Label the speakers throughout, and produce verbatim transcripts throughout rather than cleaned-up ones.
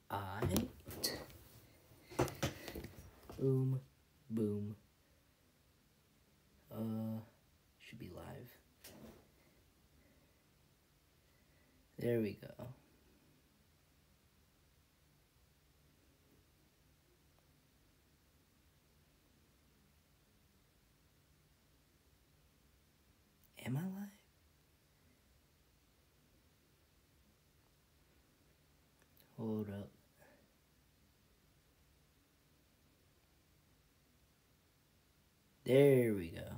Speaker 1: Alright. Boom, boom. Uh, should be live. There we go. Am I live? Hold up. There we go.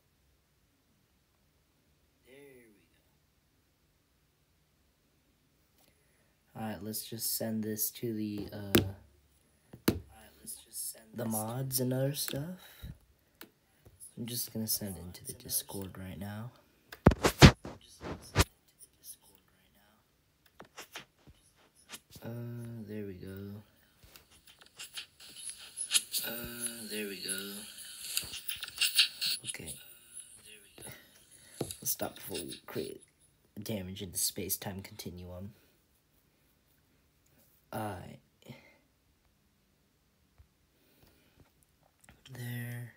Speaker 1: There we go. Alright, let's just send this to the, uh, Alright, let's just send the mods and other stuff. I'm just gonna send it into the Discord right now. Uh, there we go. Uh, there we go. Okay. Let's stop before we create damage in the space-time continuum. Alright. There.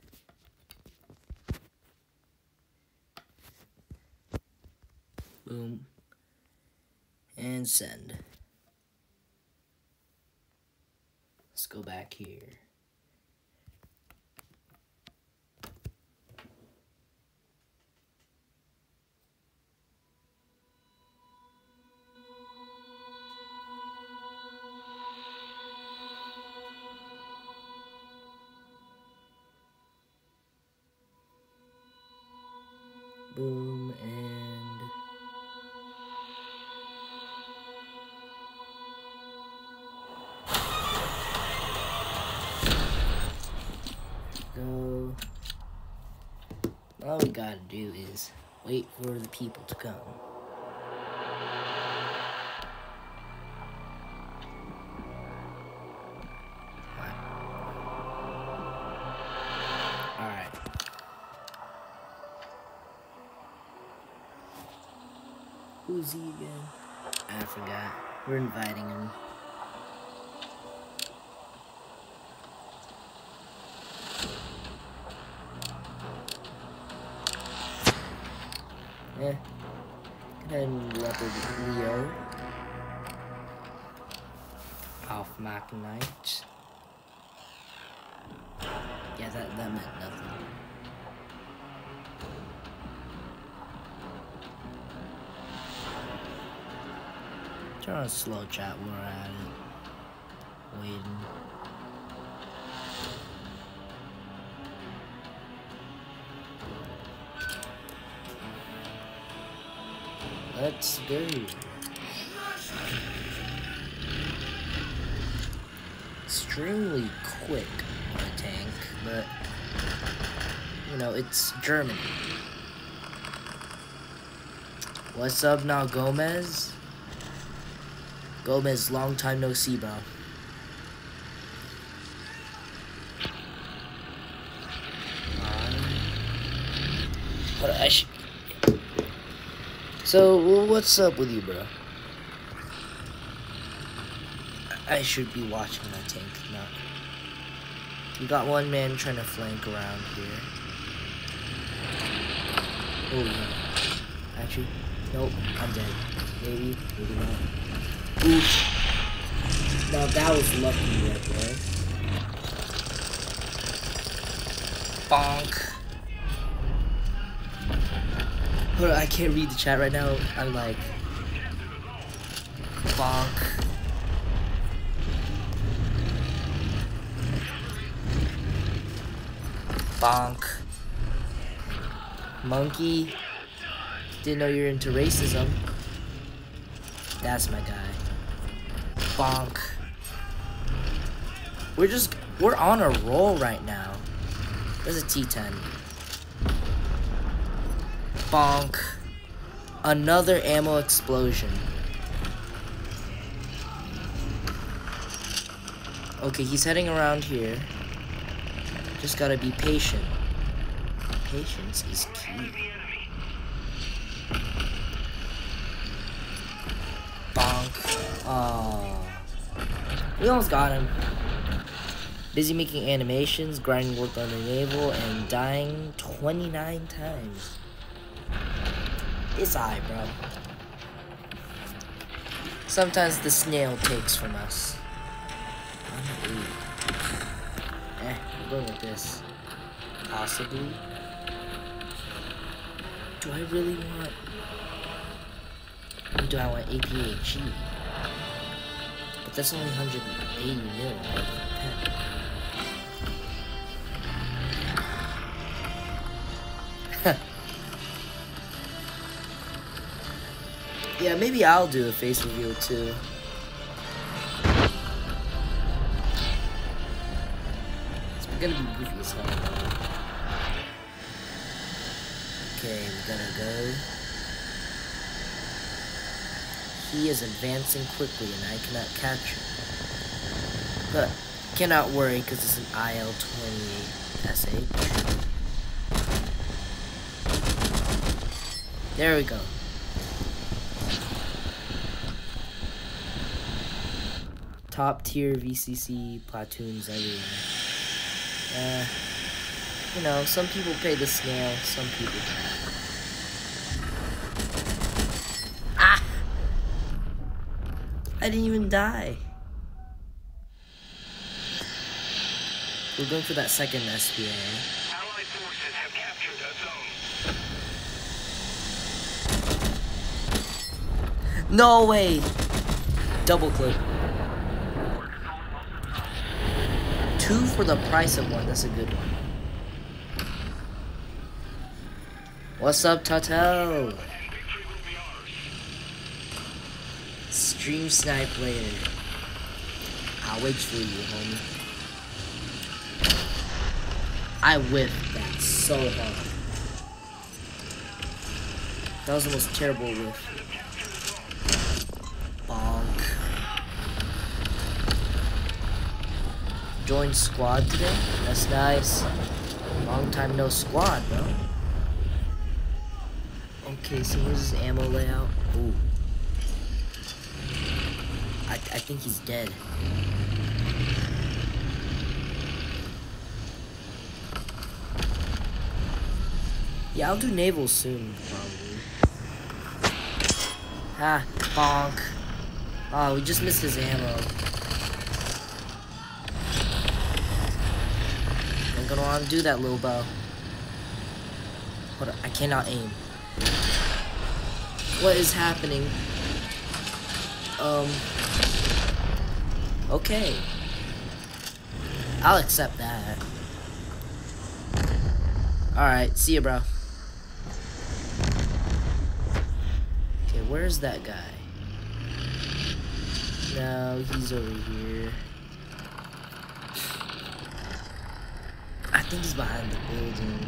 Speaker 1: Boom. And send. Let's go back here. Boom, and go. All we gotta do is wait for the people to come. Alright. Who's he again? I forgot. We're inviting him. Yeah. Go ahead and leopard Leo. Off Machinite. Yeah, that, that meant nothing. Turn on slow chat while we're at it. Waiting. Let's go. Extremely quick on a tank, but you know, it's Germany. What's up now, Gomez? Gomez, long time no see, bro. Um, but I should. So, what's up with you, bro? I should be watching my tank, not. You got one man trying to flank around here. Oh, no. Actually, nope, I'm dead. Maybe, maybe not. Oof. Now that was lucky right there. Bonk. Hold on, I can't read the chat right now. I'm like, bonk. Bonk. Monkey. Didn't know you're into racism. That's my guy. Bonk. We're just, we're on a roll right now. There's a T ten. Bonk. Another ammo explosion. Okay, he's heading around here. Just gotta be patient. Patience is key. Bonk. Oh. We almost got him. Busy making animations, grinding work on the naval, and dying twenty-nine times. It's alright, bro. Sometimes the snail takes from us. Eh, I'm going with this. Possibly. Do I really want... Or do I want A P H E? But that's only one hundred eighty mil out of ten. Yeah, maybe I'll do a face reveal too. It's gonna be goofy as hell. Okay, we're gonna go. He is advancing quickly and I cannot catch him. But cannot worry because it's an I L twenty-eight S H. There we go. Top tier V C C platoons everywhere. Uh, you know, some people pay the snail, some people don't. Ah! I didn't even die. We're going for that second S P A.
Speaker 2: Allied forces have captured a zone.
Speaker 1: No way! Double click. Two for the price of one. That's a good one. What's up, Tatel? Stream snipe later. I'll wait for you, homie. I whiffed that so hard. That was the most terrible whiff. Bonk. Join squad today? That's nice. Long time no squad, bro. Okay, so here's his ammo layout. Ooh. I, I think he's dead. Yeah, I'll do naval soon, probably. Ah, bonk. Oh, we just missed his ammo. I'm gonna want to do that, little bow. Hold on, I cannot aim. What is happening? Um. Okay. I'll accept that. Alright, see ya, bro. Okay, where's that guy? No, he's over here. I think he's behind the building.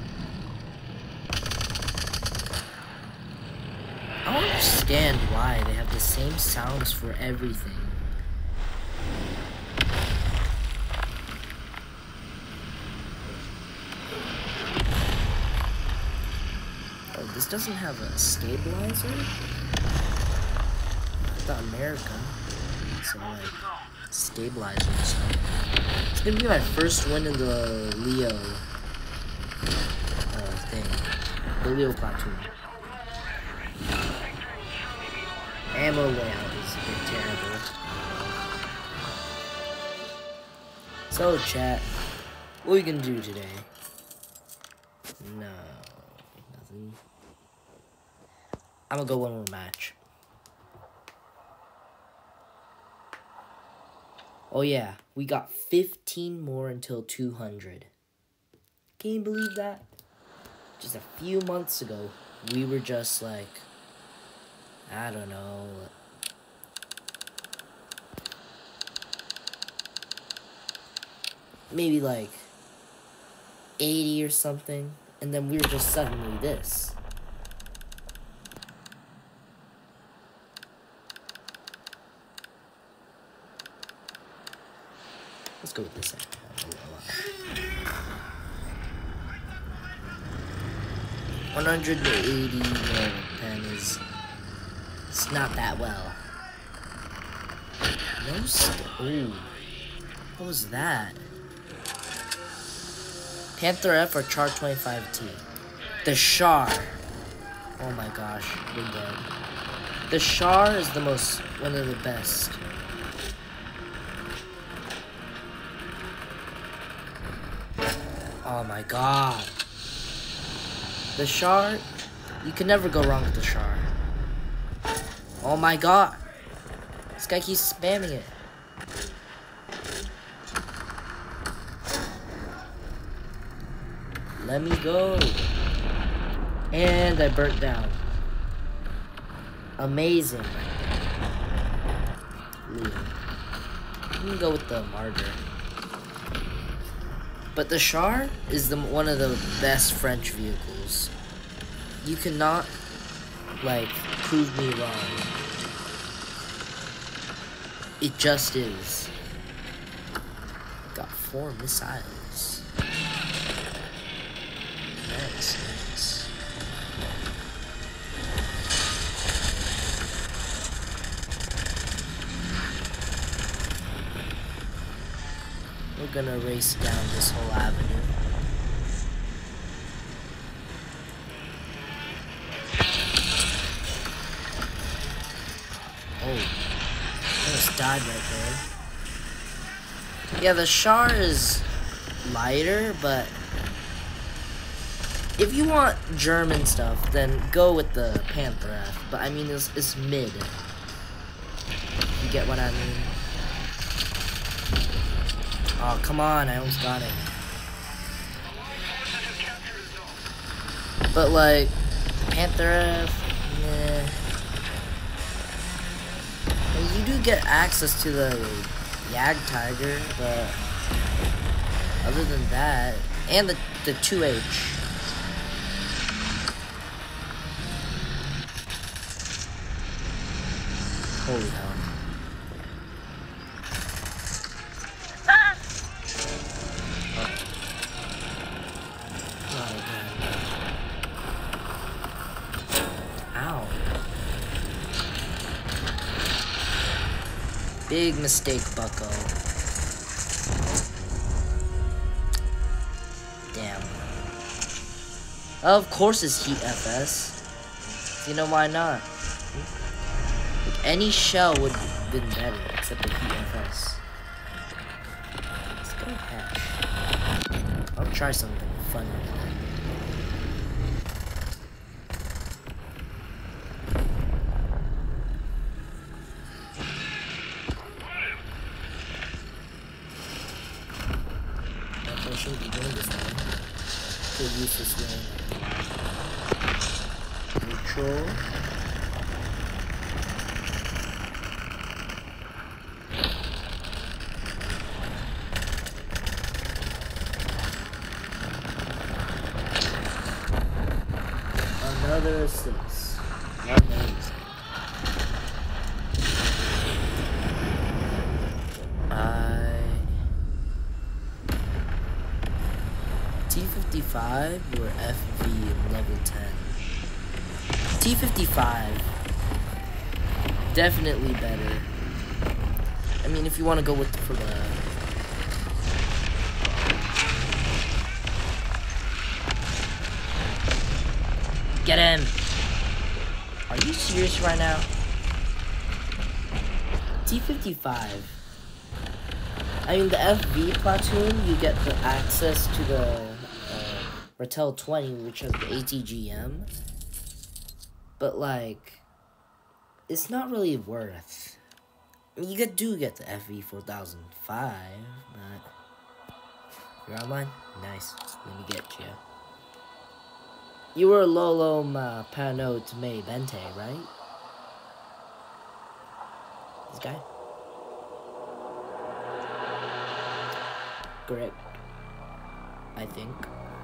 Speaker 1: I don't understand why they have the same sounds for everything. Oh, this doesn't have a stabilizer? I thought America. So like stabilizers. It's gonna be my first win in the Leo uh, thing. The Leo platoon. Ammo layout is a bit terrible. So chat, what are we gonna do today? No, nothing. I'm gonna go one more match. Oh yeah, we got fifteen more until two hundred. Can you believe that? Just a few months ago, we were just like, I don't know. Maybe like eighty or something. And then we were just suddenly this. Let's go with this. one hundred eighty pen is... It's not that well. No st- Ooh. What was that? Panther F or Char twenty-five T? The Char. Oh my gosh, we're dead. The Char is the most, one of the best. Oh my god. The Char, you can never go wrong with the Char. Oh my god. This guy keeps spamming it. Let me go. And I burnt down. Amazing. Leave. I'm gonna go with the Martyr. But the Char is the one of the best French vehicles. You cannot, like, prove me wrong. It just is. Got four missiles. Nice, nice. We're gonna race down this whole avenue. Oh, I almost died right there. Yeah, the Char is lighter, but if you want German stuff, then go with the Panther F. But I mean, it's, it's mid. You get what I mean? Oh, come on, I almost got it. But like, Panther F, meh. And you do get access to the Jagdtiger, but other than that, and the, the two H. Holy hell. Big mistake, Bucko. Damn. Of course it's Heat F S. You know why not? Like, any shell would have been better except the Heat F S. Let's go hash. I'll try something fun. I shouldn't be doing this one. Could use this one. Neutral. Another assist. Amazing. T fifty-five or F V level ten? T fifty-five. Definitely better. I mean, if you want to go with the, for the... Get him! Are you serious right now? T fifty-five. I mean, the F V platoon, you get the access to the uh, Ratel twenty, which has the A T G M. But, like, it's not really worth. I mean, you get, do get the F V four thousand five, but... You're online? Nice. Let me get you. You were Lolo Ma Pano Tme Bente, right? This guy? Correct. I think.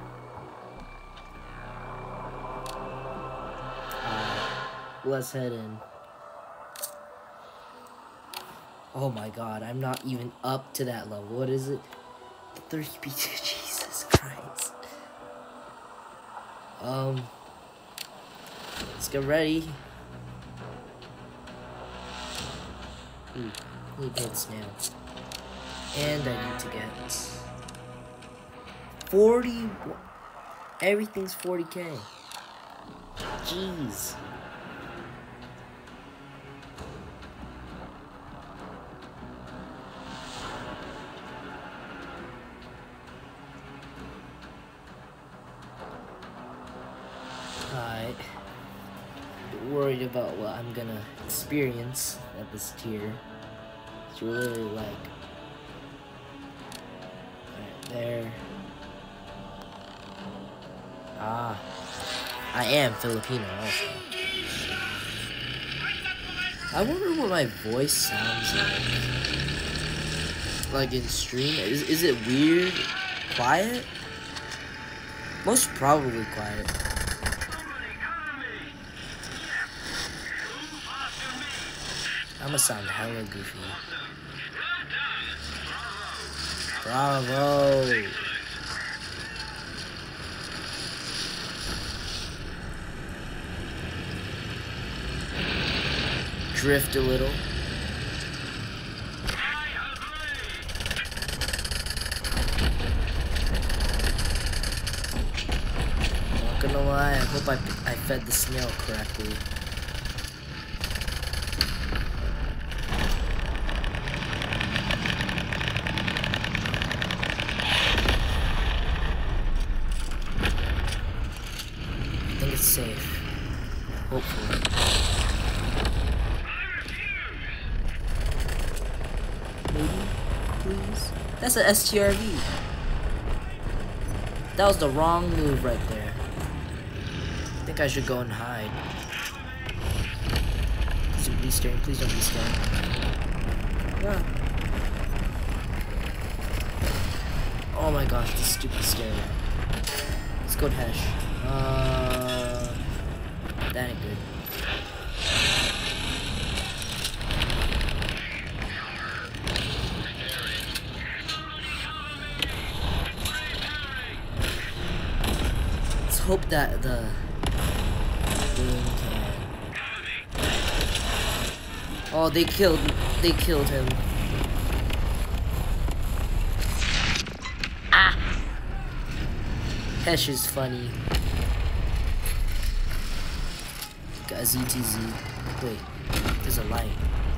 Speaker 1: Uh, let's head in. Oh my god, I'm not even up to that level. What is it? thirty B T. Jesus Christ. Um, let's get ready. Ooh, Need to hit snail. And I need to get forty. Everything's forty K. Jeez. Alright. Worried about what I'm gonna experience at this tier. It's really like right there. Ah, I am Filipino also. I wonder what my voice sounds like. Like in stream, is is it weird, quiet? Most probably quiet. I'ma sound hella goofy. Bravo! Drift a little. Not gonna lie, I hope I, I fed the snail correctly. I think it's safe. Hopefully. Please? That's an S T R V. That was the wrong move right there. I think I should go and hide. Please don't be staring. Please don't be staring. Yeah. Oh my gosh, this stupid stare. Let's go to Hesh. Uh, that ain't good. Hope that the thing can. Oh, they killed. They killed him. Ah. Hesh is funny. Got Z T Z. Wait, there's a light.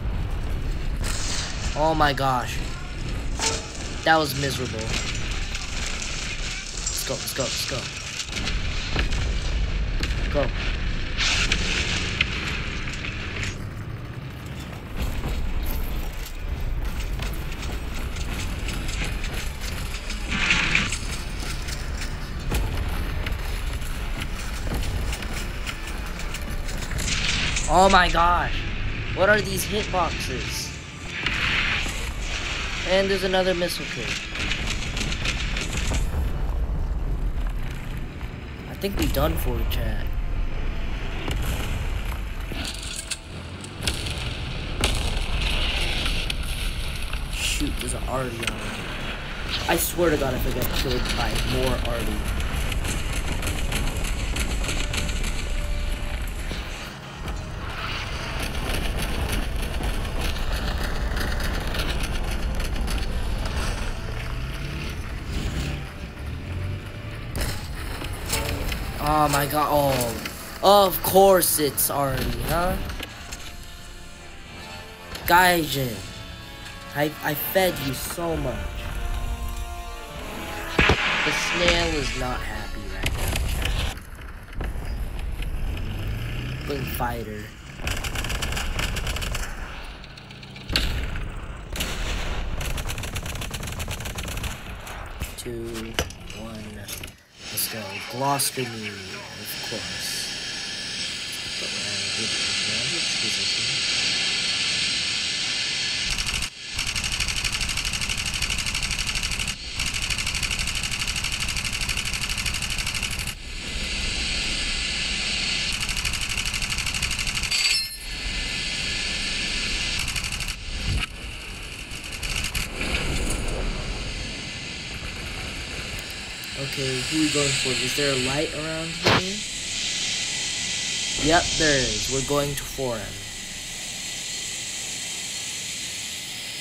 Speaker 1: Oh my gosh, that was miserable. Let's go. Let's go. Let's go. Go. Oh my gosh. What are these hitboxes? And there's another missile kit. I think we've done for it, chat. Shoot, there's an Artie on it. I swear to God if I get killed by more Artie. Oh my god, oh, of course it's Artie, huh? Gaijin, I, I fed you so much. The snail is not happy right now, chat. Playing fighter. Two, one. Let's go. Gloucester New, of course. But we're at a good advantage position. Okay, who are we going for? Is there a light around here? Yep, there is. We're going to Forum.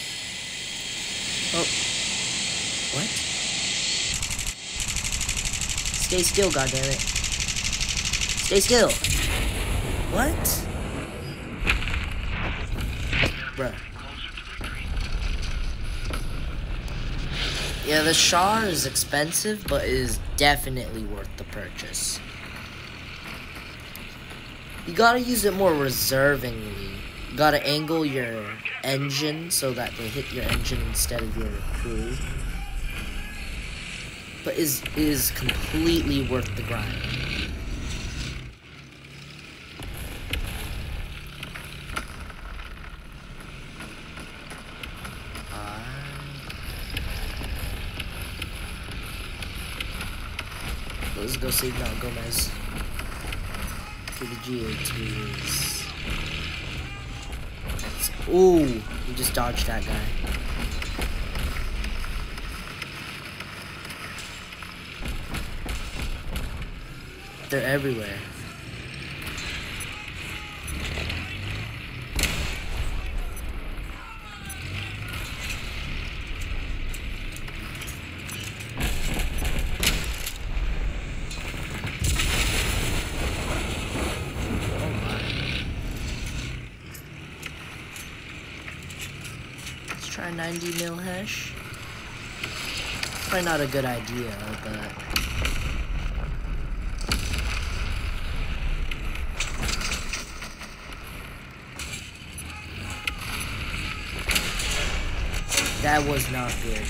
Speaker 1: Stay still, goddammit. Stay still. What? Bruh. Yeah, the Char is expensive, but it is definitely worth the purchase. You gotta use it more reservingly. You gotta angle your engine so that they hit your engine instead of your crew. But is is completely worth the grind. Let's go save Mount Gomez. To the G A twos. Ooh, you just dodged that guy. They're everywhere. Try ninety mil hash. Probably not a good idea, but that was not good.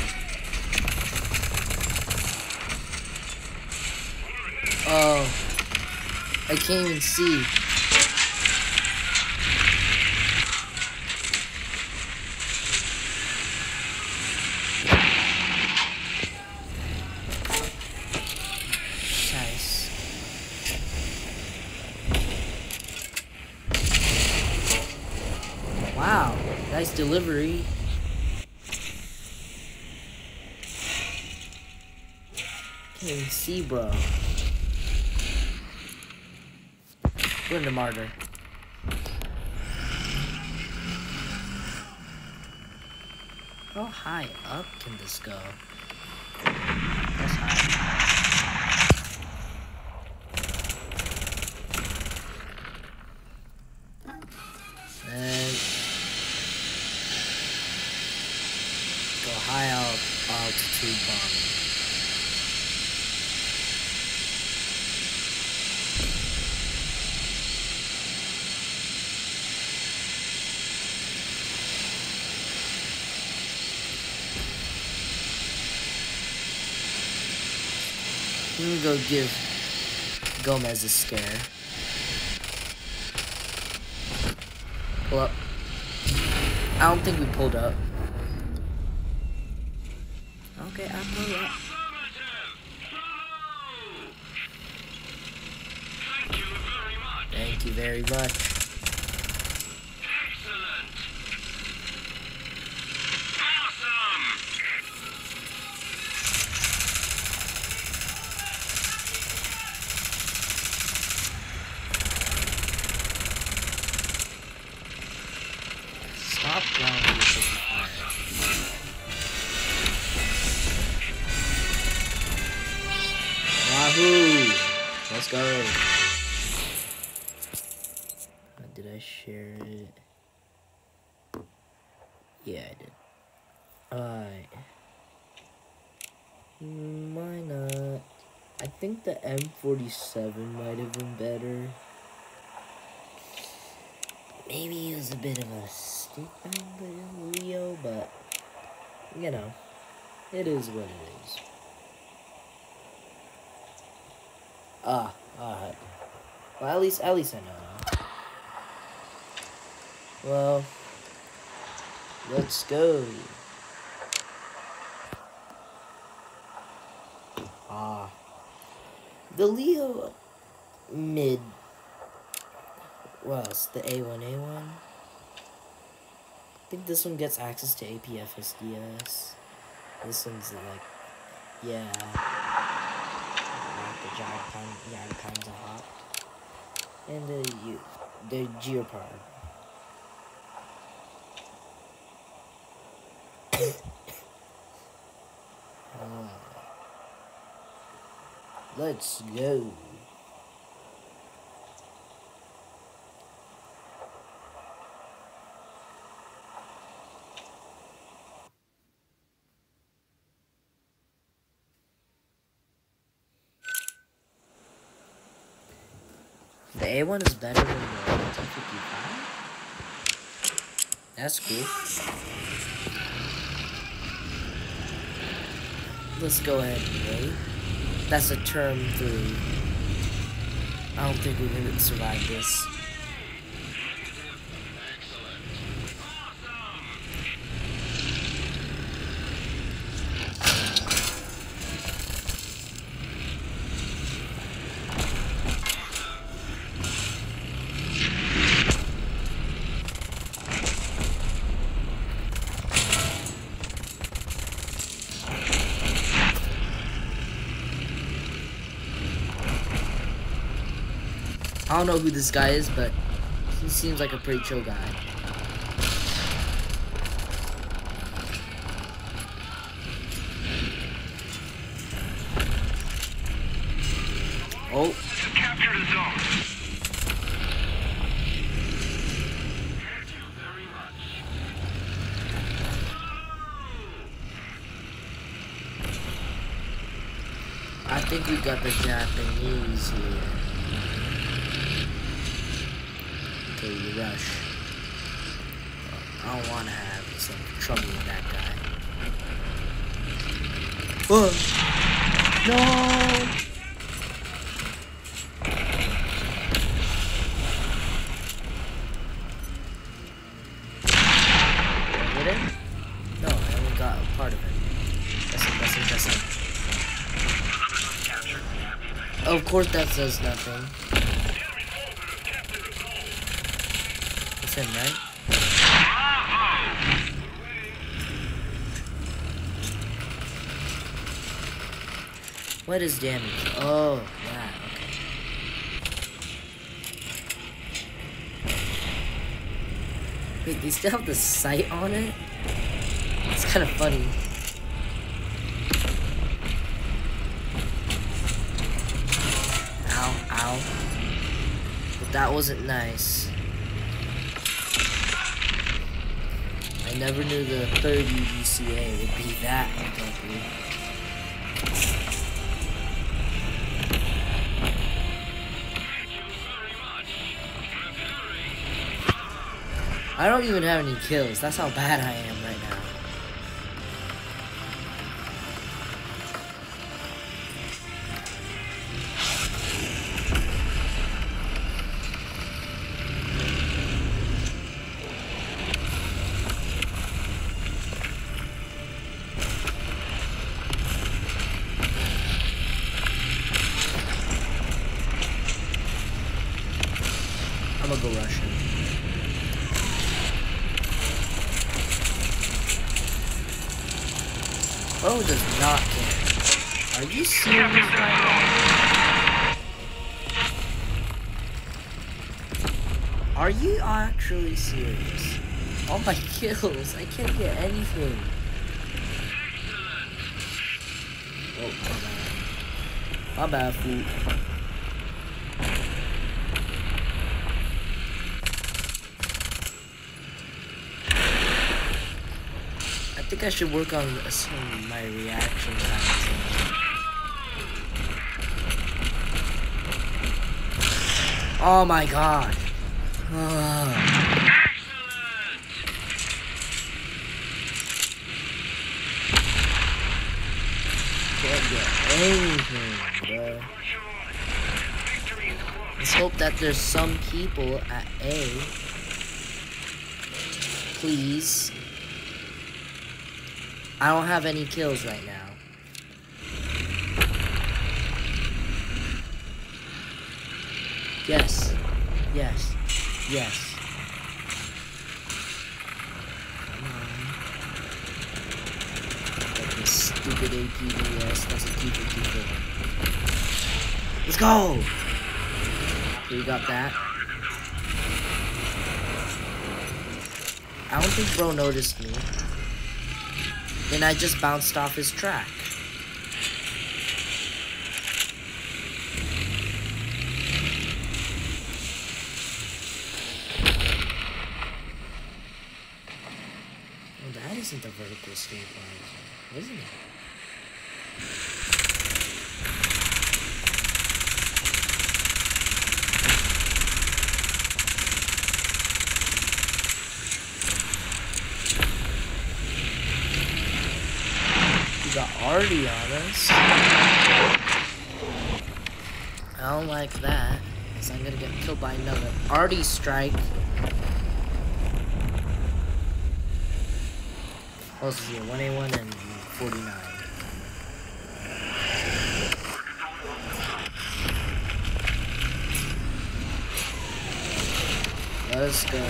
Speaker 1: Oh, I can't even see. Wow, nice delivery. Can't even see, bro. We're in the martyr. How high up can this go? That's high. And go high alt altitude bombing. I'm gonna go give Gomez a scare. Pull up. I don't think we pulled up. Okay, I pulled up. Thank you very much.
Speaker 2: Excellent.
Speaker 1: Stop blowing your fire. Wahoo! Let's go. Uh, did I share it? Yeah, I did. Alright. Why not? I think the M forty-seven might have been better. Maybe it was a bit of a statement by Leo, but, you know, it is what it is. Ah, alright. Well, at least, at least I know now. Well, let's go. Ah. The Leo mid. Well, it's the A one A one. I think this one gets access to A P F S D S. This one's like, yeah. Like the giant kind, giant kinds of hot. And the you, the Geopard. uh. Let's go. The A one is better than the ten fifty-five? That's cool. Let's go ahead and wait. That's a term three. I don't think we can survive this. I don't know who this guy is, but he seems like a pretty chill guy. Oh.
Speaker 2: Capture the zone.
Speaker 1: I think we got the Japanese here. Okay, we rush. I don't want to have some trouble with that guy. Whoa! No! Did it? No, I only got a part of it. That's interesting, interesting. Of course that does nothing. That's him, right? What is damage? Oh, yeah, okay. Wait, they still have the sight on it? It's kind of funny. Ow, ow. But that wasn't nice. I never knew the third U G C A would be that unlucky. I don't even have any kills. That's how bad I am right now. I'm gonna go Russian. Bro does not care. Are you serious right now? Are you actually serious? All my kills, I can't get anything. Oh, my bad. My bad, fool. I think I should work on some of my reaction times. Oh my god. Uh. Can't get anything, bro. Let's hope that there's some people at A. Please. I don't have any kills right now. Yes. Yes. Yes. Come on. Like this stupid A P D S. That's a T fifty-four. Let's go! Okay, we got that. I don't think bro noticed me. And I just bounced off his track. isn't a vertical stabilizer, isn't it? We got Artie on us. I don't like that, because I'm gonna get killed by another Artie strike. What else is here? one A one and forty-nine. Let's go.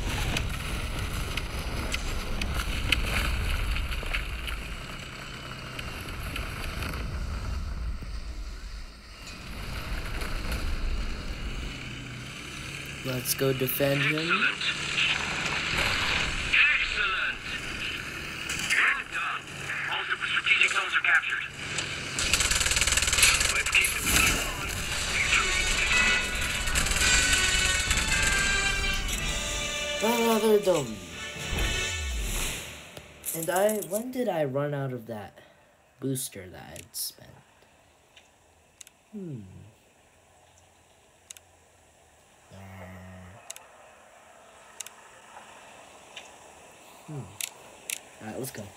Speaker 1: Let's go defend him.
Speaker 2: Excellent. Well done. Most of the strategic zones are captured. Let's keep the pressure on.
Speaker 1: Another W. And I, when did I run out of that booster that I'd spent? Hmm. Hmm. Alright, let's go.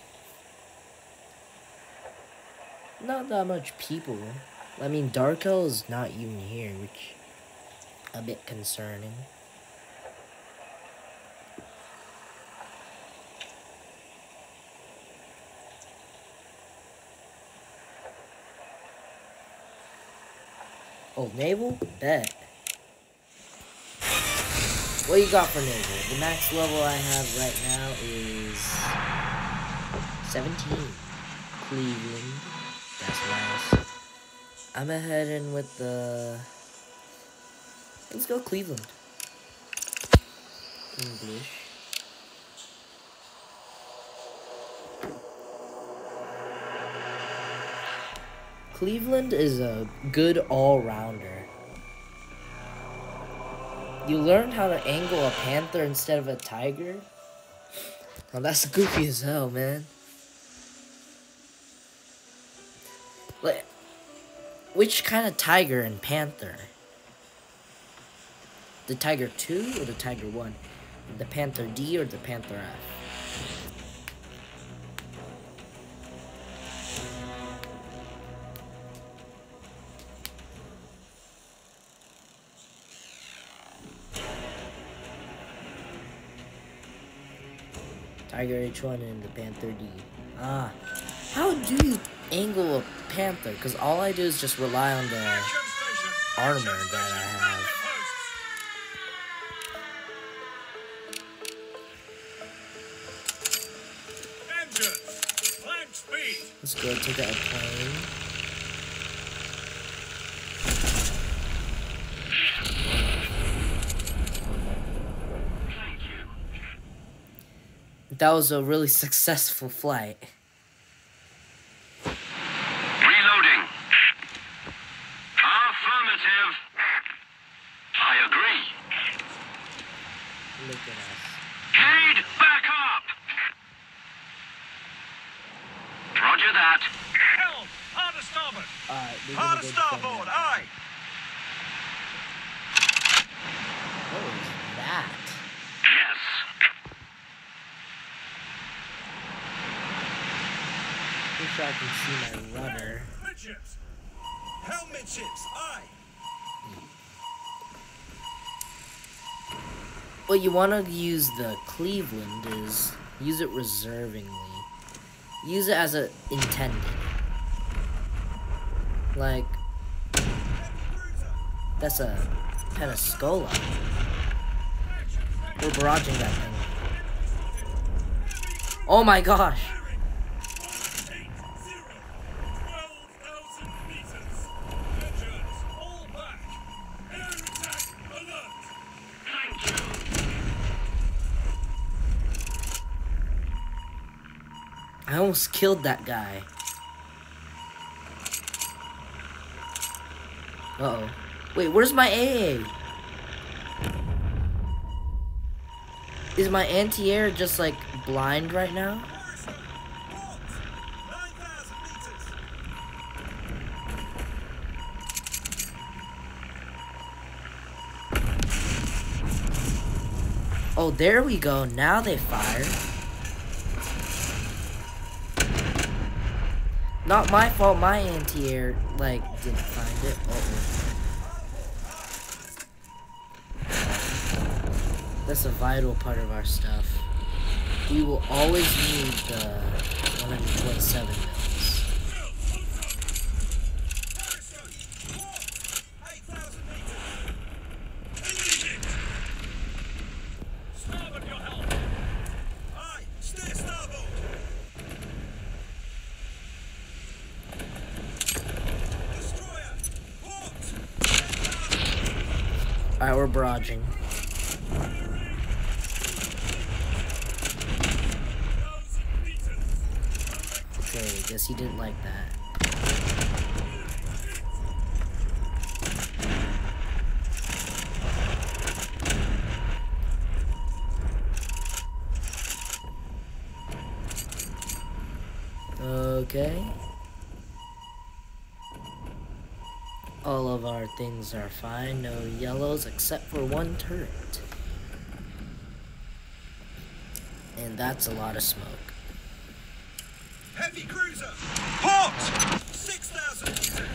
Speaker 1: Not that much people. I mean, Darkel is not even here, which a bit concerning. Oh, Naval? Bet. What you got for Naval? The max level I have right now is seventeen. Cleveland. That's nice. I'm ahead in with the... Let's go Cleveland. English. Cleveland is a good all-rounder. You learned how to angle a panther instead of a tiger? Oh, that's goofy as hell, man. Like, which kind of tiger and panther? The Tiger two or the Tiger one? The Panther D or the Panther F? Tiger H one and the Panther D. Ah. How do you angle a panther? Because all I do is just rely on the armor that I have. Let's go take out a plane. That was a really successful flight.
Speaker 2: Reloading. Affirmative. I agree.
Speaker 1: Look at us.
Speaker 2: Cade, back up. Roger that.
Speaker 3: Helm, hard to starboard.
Speaker 1: Alright, we're
Speaker 3: Hard
Speaker 1: gonna
Speaker 3: to
Speaker 1: go defend
Speaker 3: starboard,
Speaker 1: that.
Speaker 3: aye.
Speaker 1: What was that?
Speaker 2: Yes.
Speaker 1: Pretty sure I can see my rudder.
Speaker 3: Midships. Helm midships, aye.
Speaker 1: What you want to use the Cleveland is use it reservingly. Use it as a intended. Like, that's a Pensacola. We're barraging that thing. Oh my gosh! I almost killed that guy. Uh-oh. Wait, where's my A A? Is my anti-air just, like, blind right now? Oh, there we go. Now they fire. Not my fault. My anti-air, like, didn't find it. Uh-oh. That's a vital part of our stuff. We will always need the one twenty-seven mils. Alright, we're barraging. Okay, guess he didn't like that. Okay. All of our things are fine, no yellows except for one turret. And that's a lot of smoke.
Speaker 3: Heavy cruiser! Hot! six thousand meters!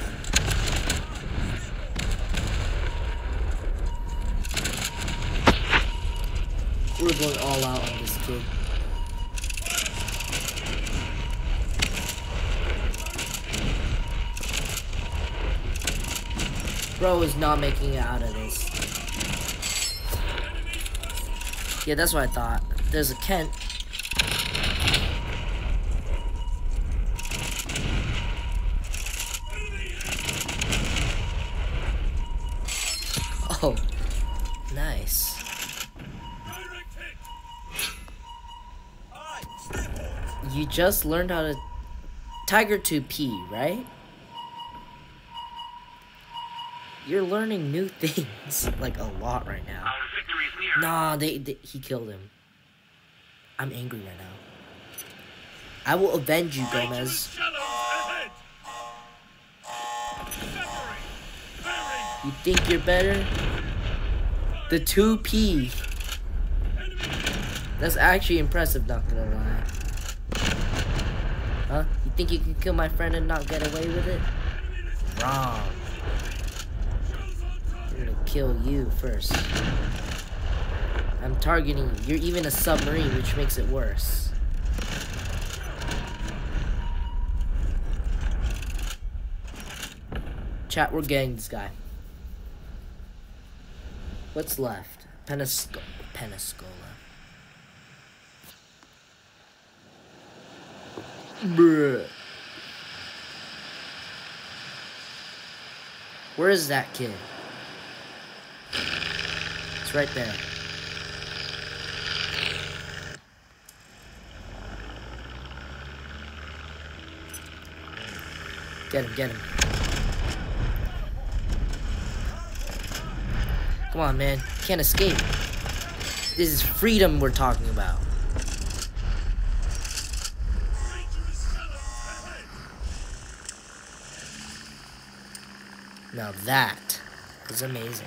Speaker 1: We're going all out on this kid. Bro is not making it out of this. Yeah, that's what I thought. There's a Kent. Oh, nice. You just learned how to Tiger two P, right? You're learning new things, like, a lot right now.
Speaker 2: Our victory is near.
Speaker 1: Nah, they, they he killed him. I'm angry right now. I will avenge you, Gomez. You think you're better? The two P. That's actually impressive, not gonna lie. Huh? You think you can kill my friend and not get away with it? Wrong. I'm gonna kill you first. I'm targeting you. You're even a submarine, which makes it worse. Chat, we're getting this guy. What's left? Penasco Penascola. Bruh. Where is that kid? It's right there. Get him, get him. Come on, man. Can't escape. This is freedom we're talking about. Now that is amazing.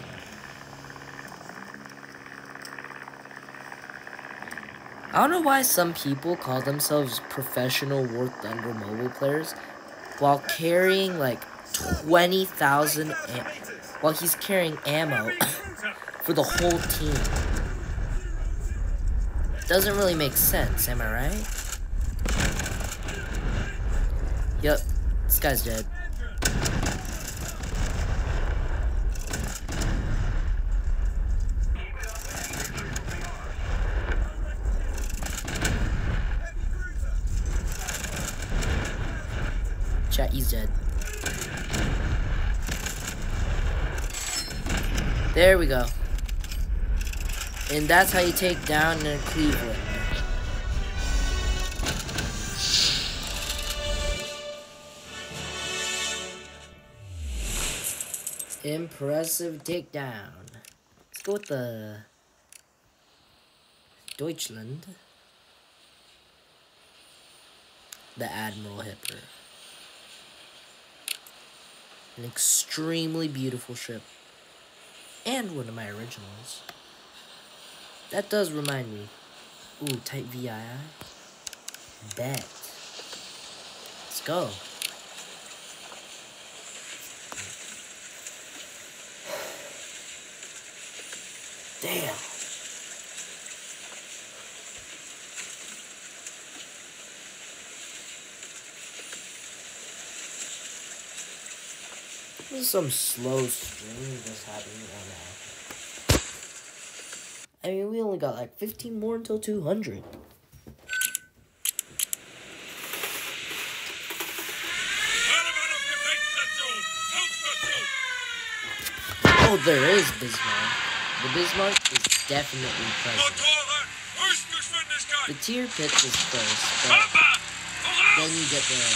Speaker 1: I don't know why some people call themselves professional War Thunder mobile players while carrying like twenty thousand while he's carrying ammo for the whole team. Doesn't really make sense, am I right? Yep, this guy's dead. Chat, he's dead. There we go. And that's how you take down in Cleveland. Impressive takedown. Let's go with the Deutschland. The Admiral Hipper. An extremely beautiful ship. And one of my originals. That does remind me. Ooh, type V I I. Bet. Let's go. Damn. This is some slow stream just happening right now. I mean, we only got like fifteen more until two hundred. Oh, there is Bismarck. The Bismarck is definitely present. The tier pits is first, but then you get the,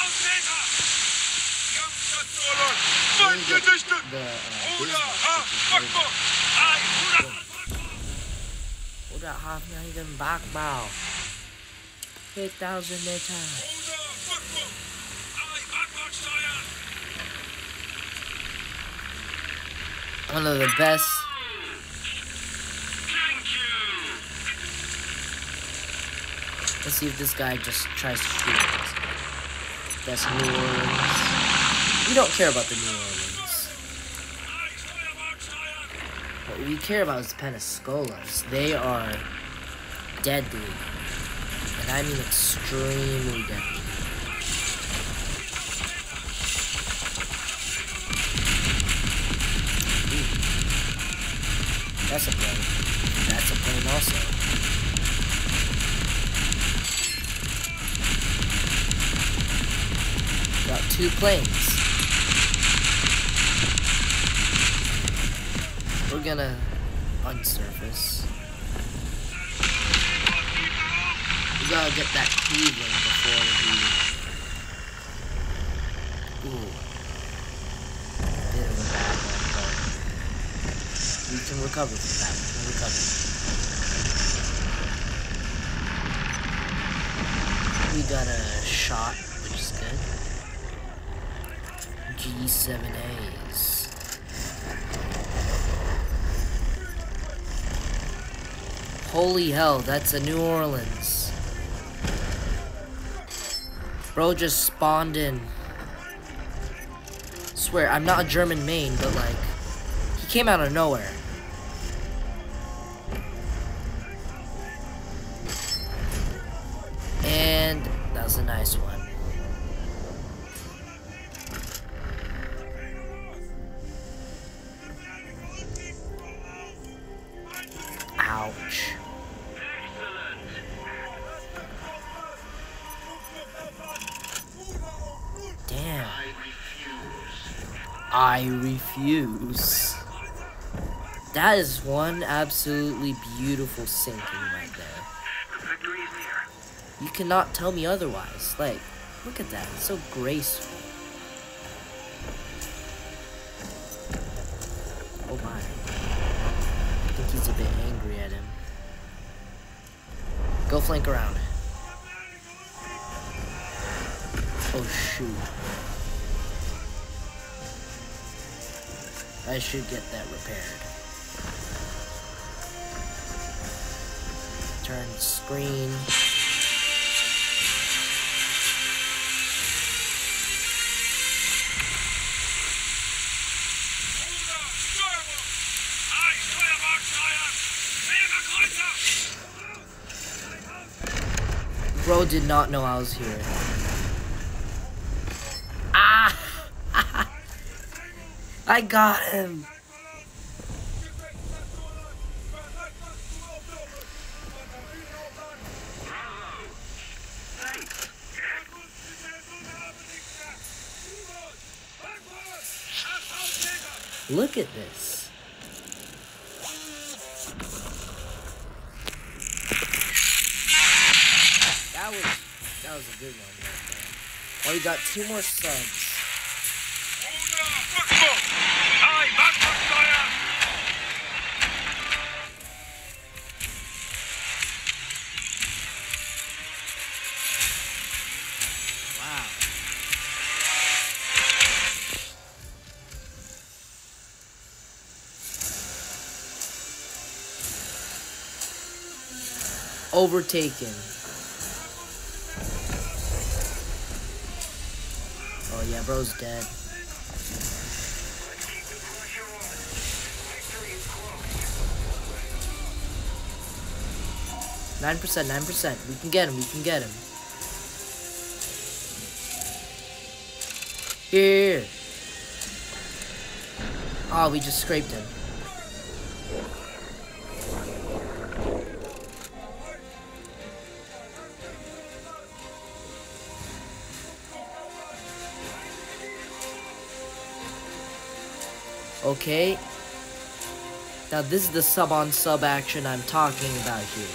Speaker 1: then you get the uh, Bismarck. Oder haben wir den Bergbau? eight thousand meter. One of the best. Let's see if this guy just tries to shoot us. That's New Orleans. We don't care about the New Orleans. What we care about is Pensacolas. They are deadly. And I mean extremely deadly. Ooh. That's a plane. That's a plane also. Got two planes. We're gonna unsurface. We gotta get that Cleveland before we... Ooh. Bit of a bad one, but we can recover from that. We can recover. We got a shot, which is good. G seven A's. Holy hell, that's a New Orleans. Bro just spawned in. Swear, I'm not a German main, but like, he came out of nowhere. And that was a nice one. Ouch. Damn. I refuse. That is one absolutely beautiful sinking right there. You cannot tell me otherwise. Like, look at that. It's so graceful. Oh my. I think he's a bit angry at him. Go flank around. Oh shoot. I should get that repaired. Turn screen. Bro did not know I was here. Ah! I got him. Look at this. That was that was a good one right there. Oh, we got two more subs. Wow. overtaken. Oh yeah, bro's dead. Nine percent, nine percent. We can get him. We can get him. Here, here. Oh, we just scraped him. Okay. Now this is the sub-on-sub action I'm talking about here.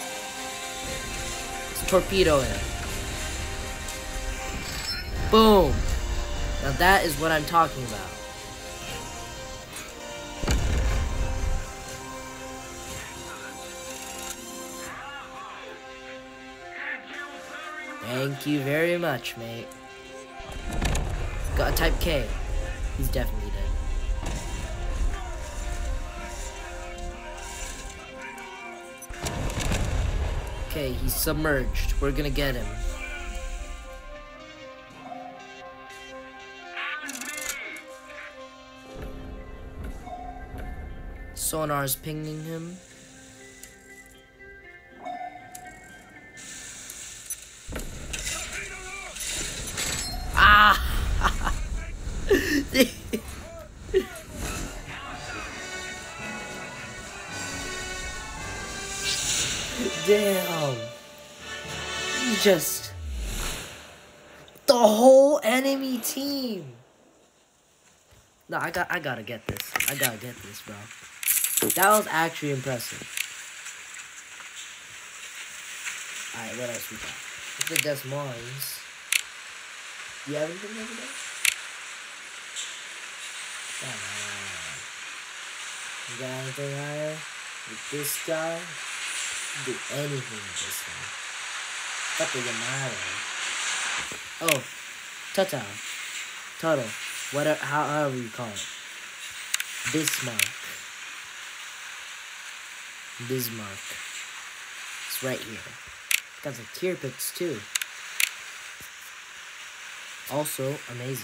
Speaker 1: Let's torpedo him. Boom. Now that is what I'm talking about. Thank you very much, mate. Got a type K. He's definitely dead. Okay, he's submerged. We're gonna get him. Sonar's pinging him. Ah! Damn. You just... The whole enemy team. No, I got I gotta get this. I gotta get this, bro. That was actually impressive. Alright, what else we got? I think that's Mars. You have anything over there? Come on. You got anything higher? With this guy? Do anything with this one. What does it matter? Oh, Tata. Tuttle. Whatever, however you call it. Bismarck. Bismarck. It's right here. Got the tier pits too. Also amazing.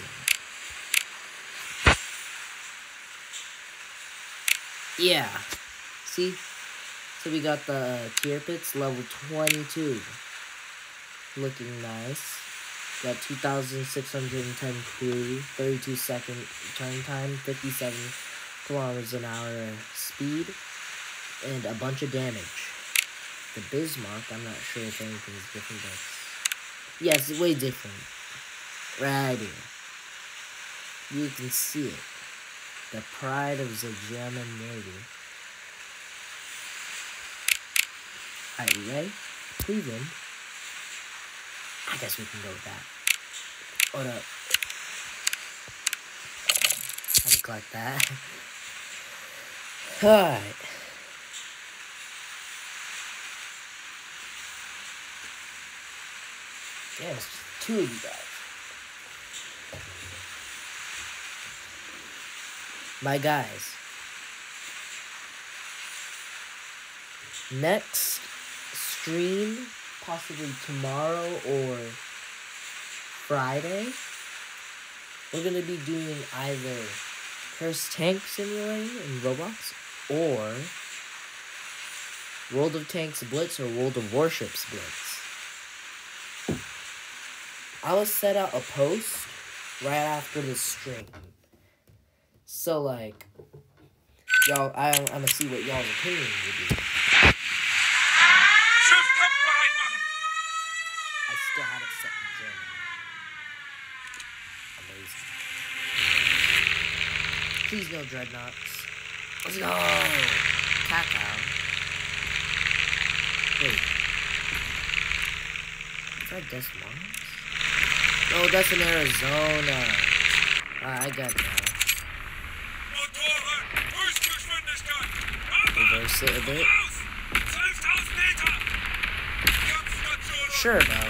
Speaker 1: Yeah. See? So we got the uh, tier pits level twenty-two. Looking nice. Got two thousand six hundred ten crew, thirty-two second turn time, fifty-seven kilometers an hour speed, and a bunch of damage. The Bismarck, I'm not sure if anything is different, but yes, it's way different. Right here. You can see it. The pride of the German Navy. Alright, you ready? Cleveland. I guess we can go with that. Hold up. I can collect that. Alright. Yeah, it's just two of you guys. My guys. Next stream, possibly tomorrow or Friday, we're going to be doing either Cursed Tank Simulator in Roblox or World of Tanks Blitz or World of Warships Blitz. I will set out a post right after the stream. So, like, y'all, I, I'm going to see what y'all's opinion would be. I still have it set in German. Amazing. Please no dreadnoughts. Let's go! Cacao. Wait. Is that Des Moines? Oh, that's in Arizona. Ah, I got it now. Reverse it a bit. Sure, bro.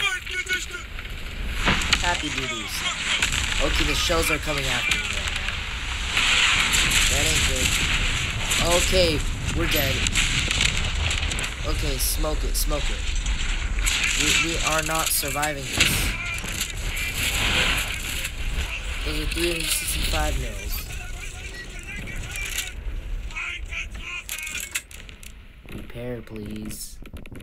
Speaker 1: Happy duties. Okay, the shells are coming after me right now. That ain't good. Okay, we're dead. Okay, smoke it, smoke it. We, we are not surviving this. Those are three hundred sixty-five mils. Repair, please.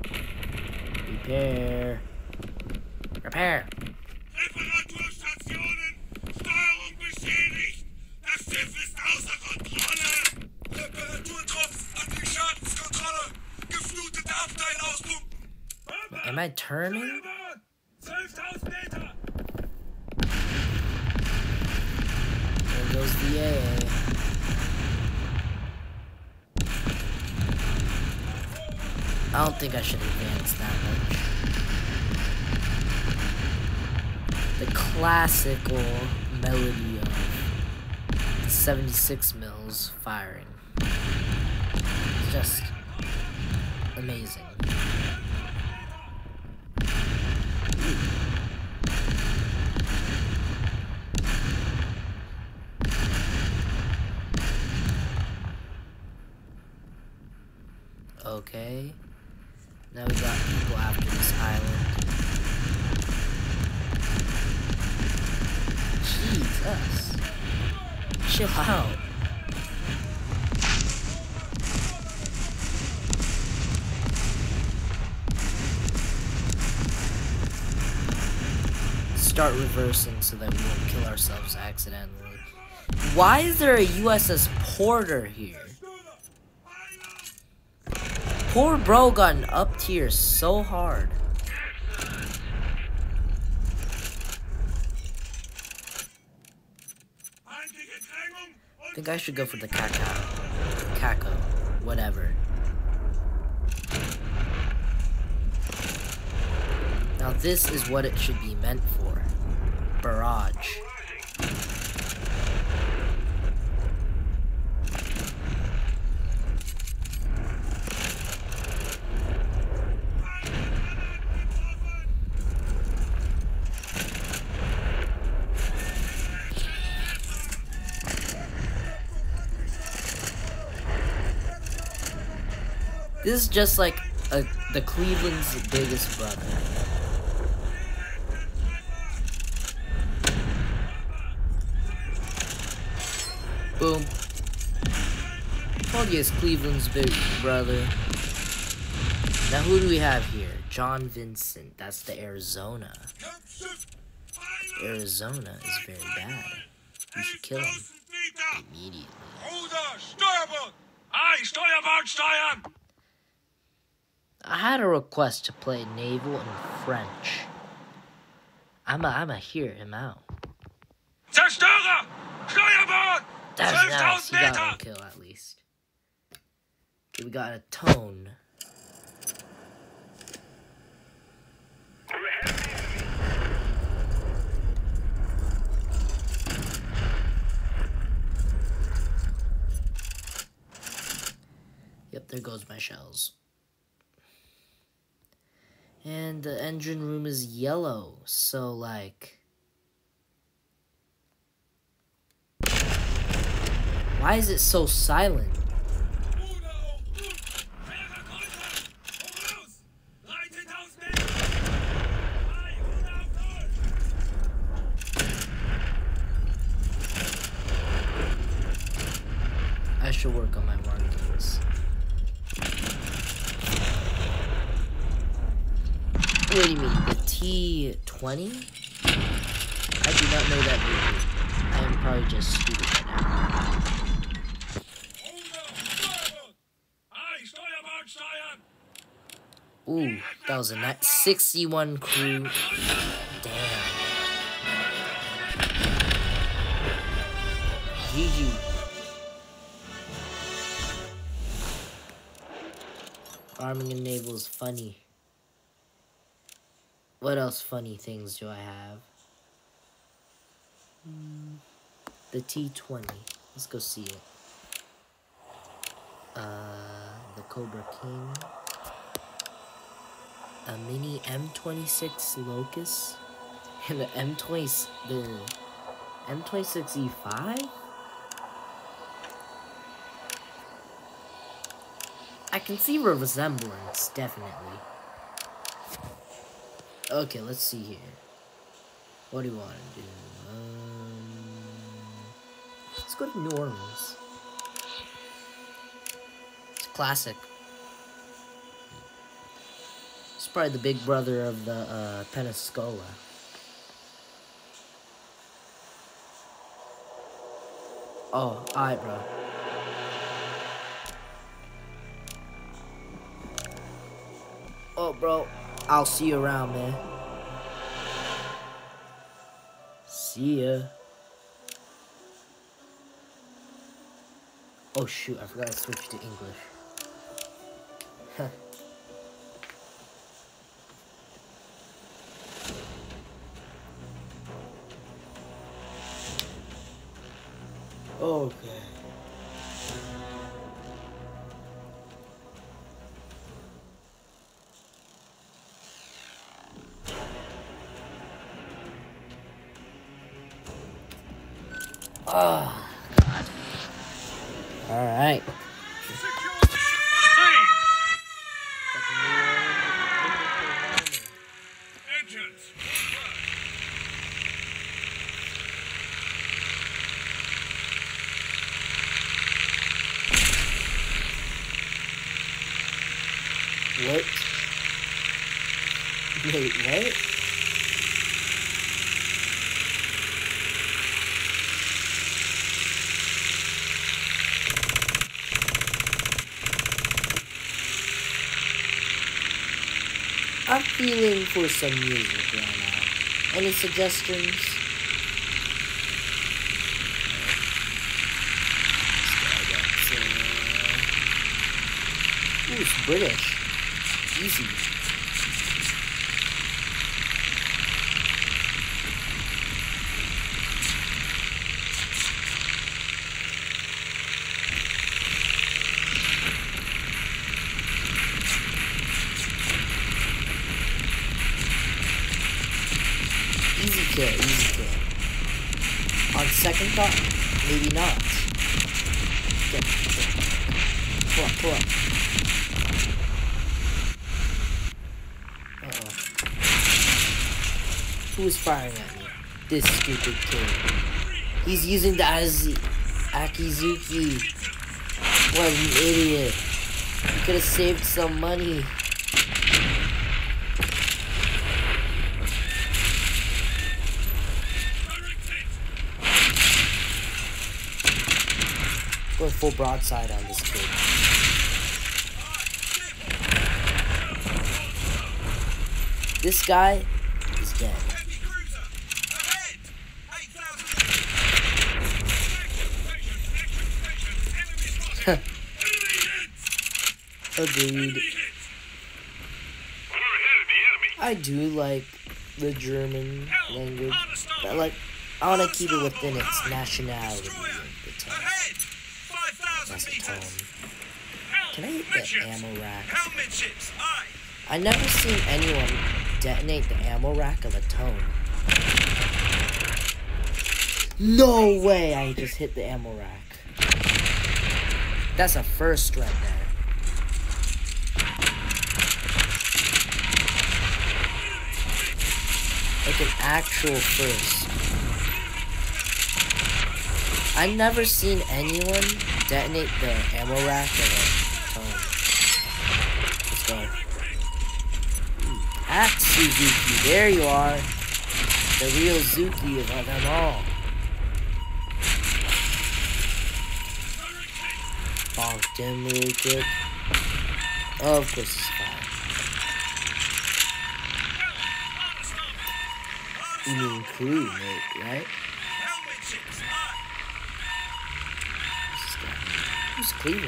Speaker 1: Repair. Repair.
Speaker 3: Reparaturstationen! Steuerung beschädigt! Das Schiff ist außer Kontrolle! Reparaturtropf an die Schadenskontrolle! Geflutete Abteil auspumpen!
Speaker 1: Am I turning?
Speaker 3: zwölftausend Meter!
Speaker 1: There goes the A A. I don't think I should advance that much. The classical melody of the seventy-six mils firing. It's just amazing. Okay. Now we got people after this island. Jesus. Chill out. Start reversing so that we won't kill ourselves accidentally. Why is there a U S S Porter here? Poor bro got an up tier so hard. I think I should go for the cacao. Caco. Whatever. Now this is what it should be meant for. Barrage. This is just like a, the Cleveland's biggest brother. Boom. Told you it's Cleveland's big brother. Now who do we have here? John Vincent. That's the Arizona. Arizona is very bad. We should kill him immediately.
Speaker 3: Ruder, Steuerbord! Ei, Steuerbord steuern!
Speaker 1: I had a request to play naval in French. I'ma I'ma hear him out.
Speaker 3: Zerstörer! Steuerbord!
Speaker 1: That's nice.
Speaker 3: zwölftausend
Speaker 1: He got one
Speaker 3: Meter!
Speaker 1: kill at least. Okay, we got a tone. Yep, there goes my shells. And the engine room is yellow, so like... Why is it so silent? I should work on my markings. What do you mean, the T twenty? I do not know that movie. I am probably just stupid right now. Ooh, that was a nice sixty-one crew. Damn. G G. Arming and naval is funny. What else funny things do I have? Hmm, the T twenty. Let's go see it. Uh, the Cobra King. A mini M twenty-six Locust. And the M twenty, the M twenty-six E five? I can see a resemblance, definitely. Okay, let's see here. What do you want to do? Um, let's go to New Orleans. It's classic. It's probably the big brother of the uh, Pensacola. Oh, alright, bro. Oh, bro. I'll see you around, man. See ya. Oh, shoot. I forgot to switch to English. Huh. Okay. Oh, God. All right.
Speaker 3: Engines.
Speaker 1: What? Wait, what? I'm feeling for some music right now. Any suggestions? Ooh, it's British. Easy. Easy kill, easy kill. On second thought, maybe not. Get, get. Pull up, pull up. Uh-oh. Who's firing at me? This stupid kid. He's using the Az Akizuki. What an idiot. He could have saved some money. Going full broadside on this kid. This guy is dead. Agreed. I do like the German language, but like I want to keep it within its nationality. The tone. That's the tone. Can I hit the ammo rack? I never seen anyone detonate the ammo rack of a tone. No way! I just hit the ammo rack. That's a first right there. Like an actual first. I've never seen anyone detonate the ammo rack of a tone. Let's go. Axe Suzuki, there you are. The real Zuki of them all. Bonked him really quick. Oh, of course it's fine. You mean crew, mate, right? Who's Cleveland?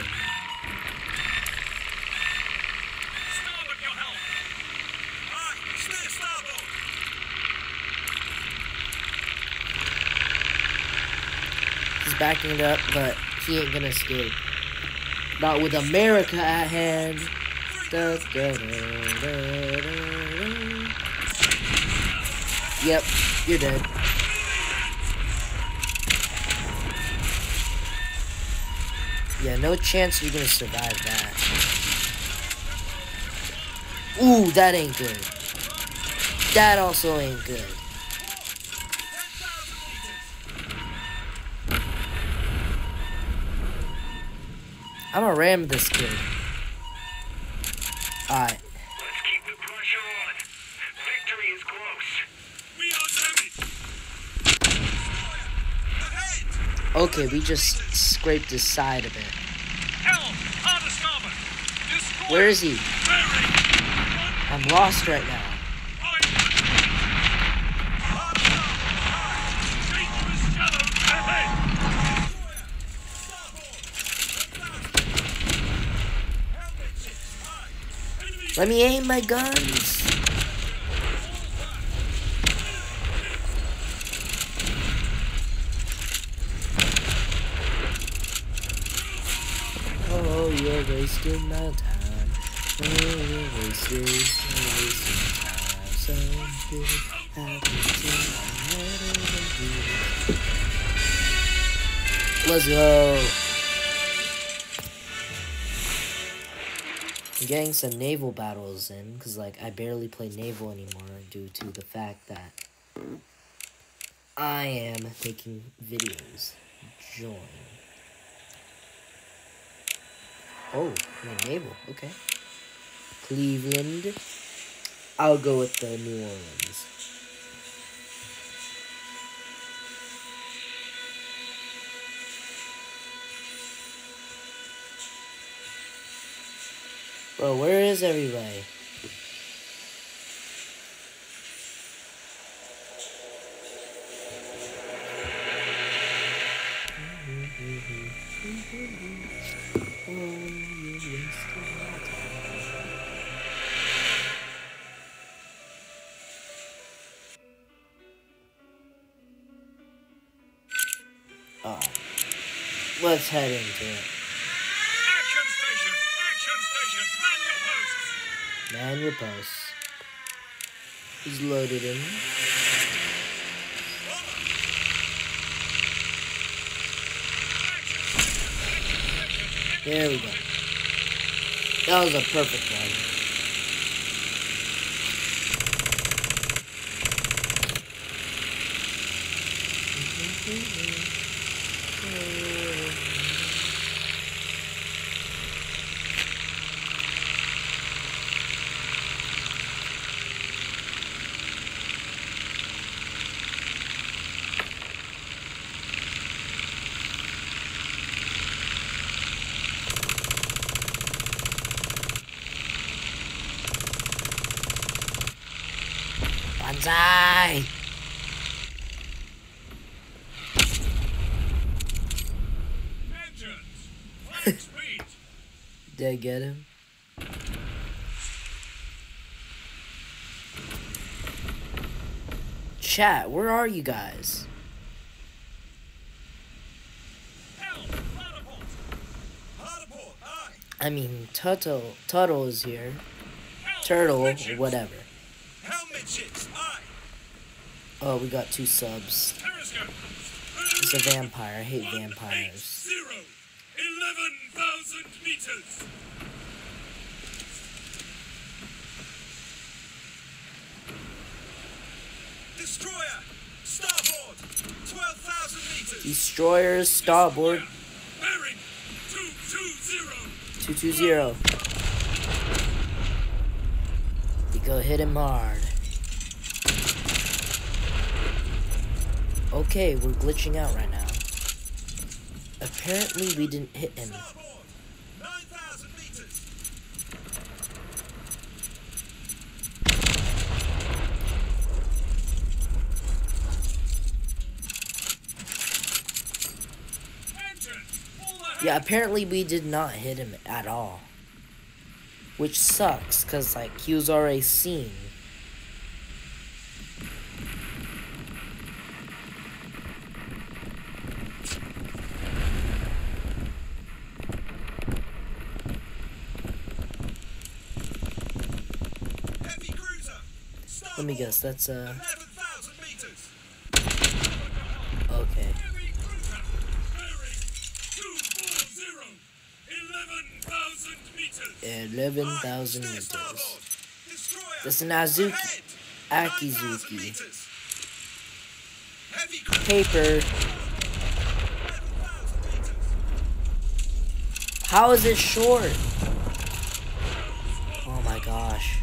Speaker 1: He's backing it up, but he ain't gonna escape. Not with America at hand. Da, da, da, da, da. Yep, you're dead. Yeah, no chance you're gonna survive that. Ooh, that ain't good. That also ain't good. I'm gonna ram this kid. Alright.
Speaker 2: Let's keep the pressure on. Victory is close.
Speaker 3: We are damaged. Ahead.
Speaker 1: Okay, we just scraped his side a bit.
Speaker 3: Helm, hard to starboard. Destroyer.
Speaker 1: Where is he?
Speaker 3: Bearing.
Speaker 1: I'm lost right now. Let me aim my guns. Oh, you're wasting my time. Oh, you're wasting, you're wasting time. Something happened to me. Let's go. I'm getting some naval battles in, because, like, I barely play naval anymore due to the fact that I am making videos. Join. Oh, my naval, okay. Cleveland. I'll go with the New Orleans. Bro, where is everybody? Oh, let's head into it.
Speaker 3: Action stations. Action stations. Man your posts.
Speaker 1: Man your posts. He's loaded in. There we go. That was a perfect one. Banzai!
Speaker 3: Engines. Flying speed.
Speaker 1: Did I get him? Chat, where are you guys?
Speaker 3: Helm, Ladderport. Ladderport, aye.
Speaker 1: I mean, Tuttle, Tuttle is here.
Speaker 3: Helm,
Speaker 1: Turtle, or
Speaker 3: midships.
Speaker 1: whatever.
Speaker 3: Helm midships, aye.
Speaker 1: Oh, we got two subs.
Speaker 3: Periscope.
Speaker 1: It's a vampire. I hate vampires.
Speaker 3: Zero. Eleven thousand meters. Destroyer. Starboard. Twelve thousand meters.
Speaker 1: Destroyers, starboard,
Speaker 3: Bearing. Two two zero.
Speaker 1: two two zero. We go hit him hard. Okay, we're glitching out right now. Apparently we didn't hit him.
Speaker 3: Starboard. Nine thousand meters. Engines. All ahead.
Speaker 1: Yeah, apparently we did not hit him at all. Which sucks, because, like, he was already seen.
Speaker 3: Heavy cruiser.
Speaker 1: Let me
Speaker 3: Starboard.
Speaker 1: guess, that's, uh,
Speaker 3: eleven thousand meters.
Speaker 1: okay.
Speaker 3: Heavy cruiser. Bearing. two four zero. eleven thousand meters.
Speaker 1: eleven thousand
Speaker 3: Aye,
Speaker 1: meters.
Speaker 3: steer starboard.
Speaker 1: The Sinazuki.
Speaker 3: Ahead.
Speaker 1: Akizuki.
Speaker 3: meters. Heavy cruiser.
Speaker 1: Paper.
Speaker 3: eleven thousand meters.
Speaker 1: How is it short? Oh my gosh.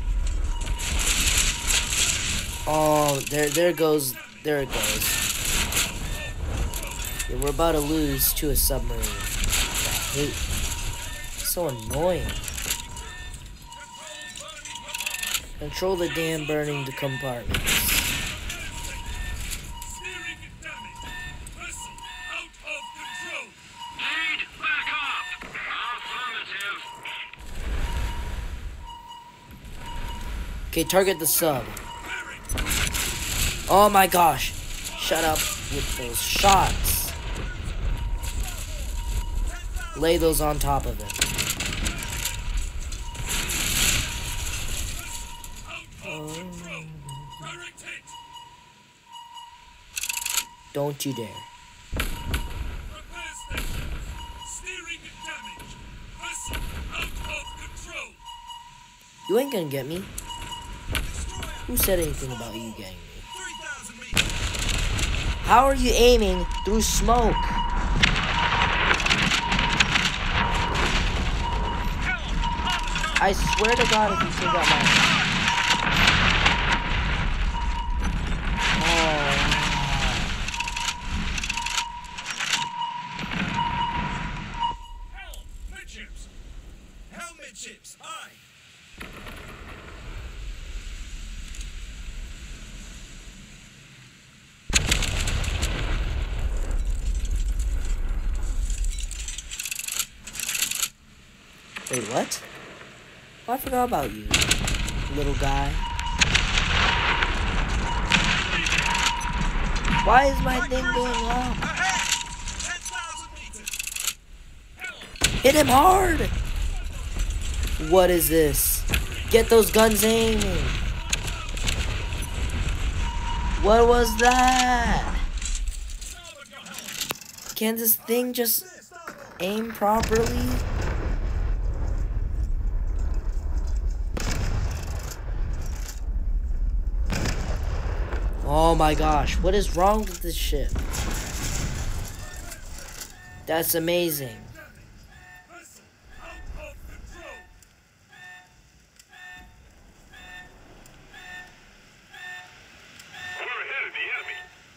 Speaker 1: Oh, there, there goes, there it goes. Yeah, we're about to lose to a submarine. I hate. So annoying. Control the damn burning compartments.
Speaker 3: Steering damage. Vessel out of control.
Speaker 2: Need backup. Affirmative.
Speaker 1: Okay, target the sub. Oh my gosh. Shut up with those shots. Lay those on top of it.
Speaker 3: Direct hit.
Speaker 1: Don't you dare.
Speaker 3: Repair station. Steering damage. Vessel out of control.
Speaker 1: You ain't gonna get me.
Speaker 3: Destroyer.
Speaker 1: Who said anything about you getting me?
Speaker 3: three thousand meters.
Speaker 1: How are you aiming through smoke? I swear to God if you take out my... Oh.
Speaker 3: Helm midships. Helm midships. Aye.
Speaker 1: Wait, what? Oh, I forgot about you, little guy. Why is my thing going off?
Speaker 3: Ahead. ten thousand meters.
Speaker 1: Hit him hard! What is this? Get those guns aiming! What was that?
Speaker 3: Starboard your helm.
Speaker 1: Can this thing just
Speaker 3: Clear starboard.
Speaker 1: aim properly? Oh my gosh, what is wrong with this ship? That's amazing.
Speaker 3: Vessel out of control.
Speaker 2: We're ahead of the enemy.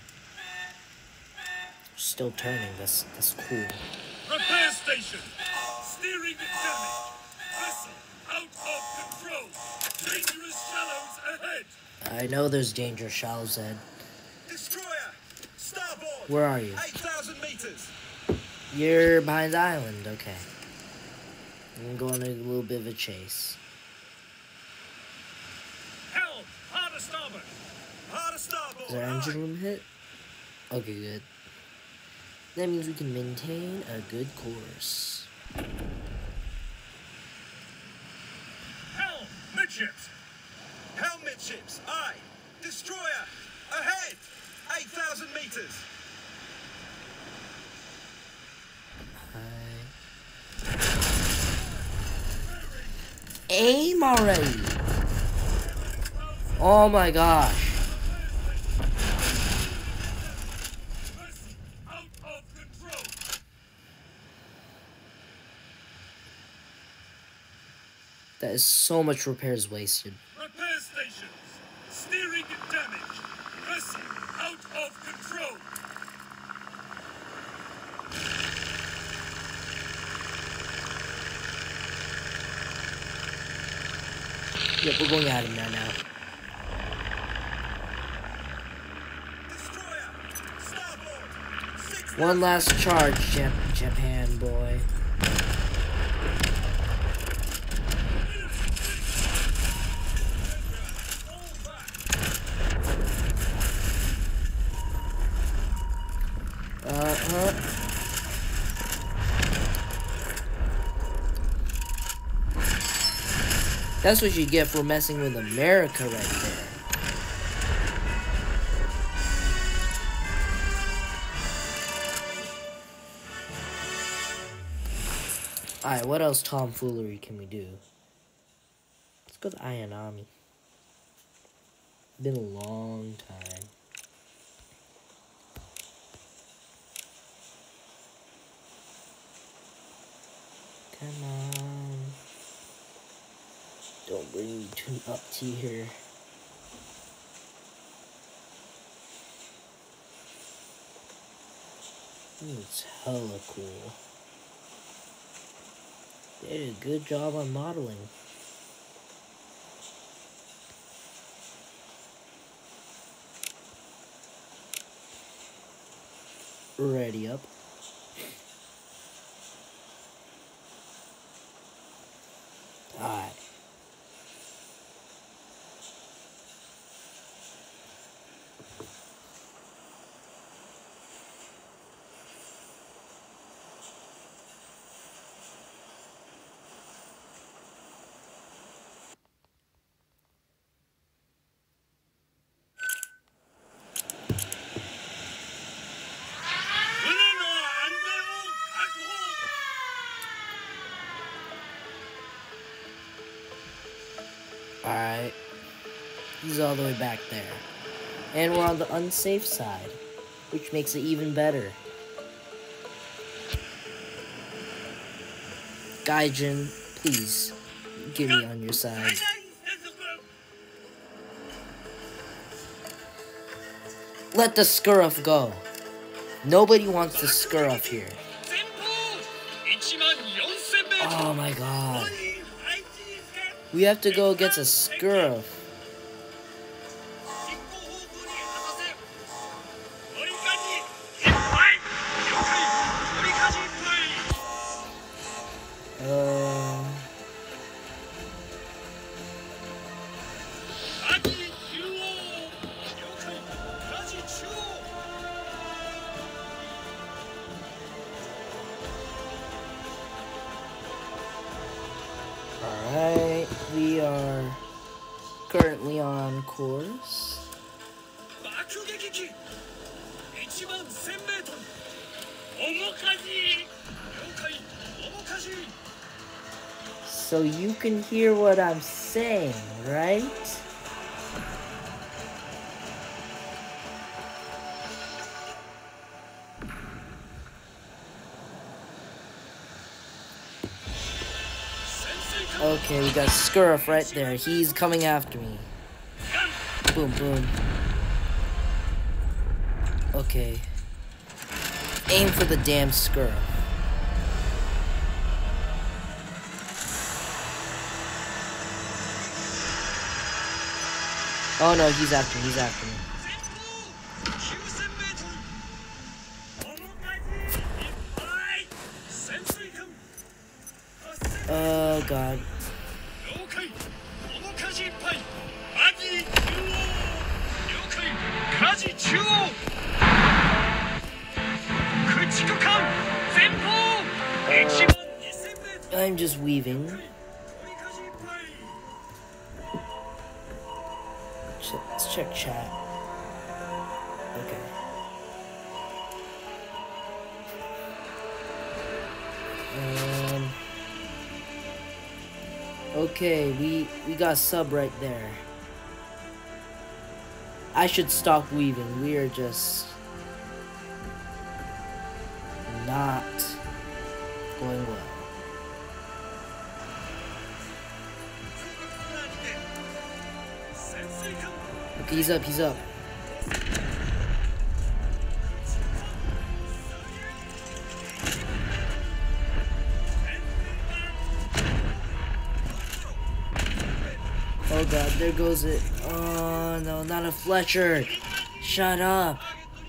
Speaker 1: Still turning, that's that's cool.
Speaker 3: Repair station. Steering damage. Vessel out of control. Dangerous shallows ahead.
Speaker 1: I know there's dangerous shallows ahead.
Speaker 3: Destroyer. Starboard.
Speaker 1: Where are you?
Speaker 3: eight thousand meters.
Speaker 1: You're behind the island, okay. I'm going on a little bit of a chase.
Speaker 3: Helm. Hard to starboard. Hard to starboard.
Speaker 1: Is our engine room hit? Okay, good. That means we can maintain a good course.
Speaker 3: Helm. Midships. Helm midships. Aye. Destroyer. Ahead. eight thousand meters.
Speaker 1: Aim already! Oh my gosh.
Speaker 3: Out of control.
Speaker 1: That is so much repairs wasted.
Speaker 3: Repair stations. Steering damage. Vessel out of control.
Speaker 1: Yep, we're going at him now now.
Speaker 3: Destroyer. Starboard. Six.
Speaker 1: One last charge, Jap Japan boy.
Speaker 3: All back.
Speaker 1: Uh-huh. That's what you get for messing with America right there. Alright, what else tomfoolery can we do? Let's go to Ayanami. Been a long time. Come on. Don't bring me to an up tier. It's hella cool. They did a good job on modeling. Ready up. Alright. Alright. He's all the way back there. And we're on the unsafe side, which makes it even better. Gaijin, please, get me on your side. Let the Scurf go. Nobody wants the Scurf here. Oh my god. We have to go against a Scurf. Uh... Alright, we are currently on course. So you can hear what I'm saying, right? Okay, we got Scurf right there. He's coming after me. Boom, boom. Okay. Aim for the damn Scurf. Oh no, he's after me, he's after me. Oh god. Uh, I'm just weaving. Let's check chat. Okay. Um. Okay, we we got sub right there. I should stop weaving. We are just not going well. Okay, he's up, he's up. Oh god, there goes it. Oh no, not a Fletcher. Shut up.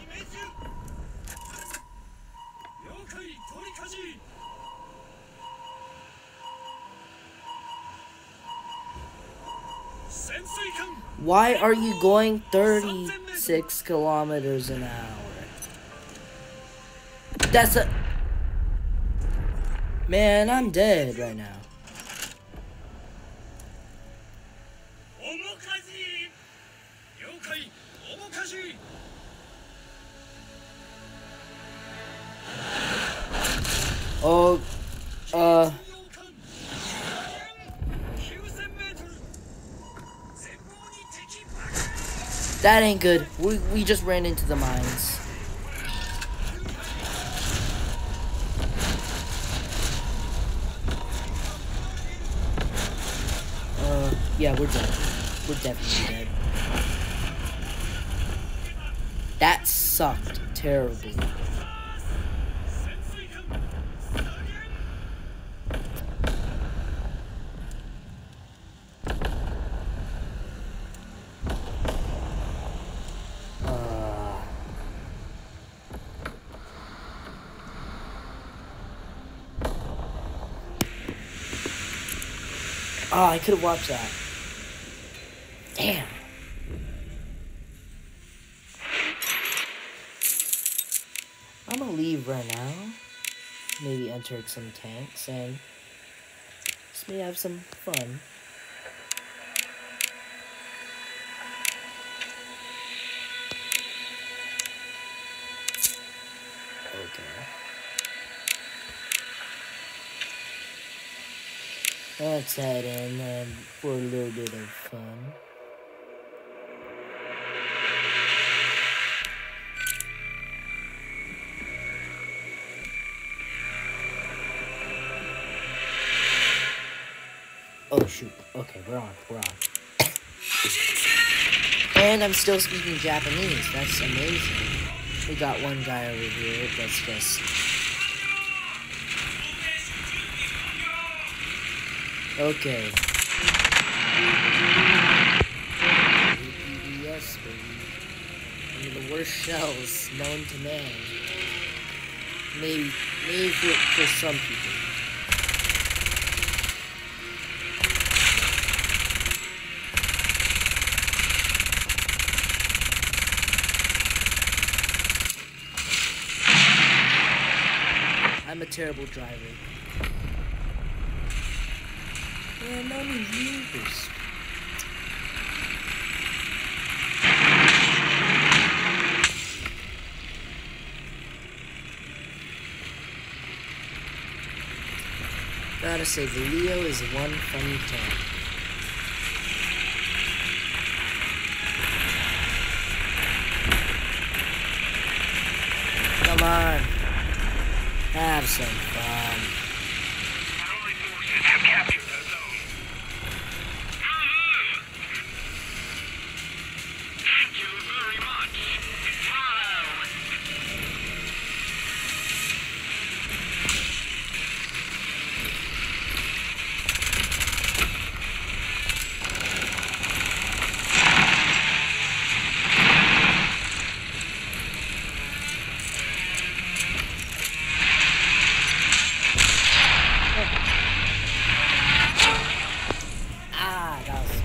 Speaker 1: Why are you going thirty-six kilometers an hour? That's a... Man, I'm dead right now. Oh, uh... That ain't good. We, we just ran into the mines. Uh, yeah, we're dead. We're definitely dead. That sucked terribly. Oh, I could have watched that. Damn. I'm gonna leave right now. Maybe enter some tanks and just maybe have some fun. Okay. Let's head in and for a little bit of fun. Oh shoot. Okay, we're on. We're on. And I'm still speaking Japanese. That's amazing. We got one guy over here that's just... Okay. Yes, baby. One of the worst shells known to man. Maybe, maybe for, for some people. I'm a terrible driver. Man, no need movers. Gotta say, the Leo is one funny tank. Come on. Have some fun.
Speaker 2: Our only forces have captured that zone. Thank you very much. Wow.
Speaker 1: Ah, that was...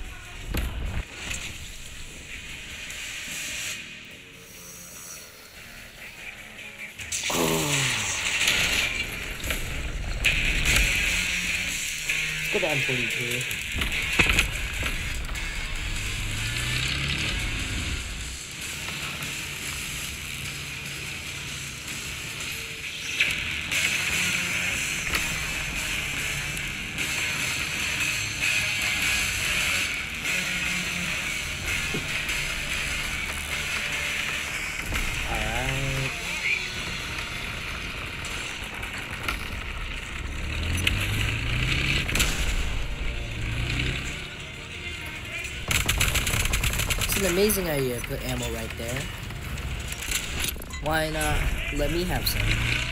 Speaker 1: Oh. Let's go to M forty-two. Alright. It's an amazing idea to put ammo right there. Why not let me have some?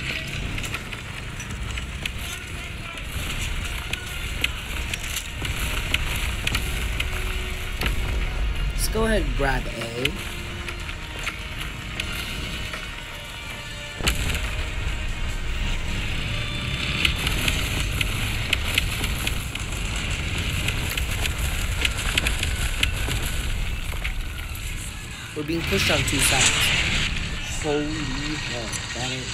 Speaker 1: Let's go ahead and grab A. We're being pushed on two sides. Holy hell, that ain't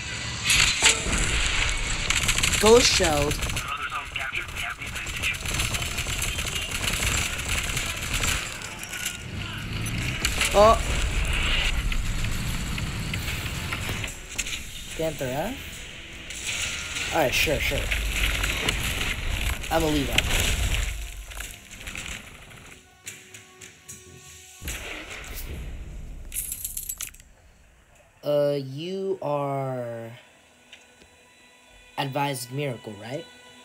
Speaker 1: good. Ghost shelled.
Speaker 2: Another zone captured. We have the advantage.
Speaker 1: Oh! Panther, huh? Alright, sure, sure. I'm gonna leave that. Uh, you are advised miracle, right?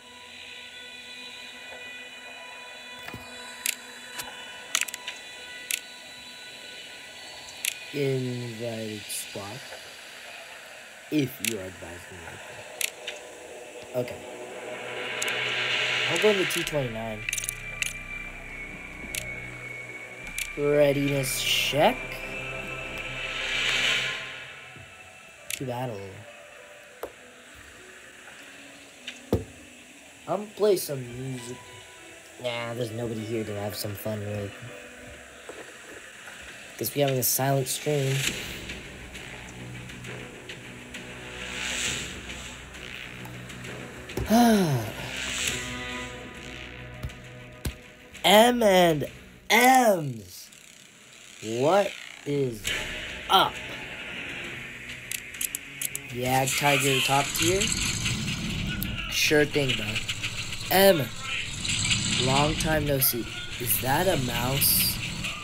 Speaker 1: Invited spot. If you are advised miracle. Okay. I'll go to T twenty-nine. Readiness check. To battle. I'm gonna play some music. Nah, there's nobody here to have some fun with. Guess we're having a silent stream. M and M's. What is up? Yeah, Tiger top tier? Sure thing, bro. M. Long time no see. Is that a mouse?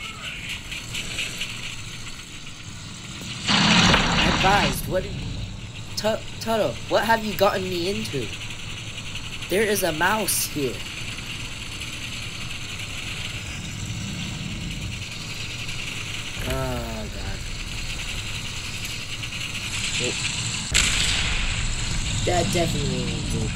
Speaker 1: Advised, what did... Toto, what have you gotten me into? There is a mouse here. Oh, God. Oh. That definitely ain't good.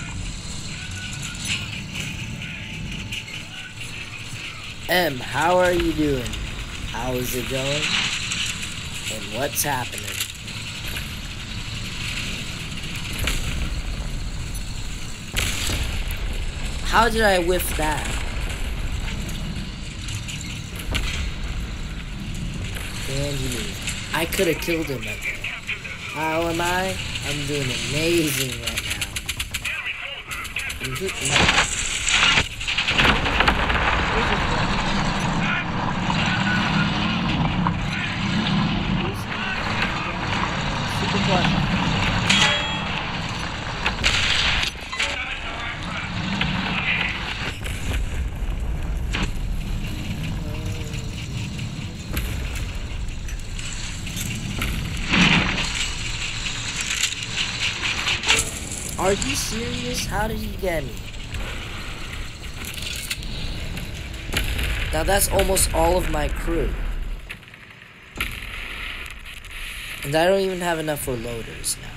Speaker 1: M, how are you doing? How is it going? And what's happening? How did I whiff that? And you knew. I could have killed him right there. How am I? I'm doing amazing right now. Super fun. Are you serious? How did he get me? Now that's almost all of my crew. And I don't even have enough for loaders now.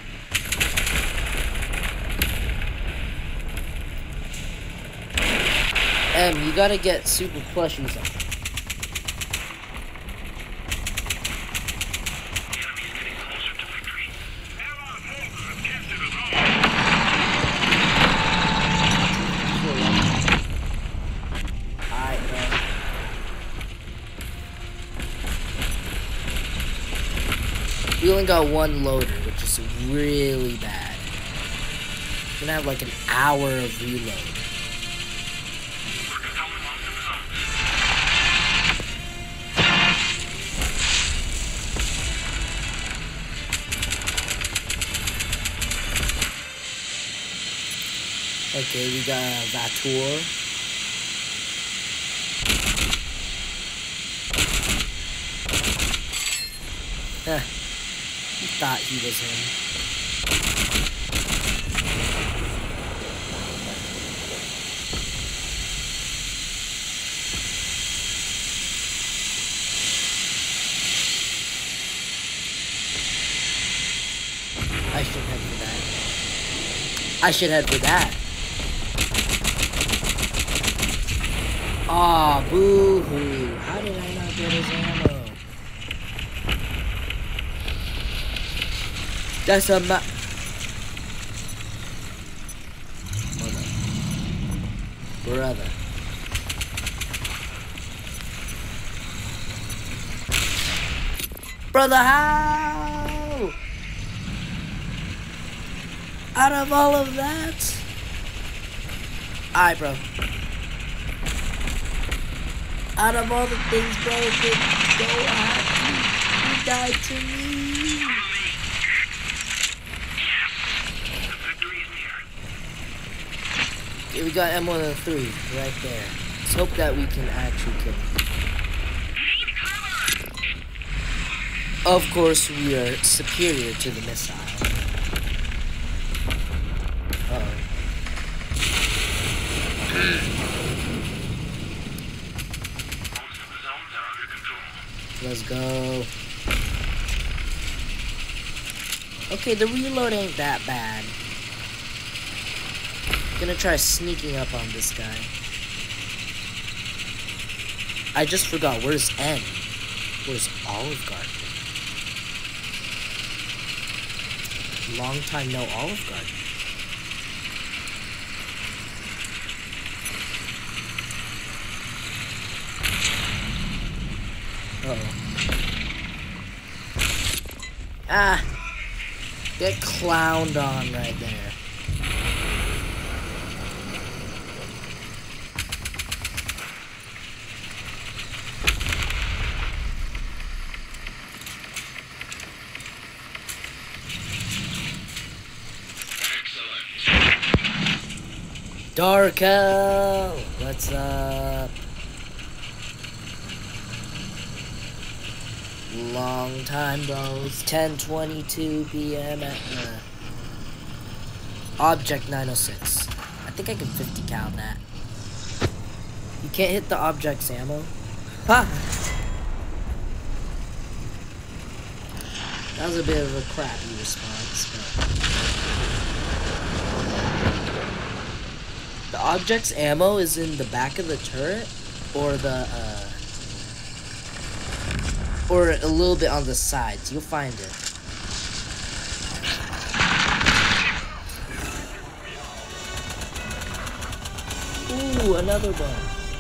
Speaker 1: M, you gotta get super plushies on. We only got one loader, which is really bad. We're gonna have like an hour of reload. Okay, we got a Vator. Huh. He thought he was him. I should head for that. I should head for that. Aw, oh, boo-hoo. How did I not get his ammo? That's a ma- Mother. Brother. Brother, how? Out of all of that? Alright, bro. Out of all the things, bro, that go out, you died to me. Okay, we got M one oh three right there. Let's hope that we can actually kill him. Of course, we are superior to the missile. Uh-oh.
Speaker 2: Most of the zones are under control.
Speaker 1: Let's go. Okay, the reload ain't that bad. Gonna try sneaking up on this guy. I just forgot, where's N? Where's Olive Garden? Long time no Olive Garden. Uh-oh. Ah! Get clowned on right there. Darko! What's up? Long time, bros. ten twenty-two p m at uh, Object nine oh six. I think I can fifty cal that. You can't hit the object's ammo? Ha! That was a bit of a crappy response, but... The object's ammo is in the back of the turret, or the, uh... or a little bit on the sides. You'll find it. Ooh, another one.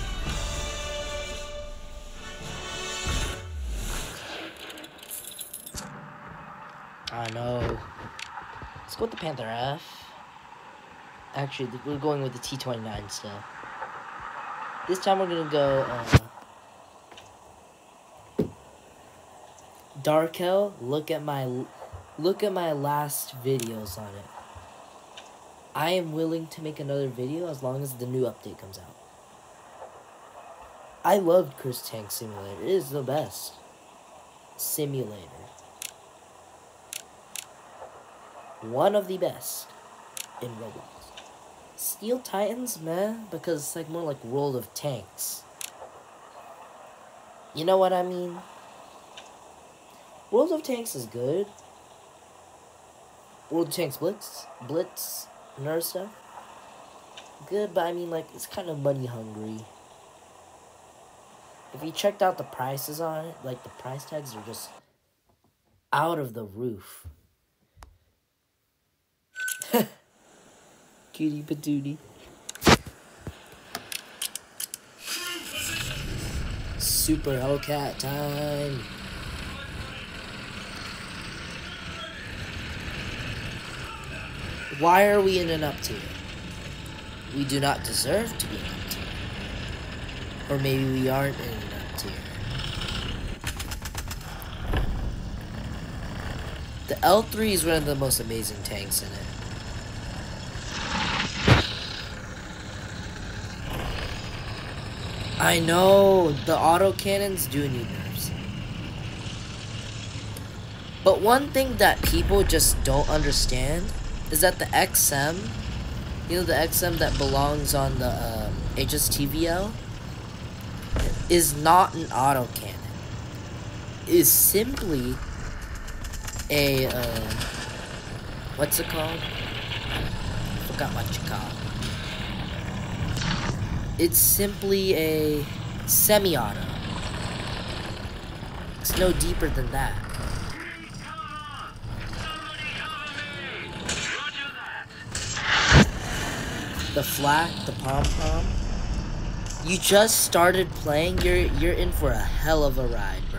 Speaker 1: I know. Let's go with the Panther F. Actually, we're going with the T twenty-nine still. This time we're gonna go, uh... Darko, look at my... Look at my last videos on it. I am willing to make another video as long as the new update comes out. I loved Chris Tank Simulator. It is the best simulator. One of the best in Roblox. Steel Titans, man, because it's like more like World of Tanks. You know what I mean? World of Tanks is good. World of Tanks Blitz, Blitz, and other stuff. Good, but I mean, like, it's kind of money hungry. If you checked out the prices on it, like, the price tags are just out of the roof. Cutie patootie. Super Hellcat time. Why are we in an up tier? We do not deserve to be in an up tier. Or maybe we aren't in an up tier. The L three is one of the most amazing tanks in it. I know, the autocannons do need nerfs. But one thing that people just don't understand is that the X M, you know, the X M that belongs on the um, H S T V L, is not an autocannon. It is simply a, uh, what's it called? I forgot what you call it. It's simply a semi-auto. It's no deeper than that. The flak, the pom-pom. You just started playing, you're you're in for a hell of a ride, bro.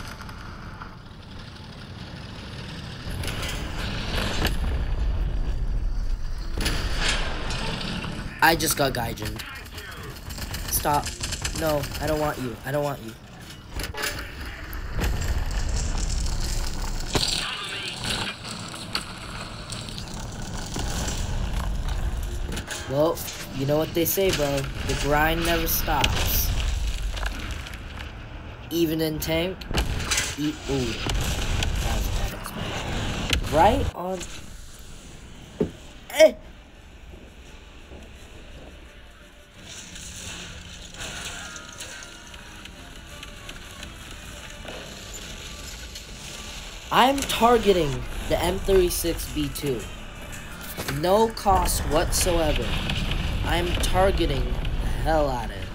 Speaker 1: I just got Gaijin. Stop. No, I don't want you. I don't want you. Well, you know what they say, bro. The grind never stops. Even in tank. E ooh. right on. Eh. I'm targeting the M thirty-six B two. No cost whatsoever. I'm targeting the hell out of it.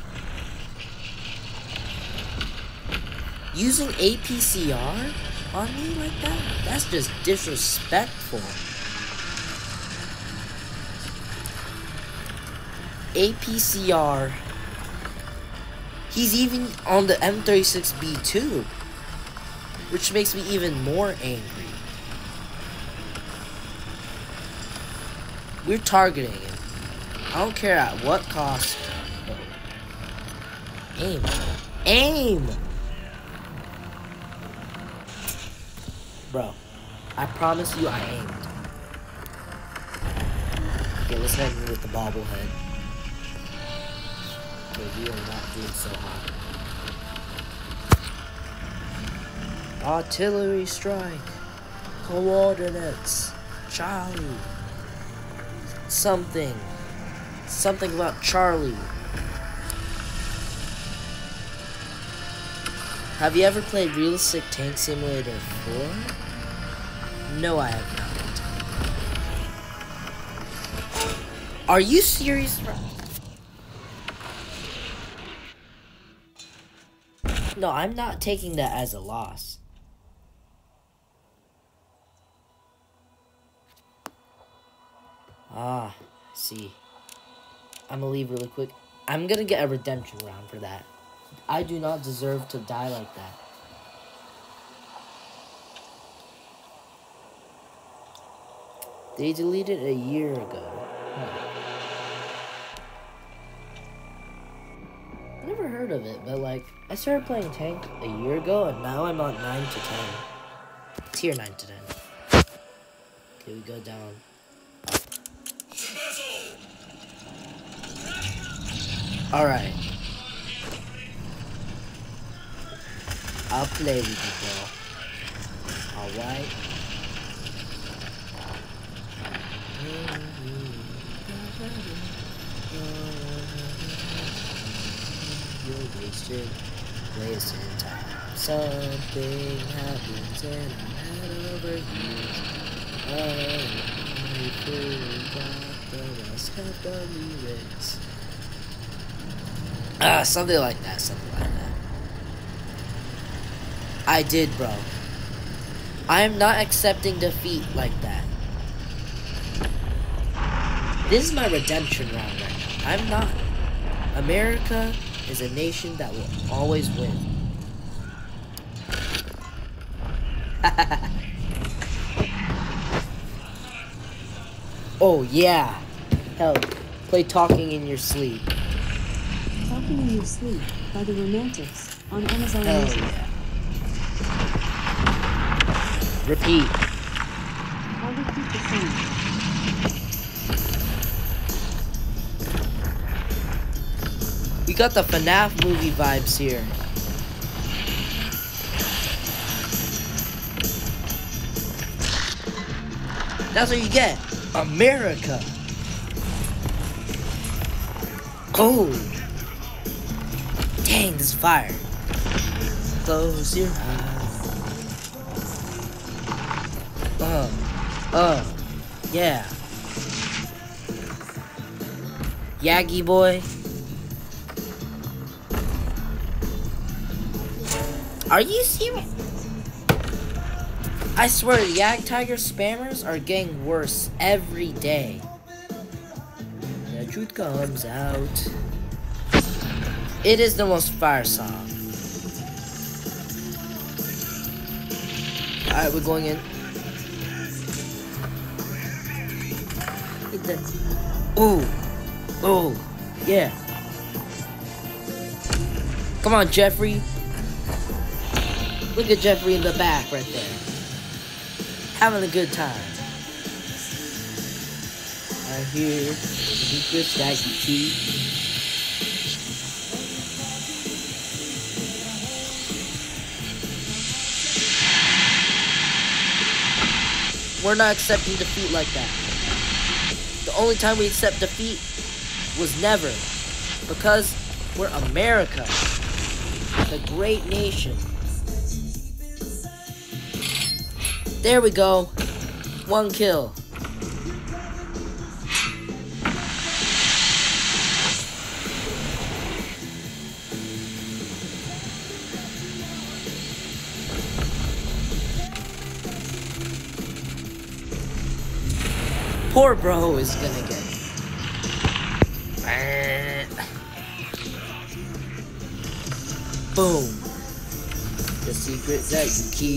Speaker 1: Using A P C R on me like that? That's just disrespectful. A P C R. He's even on the M thirty-six B two. Which makes me even more angry. We're targeting him. I don't care at what cost. Aim. Aim! Bro, I promise you I aimed. Okay, let's head in with the bobblehead. Okay, we are not doing so hot. Artillery strike. Coordinates. Charlie. Something. Something about Charlie. Have you ever played Realistic Tank Simulator four? No, I have not. Are you serious? No, I'm not taking that as a loss. Ah, see. I'm gonna leave really quick. I'm gonna get a redemption round for that. I do not deserve to die like that. They deleted it a year ago. Huh. Never heard of it, but like, I started playing Tank a year ago, and now I'm on nine to ten. Tier nine to ten. Okay, we go down. Alright. I'll play with you, bro. Alright. You're wasted, wasting time. Something happens and I'm head over heels. Oh, you forgot the rest of the lyrics. Ah, uh, something like that, something like that. I did, bro. I am not accepting defeat like that. This is my redemption round right now. I'm not. America is a nation that will always win. Oh, yeah. Hell, play Talking in Your Sleep.
Speaker 4: Talking in Your Sleep by the Romantics on Amazon
Speaker 1: Hell
Speaker 4: Music.
Speaker 1: yeah. Repeat.
Speaker 4: I'll repeat the song.
Speaker 1: We got the FNAF movie vibes here. That's what you get. America. Oh. Dang, this is fire. Close your eyes. Uh, uh, yeah. Yagi boy. Are you serious? I swear, the Yag Tiger spammers are getting worse every day. The truth comes out. It is the most fire song. Alright, we're going in. Ooh. Ooh. Yeah. Come on, Jeffrey. Look at Jeffrey in the back right there. Having a good time. I hear the Chris Daggy T. We're not accepting defeat like that. The only time we accept defeat was never. Because we're America. The great nation. There we go. One kill. Poor bro is gonna get. Boom. The secret that you keep.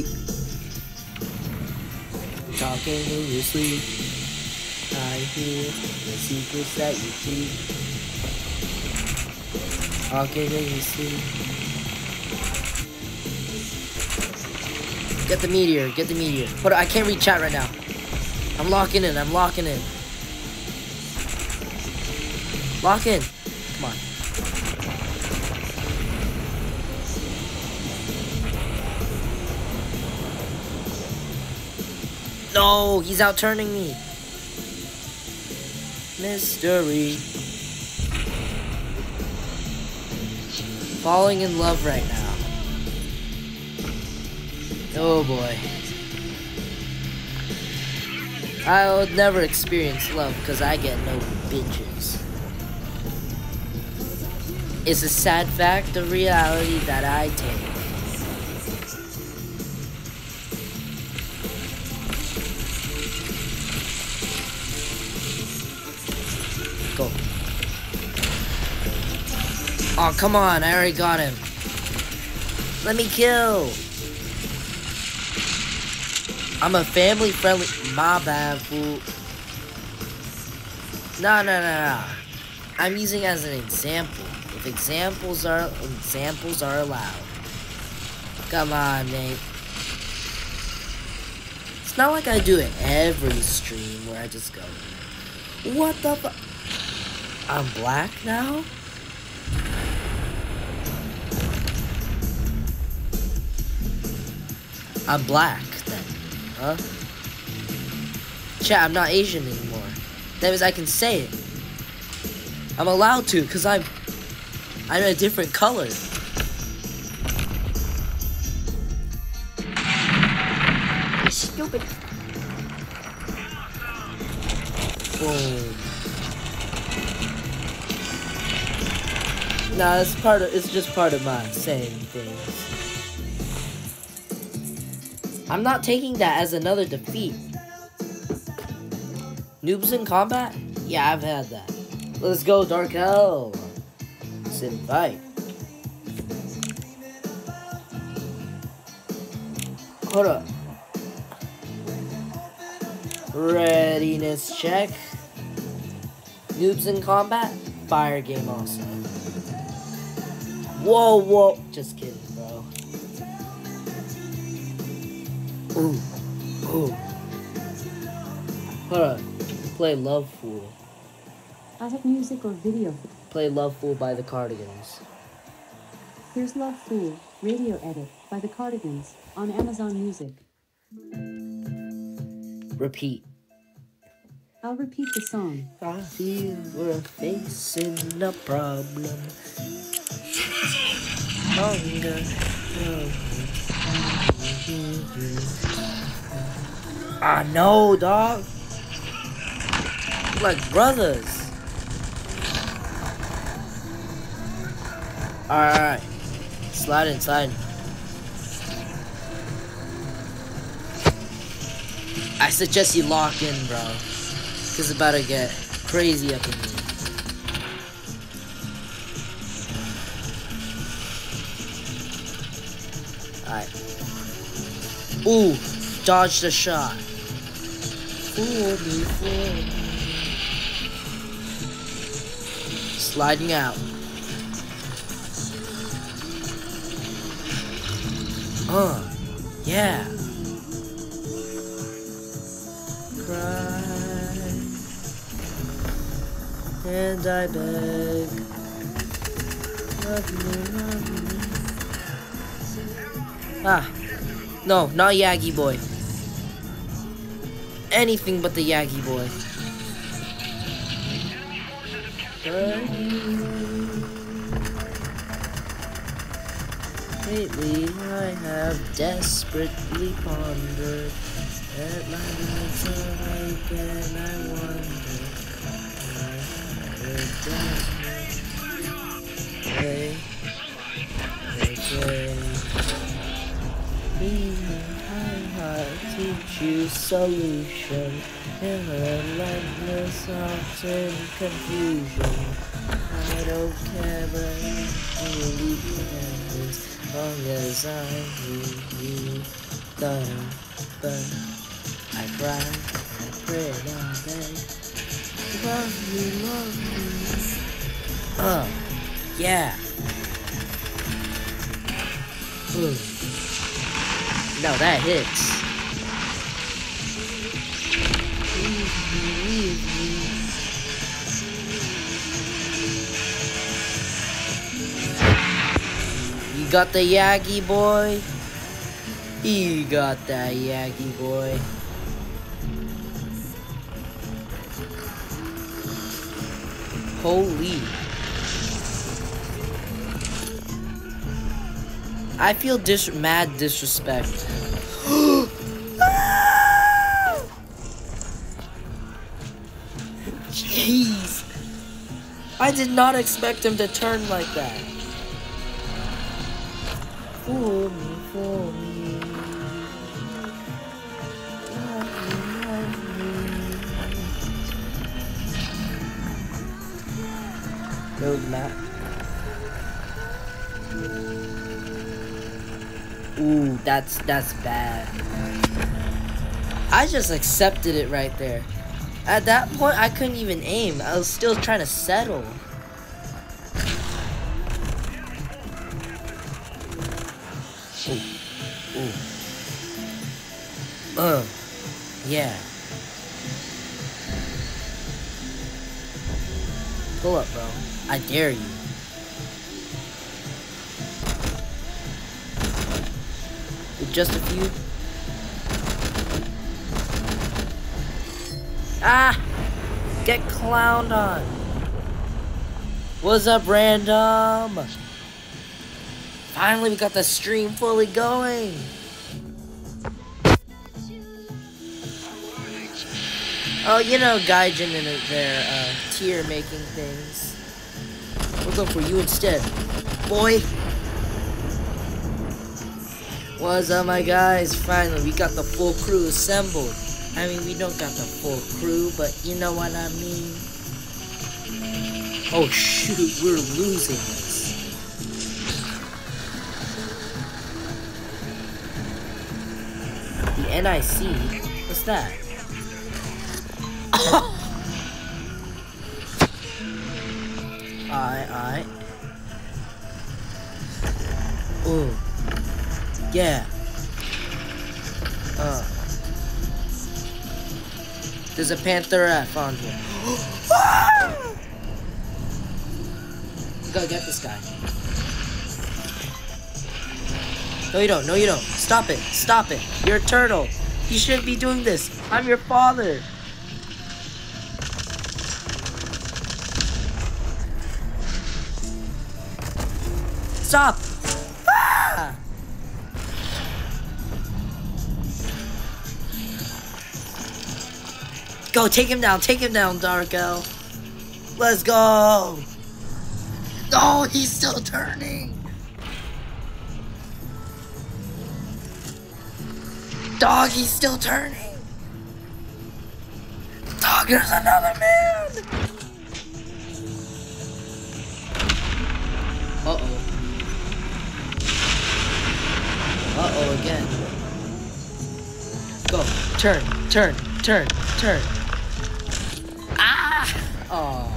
Speaker 1: Talking in your sleep. I hear the secrets that you keep. Talking in your sleep. Get the meteor, get the meteor. Hold on, I can't read chat right now. I'm locking in, I'm locking in. Lock in. Come on. No, he's outturning me. Mystery. Falling in love right now. Oh boy. I'll never experience love because I get no bitches. It's a sad fact of reality that I take. Go. Oh, come on. I already got him. Let me kill. I'm a family friendly. My bad, fool. No, no, no, no. I'm using as an example. If examples are examples are allowed. Come on, Nate. It's not like I do it every stream where I just go, what the fu- I'm black now? I'm black then, huh? Chat, I'm not Asian anymore. That means I can say it. I'm allowed to, because I'm I'm a different color. You're stupid. Boom. Nah, it's part of it's just part of my saying things. I'm not taking that as another defeat. Noobs in combat? Yeah, I've had that. Let's go, Dark Hell. Let's invite. Hold up. Readiness check. Noobs in combat? Fire game also. Whoa, whoa. Just kidding, bro. Ooh. Ooh. Hold up. Play Love Fool.
Speaker 4: I have music or video.
Speaker 1: Play Love Fool by the Cardigans.
Speaker 4: Here's Love Fool, radio edit by the Cardigans on Amazon Music.
Speaker 1: Repeat.
Speaker 4: I'll repeat the song.
Speaker 1: I feel we're facing a problem. Hunger. I know, dog. We're like brothers. Alright. Slide in, slide in. I suggest you lock in, bro. Cause it's about to get crazy up in here. Alright. Ooh, dodged a shot. Fool me, fool me. Sliding out. Uh, yeah. Cry, and I beg. Love me, love me. Ah, no, not Yagi boy. anything but the Yagi boy. Lately I have desperately pondered. At my nights awake and I wonder why I done way, way. I have to choose solution in a relentless often confusion. I don't care, but I really care as long as I'm with you. Done, but I cry, I pray, and I beg. Love you, love you. Uh, yeah. Ooh. No, that hits. You got the Yagi boy? You got that Yagi boy. Holy. I feel dis mad disrespect. Jeez. I did not expect him to turn like that. Fool me, fool me. Love me, love me. Go map. Ooh, that's that's bad. I just accepted it right there. At that point, I couldn't even aim. I was still trying to settle. Ooh, ooh. Uh, yeah. Pull up, bro. I dare you. With just a few. Ah! Get clowned on. What's up, random? Finally, we got the stream fully going. Oh, you know, Gaijin and their uh, tier making things. We'll go for you instead, boy. What's up, my guys? Finally, we got the full crew assembled. I mean, we don't got the full crew, but you know what I mean. Oh shoot, we're losing this. The N I C? What's that? Alright, alright. Ooh. Yeah. Uh. There's a Panther F on here. You gotta get this guy. No, you don't. No, you don't. Stop it. Stop it. You're a turtle. You shouldn't be doing this. I'm your father. Stop. Ah! Go, take him down. Take him down, Darko. Let's go. Oh, he's still turning. Dog, he's still turning. Dog, there's another man. Uh-oh. Uh-oh again. Go. Turn, turn, turn, turn. Ah! Oh.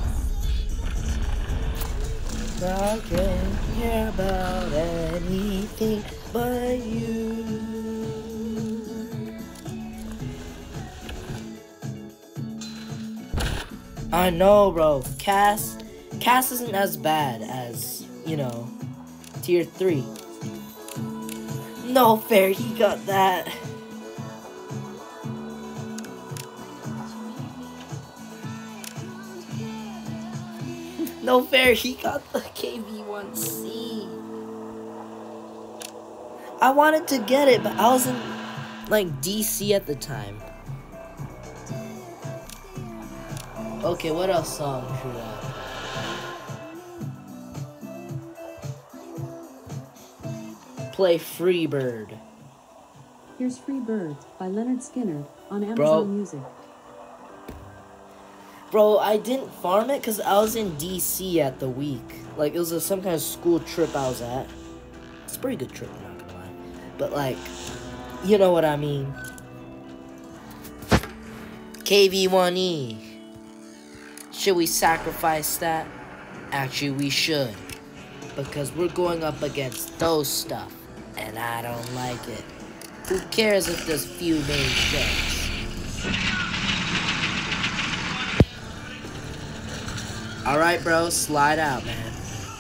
Speaker 1: I can't care about anything but you. I know, bro. Cass, Cass isn't as bad as, you know, tier three. No fair, he got that. No fair, he got the K V one C. I wanted to get it, but I was in, like, D C at the time. Okay, what else song should I play? Freebird.
Speaker 4: Here's Free Bird by Leonard Skinner on Amazon
Speaker 1: Bro.
Speaker 4: Music.
Speaker 1: Bro, I didn't farm it because I was in D C at the week. Like, it was a, some kind of school trip I was at. It's a pretty good trip, I'm not gonna lie. But, like, you know what I mean. K V one E. Should we sacrifice that? Actually, we should. Because we're going up against those stuff. And I don't like it. Who cares if there's few main ships? Alright, bro, slide out, man.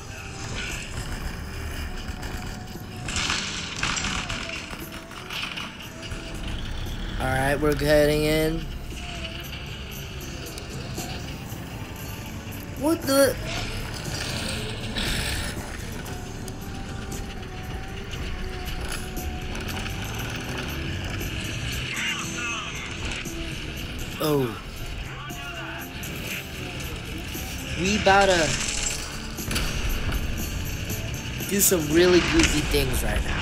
Speaker 1: Alright, we're heading in. What the? Oh. We about to do some really goofy things right now.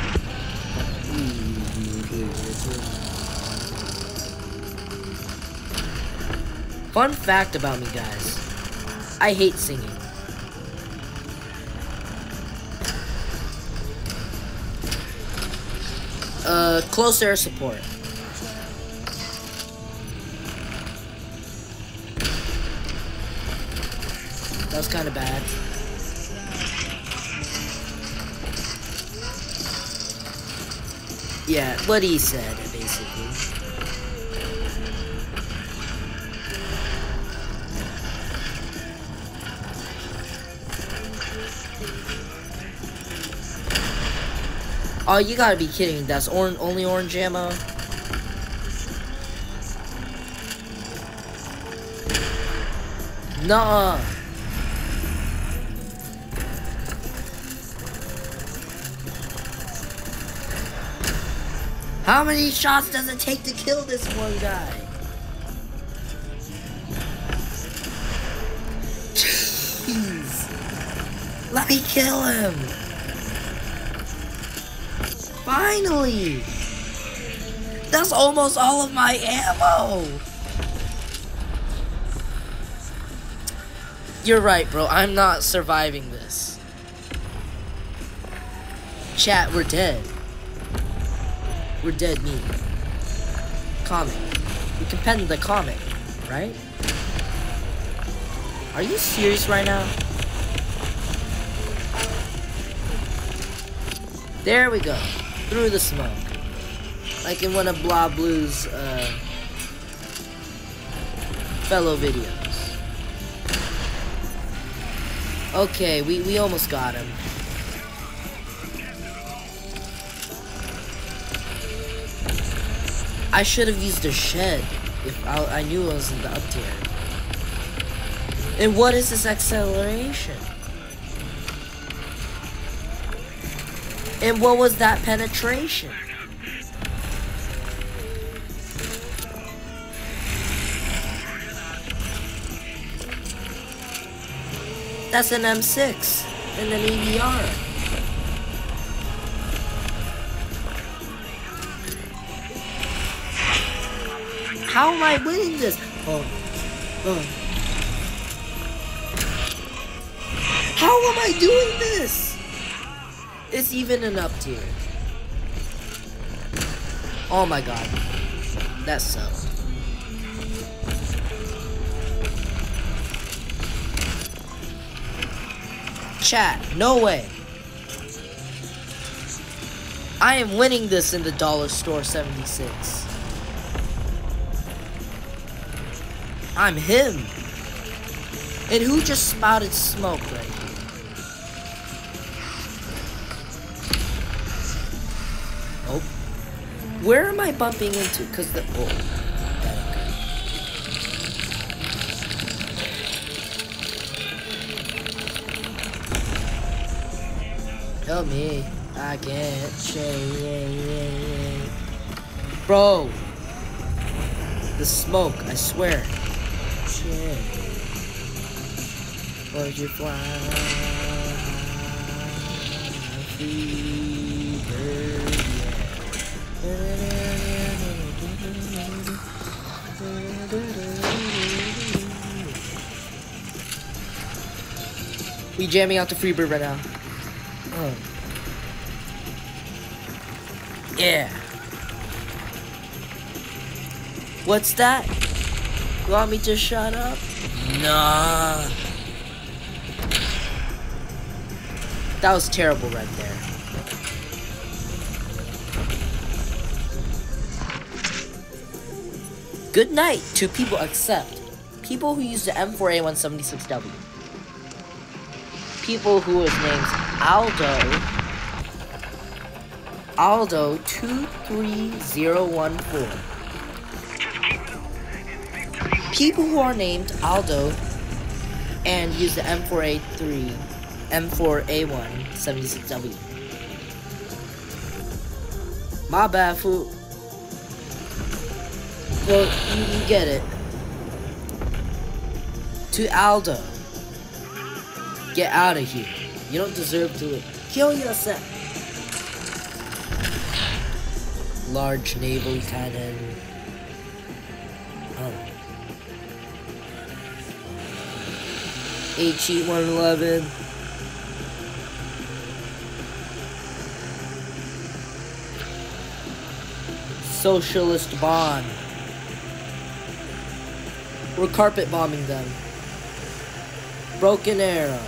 Speaker 1: Fun fact about me, guys. I hate singing. Uh, close air support. That was kind of bad. Yeah, what he said, basically. Oh, you gotta be kidding me. That's or only orange ammo? Nuh-uh. How many shots does it take to kill this one guy? Jeez. Let me kill him. Finally. That's almost all of my ammo. You're right, bro. I'm not surviving this. Chat, we're dead. We're dead meat. Comic. We can pen the comic, right? Are you serious right now? There we go. Through the smoke. Like in one of Blah Blue's uh, fellow videos. Okay, we, we almost got him. I should have used a shed if I, I knew I was in the up tier. And what is this acceleration? And what was that penetration? That's an M six and an E V R. How am I winning this? Oh. Oh. How am I doing this? It's even an up tier. Oh my god. That sucks. Chat, no way. I am winning this in the dollar store seventy-six. I'm him. And who just spouted smoke right here? Oh. Where am I bumping into? Cause the oh that okay. help me. I can't change. Bro. The smoke, I swear. Shit. Would you fly? Free bird, yeah. We jamming out to Freebird right now. Oh. Yeah. What's that? You want me to shut up? Nah. That was terrible right there. Good night to people except people who use the M four A one seventy-six W. People who is named Aldo. Aldo two three zero one four. People who are named Aldo and use the M four A three, M four A one seventy-six W. My bad, fool. Well, you, you get it. To Aldo, get out of here. You don't deserve to live. Kill yourself. Large naval cannon. Oh. H E one eleven. Socialist bond. We're carpet bombing them. Broken Arrow.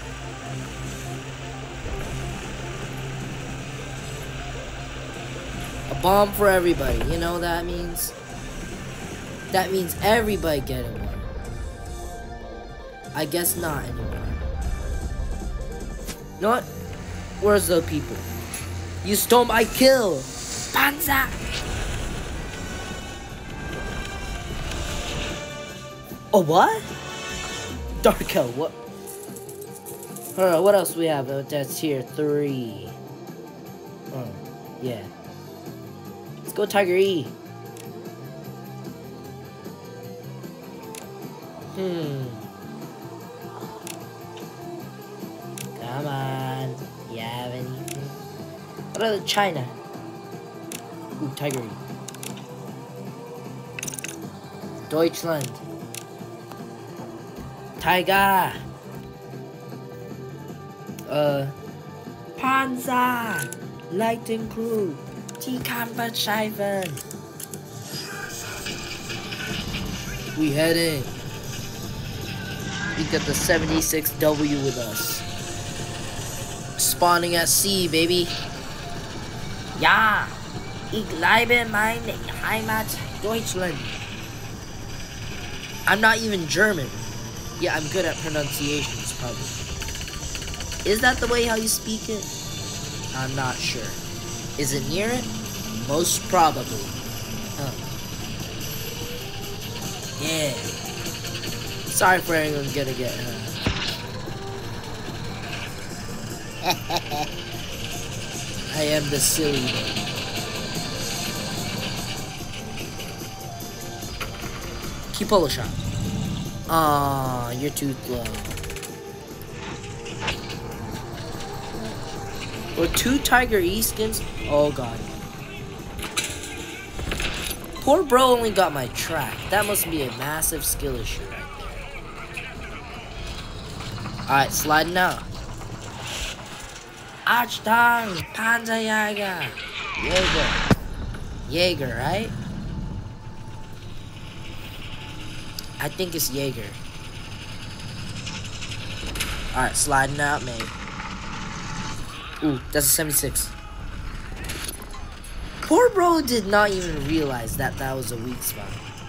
Speaker 1: A bomb for everybody. You know what that means? That means everybody getting one. I guess not anymore. You know what? Where's the people? You stole my kill! Panza! Oh, what? Darko, what? Alright, what else we have? Oh, that's here. Three. Oh, yeah. Let's go Tiger E. Hmm. Come on. You have anything? What about China? Ooh, Tiger E. Deutschland. Tiger. Uh. Panzer. Lighting crew. T-Kampfscheiben. We heading. We got the seventy-six W with us. Spawning at sea, baby. Ja. Ich liebe meine Heimat Deutschland. I'm not even German. Yeah, I'm good at pronunciations, probably. Is that the way how you speak it? I'm not sure. Is it near it? Most probably. Huh. Yeah. Sorry for anyone gonna get hurt. I am the silly one. Keep polo shot. Aw, you're too slow. Or two Tiger E skins? Oh god. Poor bro only got my track. That must be a massive skill issue right there. Alright, sliding out. Achtung! Panzerjäger! Jaeger. Jaeger, right? I think it's Jaeger. Alright, sliding out, mate. Ooh, that's a seventy-six. Poor bro did not even realize that that was a weak spot.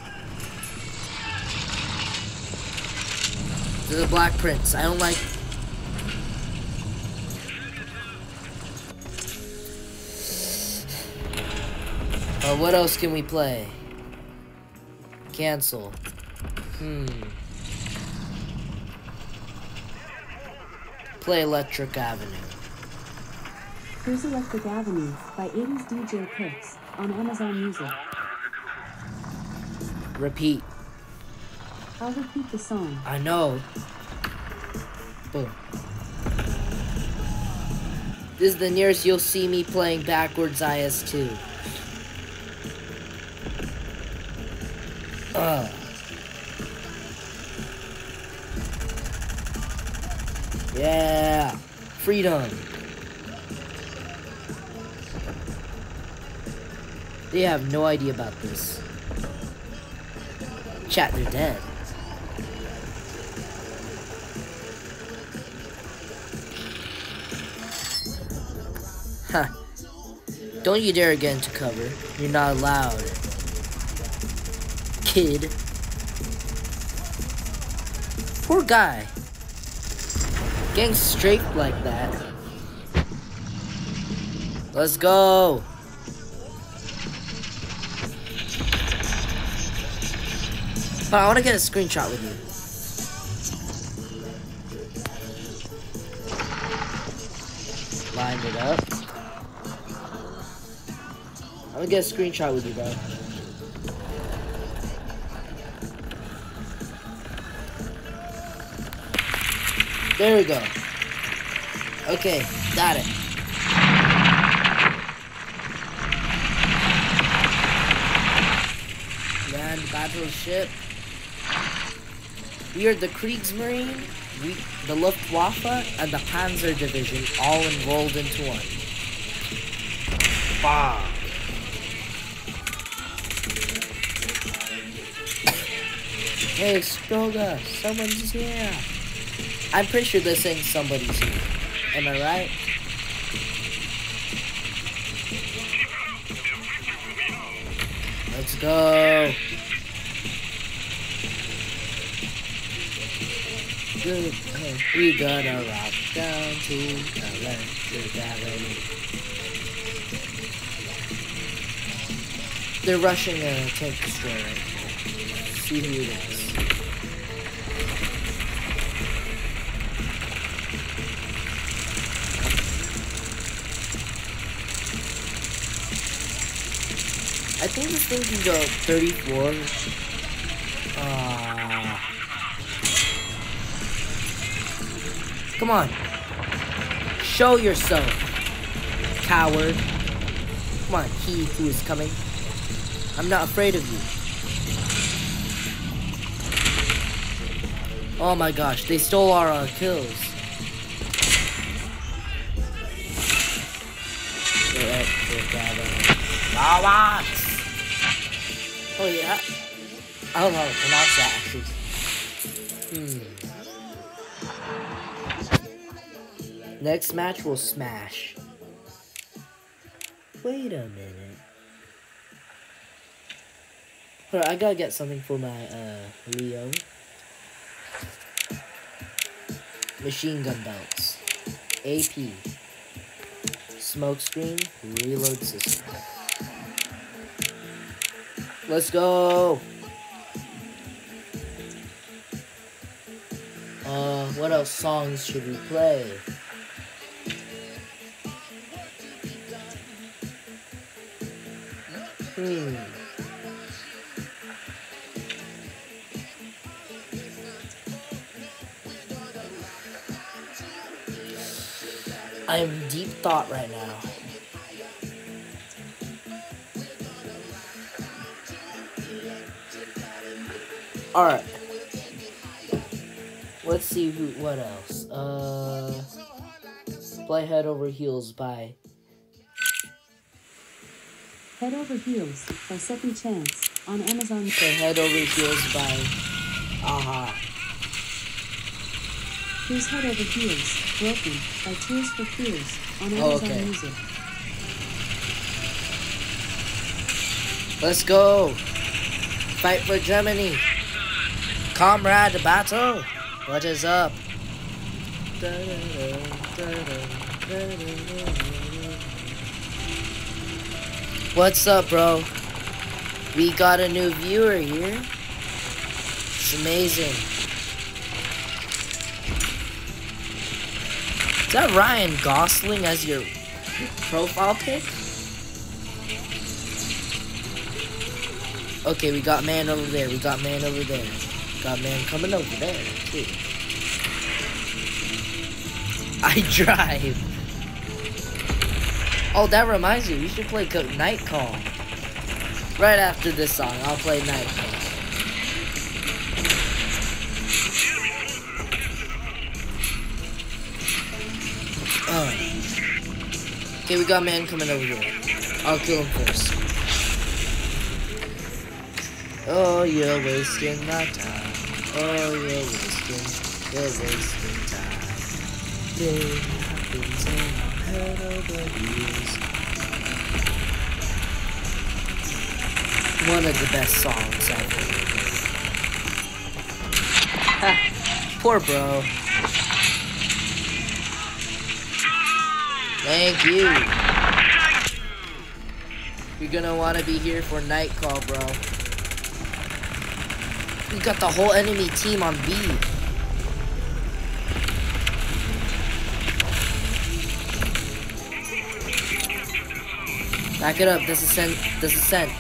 Speaker 1: The Black Prince. I don't like... Uh, what else can we play? Cancel. Hmm. Play Electric Avenue.
Speaker 4: Here's Electric Avenue by eighties D J Cooks on Amazon Music.
Speaker 1: Repeat.
Speaker 4: I'll repeat the song.
Speaker 1: I know. Boom. This is the nearest you'll see me playing backwards I S two. Ugh. Yeah. Freedom. They have no idea about this. Chat, they're dead. Huh. Don't you dare get into cover. You're not allowed. Kid. Poor guy. Getting strafed like that. Let's go. But I want to get a screenshot with you. Line it up. I'm gonna get a screenshot with you, bro. There we go. Okay, got it. Land battleship. We are the Kriegsmarine, we, the Luftwaffe, and the Panzer Division all enrolled into one. Bah. Hey, Stroga, someone's here. I'm pretty sure they're saying somebody's here. Am I right? Let's go. Good. We gonna rock down to Electric Avenue. They're rushing a tank destroyer right now. See who it is. I think this thing can go thirty-four. Uh, come on. Show yourself, coward. Come on, he who is coming. I'm not afraid of you. Oh my gosh, they stole our uh, kills. Oh yeah. I don't know how to pronounce that actually. Hmm. Next match will smash. Wait a minute. Hold on, I gotta get something for my uh Leo. Machine gun belts. A P. Smokescreen. Reload system. Let's go. Uh, what else songs should we play? Hmm. I'm in deep thought right now. Alright. Let's see who what else. Uh play Head Over Heels by
Speaker 4: Head Over Heels by Second Chance on Amazon.
Speaker 1: Play Head Over Heels by Aha.
Speaker 4: Here's Head Over Heels, Broken by Tears for Fears on Amazon
Speaker 1: Oh, okay.
Speaker 4: Music.
Speaker 1: Let's go. Fight for Germany. Comrade battle. What is up? What's up, bro? We got a new viewer here. It's amazing. Is that Ryan Gosling as your Profile pic? Okay, we got man over there. We got man over there. Got man coming over there, too. I drive. Oh, that reminds me. We should play Night Call. Right after this song, I'll play Night Call. Uh. Okay, we got man coming over here. I'll kill him first. Oh, you're wasting my time. Oh, you're wasting, you're wasting time. Day happens in my head over years. One of the best songs ever. Ha, poor bro. Thank you. You're gonna wanna be here for Night Call, bro. We got the whole enemy team on B. Back it up. This is sent. This is sent.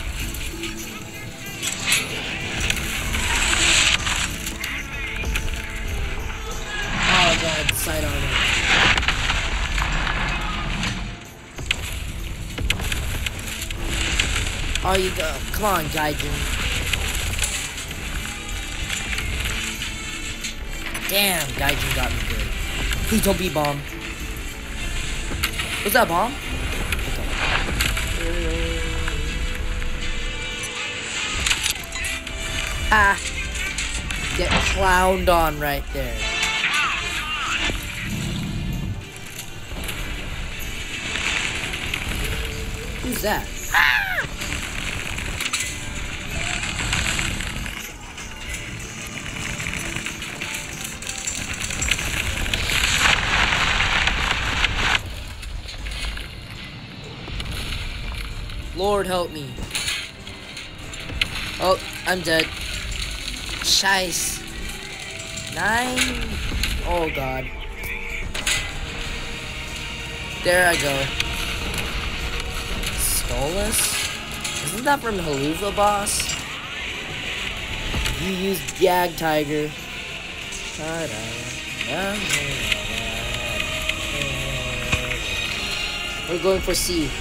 Speaker 1: Oh god, side armor. Oh, you go. Come on, Gaijin. Damn, Gaijin got me good. Please don't be bomb. Was that bomb? Okay. Ah. Get clowned on right there. Who's that? Ah! Lord help me. Oh, I'm dead. Scheiß. Nine. Oh god. There I go. Stolas? Isn't that from Haluva Boss? You used Yag Tiger. We're going for C.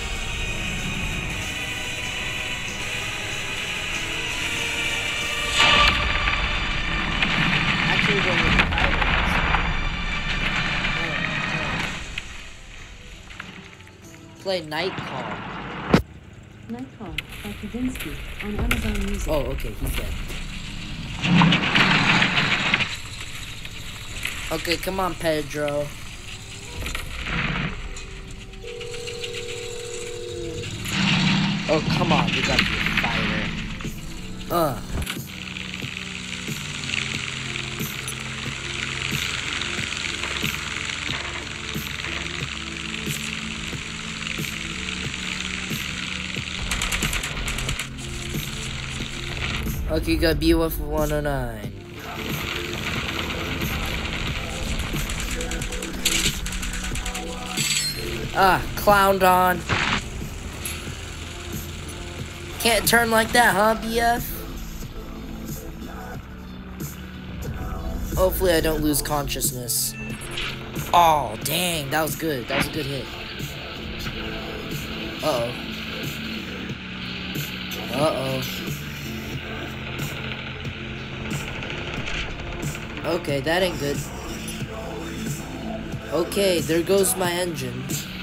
Speaker 1: Play Night Call.
Speaker 4: Night Call by Kavinsky on Amazon Music.
Speaker 1: Oh, okay, he's dead. Okay, come on, Pedro. Oh, come on, you gotta be a fighter. Uh. Okay, you got B with one oh nine. Ah, clowned on. Can't turn like that, huh, B F? Hopefully I don't lose consciousness. Oh, dang, that was good. That was a good hit. Uh-oh. Uh-oh. Okay, that ain't good. Okay, there goes my engine.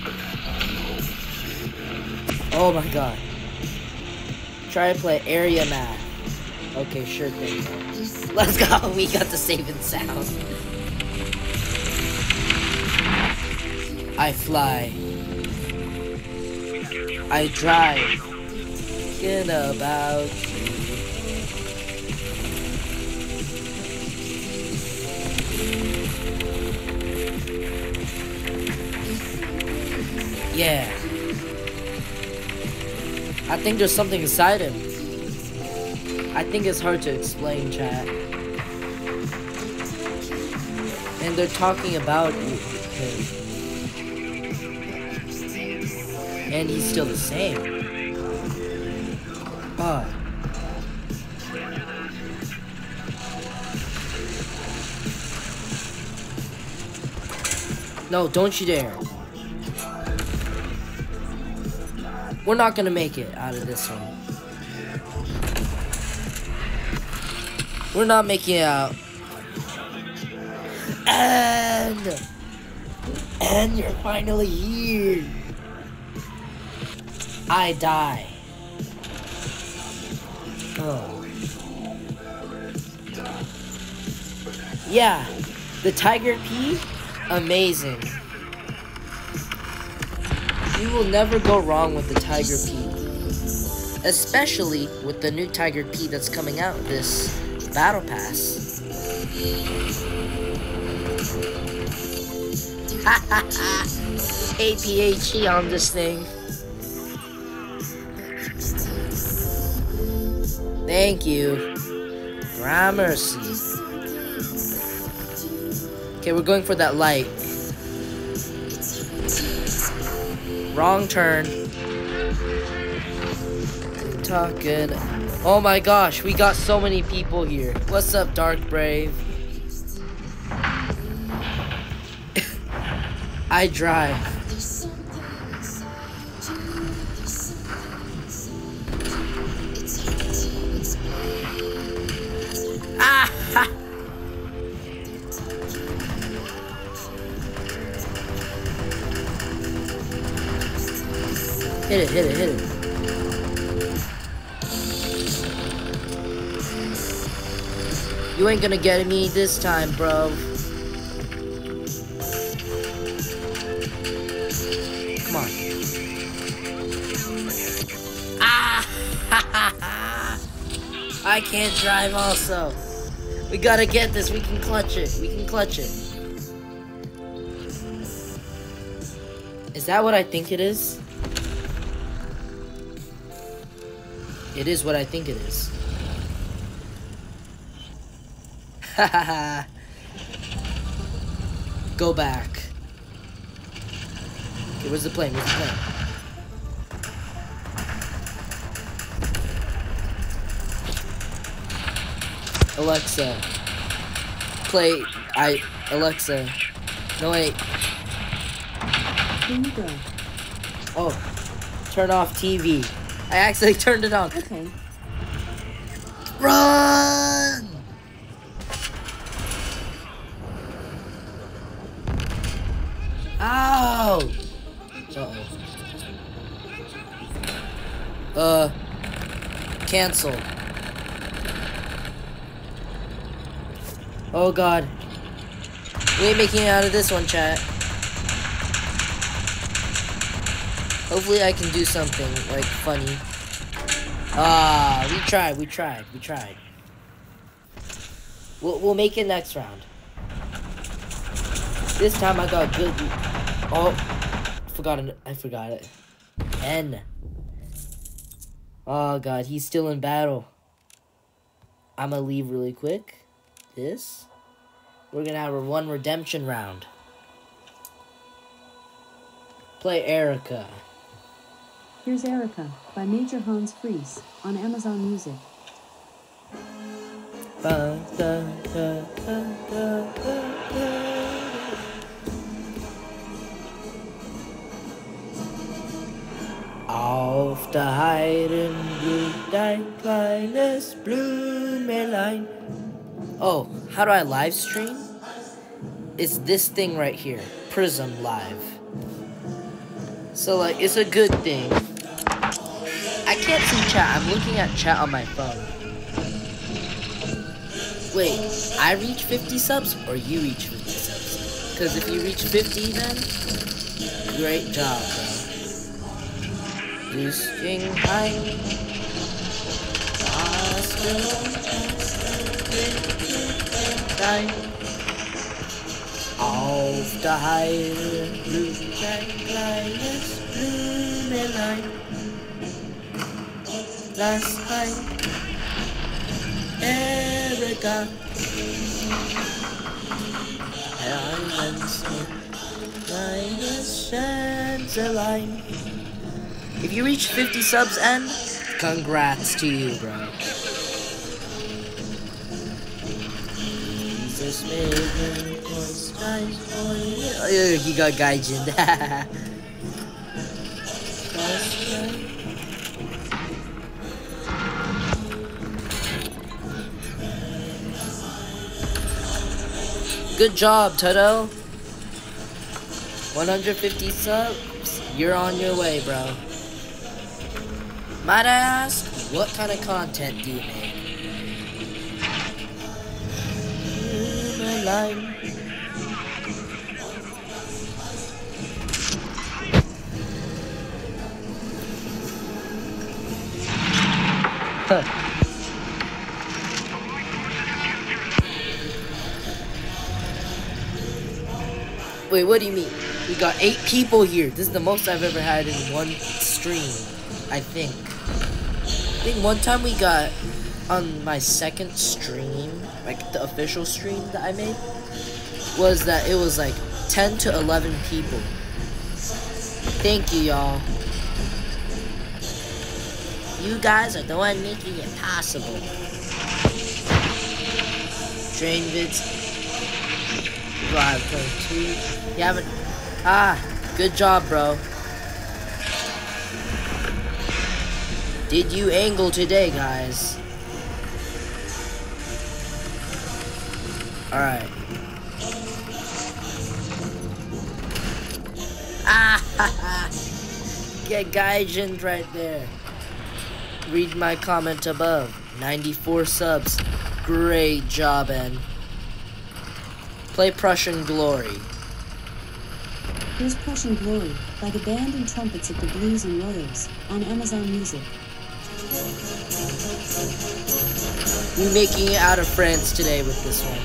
Speaker 1: Oh my god. Try to play area map. Okay, sure thing. Let's go, we got the saving sound. I fly. I drive. Thinking about you. Yeah. I think there's something inside him. I think it's hard to explain, chat. And they're talking about him. And he's still the same. Oh. No, don't you dare. We're not gonna make it out of this one. We're not making it out. And... And you're finally here. I die. Oh. Yeah, the Tiger P, amazing. You will never go wrong with the Tiger P. Especially with the new Tiger P that's coming out this Battle Pass. A P H E on this thing. Thank you. Gramercy. Okay, we're going for that light. Wrong turn. Talking. Oh my gosh, we got so many people here. What's up, Dark Brave? I drive. Ah! Ha. Hit it, hit it, hit it. You ain't gonna get me this time, bro. Come on. Ah! I can't drive also. We gotta get this. We can clutch it. We can clutch it. Is that what I think it is? It is what I think it is. Hahaha. Go back. Okay, where's the plane? Where's the plane? Alexa. Play. I. Alexa. No, wait.
Speaker 4: Here you go.
Speaker 1: Oh. Turn off T V. I actually turned it on.
Speaker 4: Okay.
Speaker 1: Run! Ow! Uh-oh. Uh, cancel. Oh god. We ain't making it out of this one, chat. Hopefully I can do something, like, funny. Ah, we tried, we tried, we tried. We'll, we'll make it next round. This time I got good. Oh, forgot it. I forgot it. N. Oh god, he's still in battle. I'm gonna leave really quick. This. We're gonna have a one redemption round. Play Erica.
Speaker 4: Here's Erica by Major Hans Fries on Amazon Music.
Speaker 1: Ba, da, da, da, da, da, da. Auf der Heiden blüht ein kleines Blümelein. Oh, how do I live stream? It's this thing right here, Prism Live. So like, it's a good thing. I can't see chat. I'm looking at chat on my phone. Wait, I reach fifty subs or you reach fifty subs? Because if you reach fifty, then great job, bro. Boosting high. Auf der Heide blüht ein kleines Blümelein. Lass rein, Erika. Herein ins kleines Schänzelein. If you reach fifty subs, N, congrats to you, bro. Jesus made me was times for you. Oh, he got Gaijin. Good job, Toto. one hundred fifty subs. You're on your way, bro. Might I ask, what kind of content do you make? My life. Huh. Wait, what do you mean? We got eight people here. This is the most I've ever had in one stream, I think. I think one time we got on my second stream, like the official stream that I made, was that it was like ten to eleven people. Thank you, y'all. You guys are the one making it possible. Train vids. Live twenty-two. You haven't. Ah, good job, bro. Did you angle today, guys? Alright. Ah, ha, ha. Get Gaijin right there. Read my comment above. ninety-four subs. Great job, N. Play Prussian Glory.
Speaker 4: Here's Prussian Glory by the band and trumpets of the Blues and Royals on Amazon Music.
Speaker 1: We're making it out of France today with this one.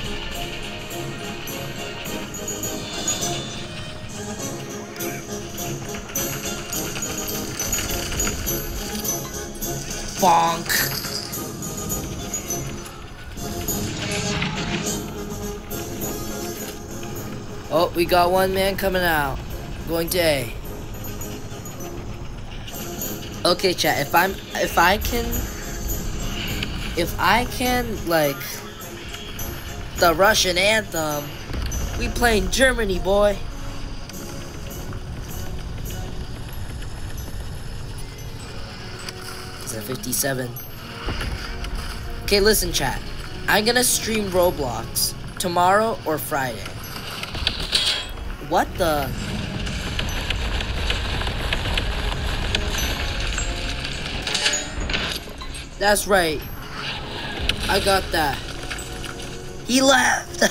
Speaker 1: Bonk. Oh, we got one man coming out. Going to A. Okay, chat, if I'm if I can if I can like the Russian anthem, we playing Germany, boy. It's a fifty-seven. Okay, listen, chat. I'm gonna stream Roblox tomorrow or Friday. What the? That's right. I got that. He left.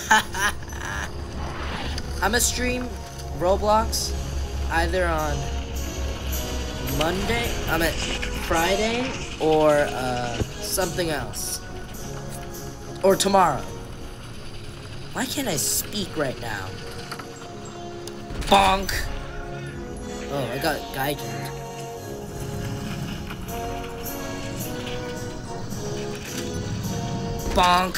Speaker 1: I'm gonna stream Roblox either on Monday, I'm at Friday, or uh, something else. Or tomorrow. Why can't I speak right now? Bonk! Oh, I got Gaijin. Bonk!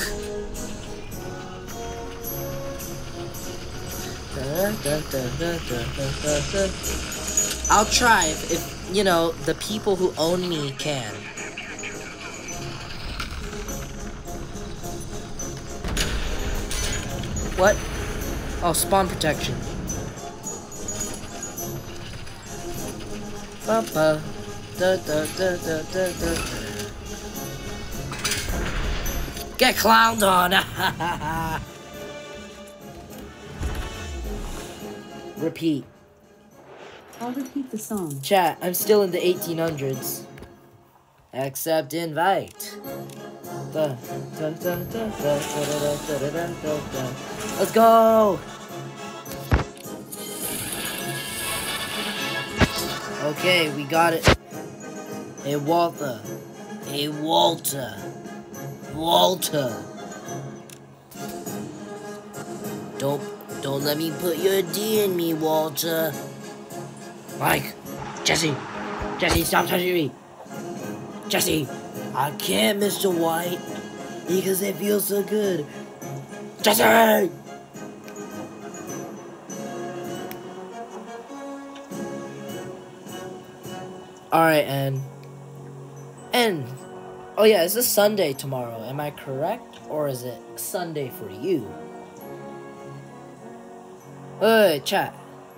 Speaker 1: I'll try if, if, you know, the people who own me can. What? Oh, spawn protection. Ba-ba. Da, da, da, da, da, da. Get clowned on! Repeat.
Speaker 4: I'll repeat the song.
Speaker 1: Chat, I'm still in the eighteen hundreds. Accept invite. Da, da, da, da, da, da, da, da, da, da, da. Let's go! Okay, we got it. Hey, Walter. Hey, Walter. Walter. Don't, don't let me put your D in me, Walter. Mike. Jesse. Jesse, stop touching me. Jesse. I can't, Mister White. Because it feels so good. Jesse! Alright, and... And... Oh yeah, it's a Sunday tomorrow. Am I correct? Or is it Sunday for you? Hey, chat.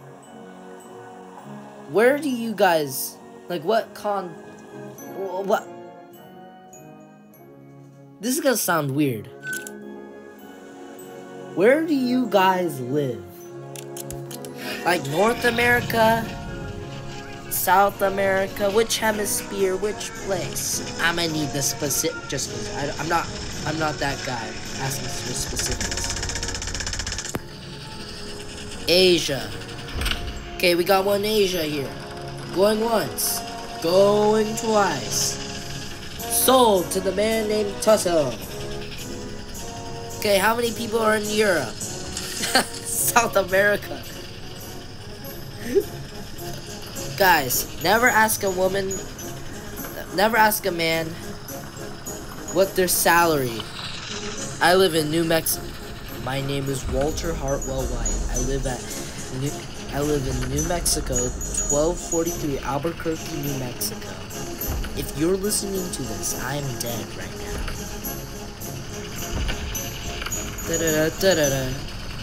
Speaker 1: Where do you guys... Like, what con... What... This is gonna sound weird. Where do you guys live? Like, North America? South America? Which hemisphere? Which place? I'm gonna need the specific... Just... I, I'm not... I'm not that guy asking for specifics. Asia. Okay, we got one Asia here. Going once. Going twice. Sold to the man named Tutto. Okay, how many people are in Europe? South America. Guys, never ask a woman, never ask a man what their salary. I live in New Mexico. My name is Walter Hartwell White. I live at New, I live in New Mexico, twelve forty-three Albuquerque, New Mexico. If you're listening to this, I am dead right now. Da da da da da da.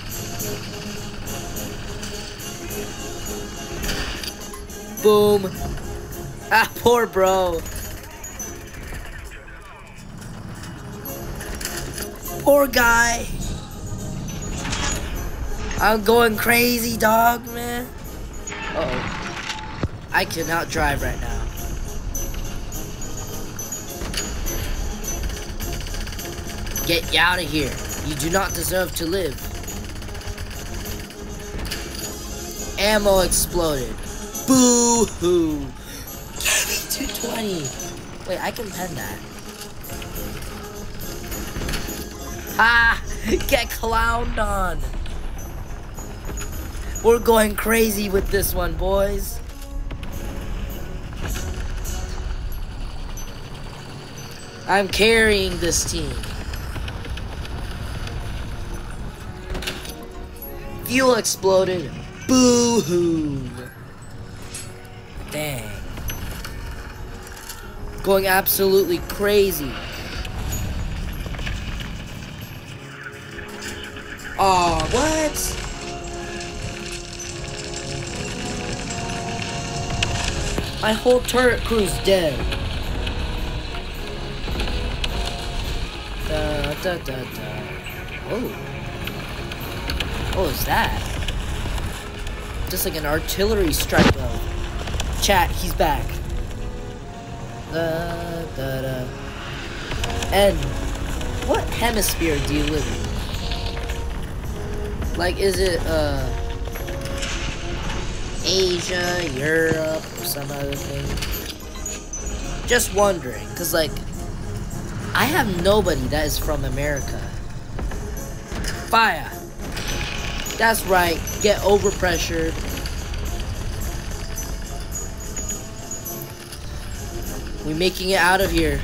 Speaker 1: Boom. Ah, poor bro. Poor guy. I'm going crazy, dog, man. Uh-oh. I cannot drive right now. Get out of here. You do not deserve to live. Ammo exploded. Boo-hoo. Give me two twenty. Wait, I can pen that. Ha! Get clowned on. We're going crazy with this one, boys. I'm carrying this team. Fuel exploded. Boo-hoo. Dang. Going absolutely crazy. Aw, what? My whole turret crew's dead. Da da da da. Oh. What was that? Just like an artillery strike though. Chat, he's back. Da da da. And what hemisphere do you live in? Like, is it uh Asia, Europe, or some other thing? Just wondering, cause like I have nobody that is from America. Fire. That's right. Get overpressured. We're making it out of here.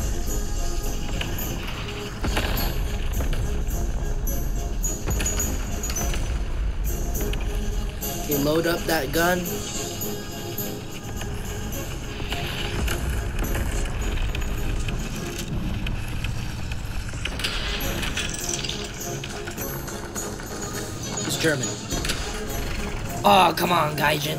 Speaker 1: Okay, load up that gun. It's German. Oh, come on, Gaijin.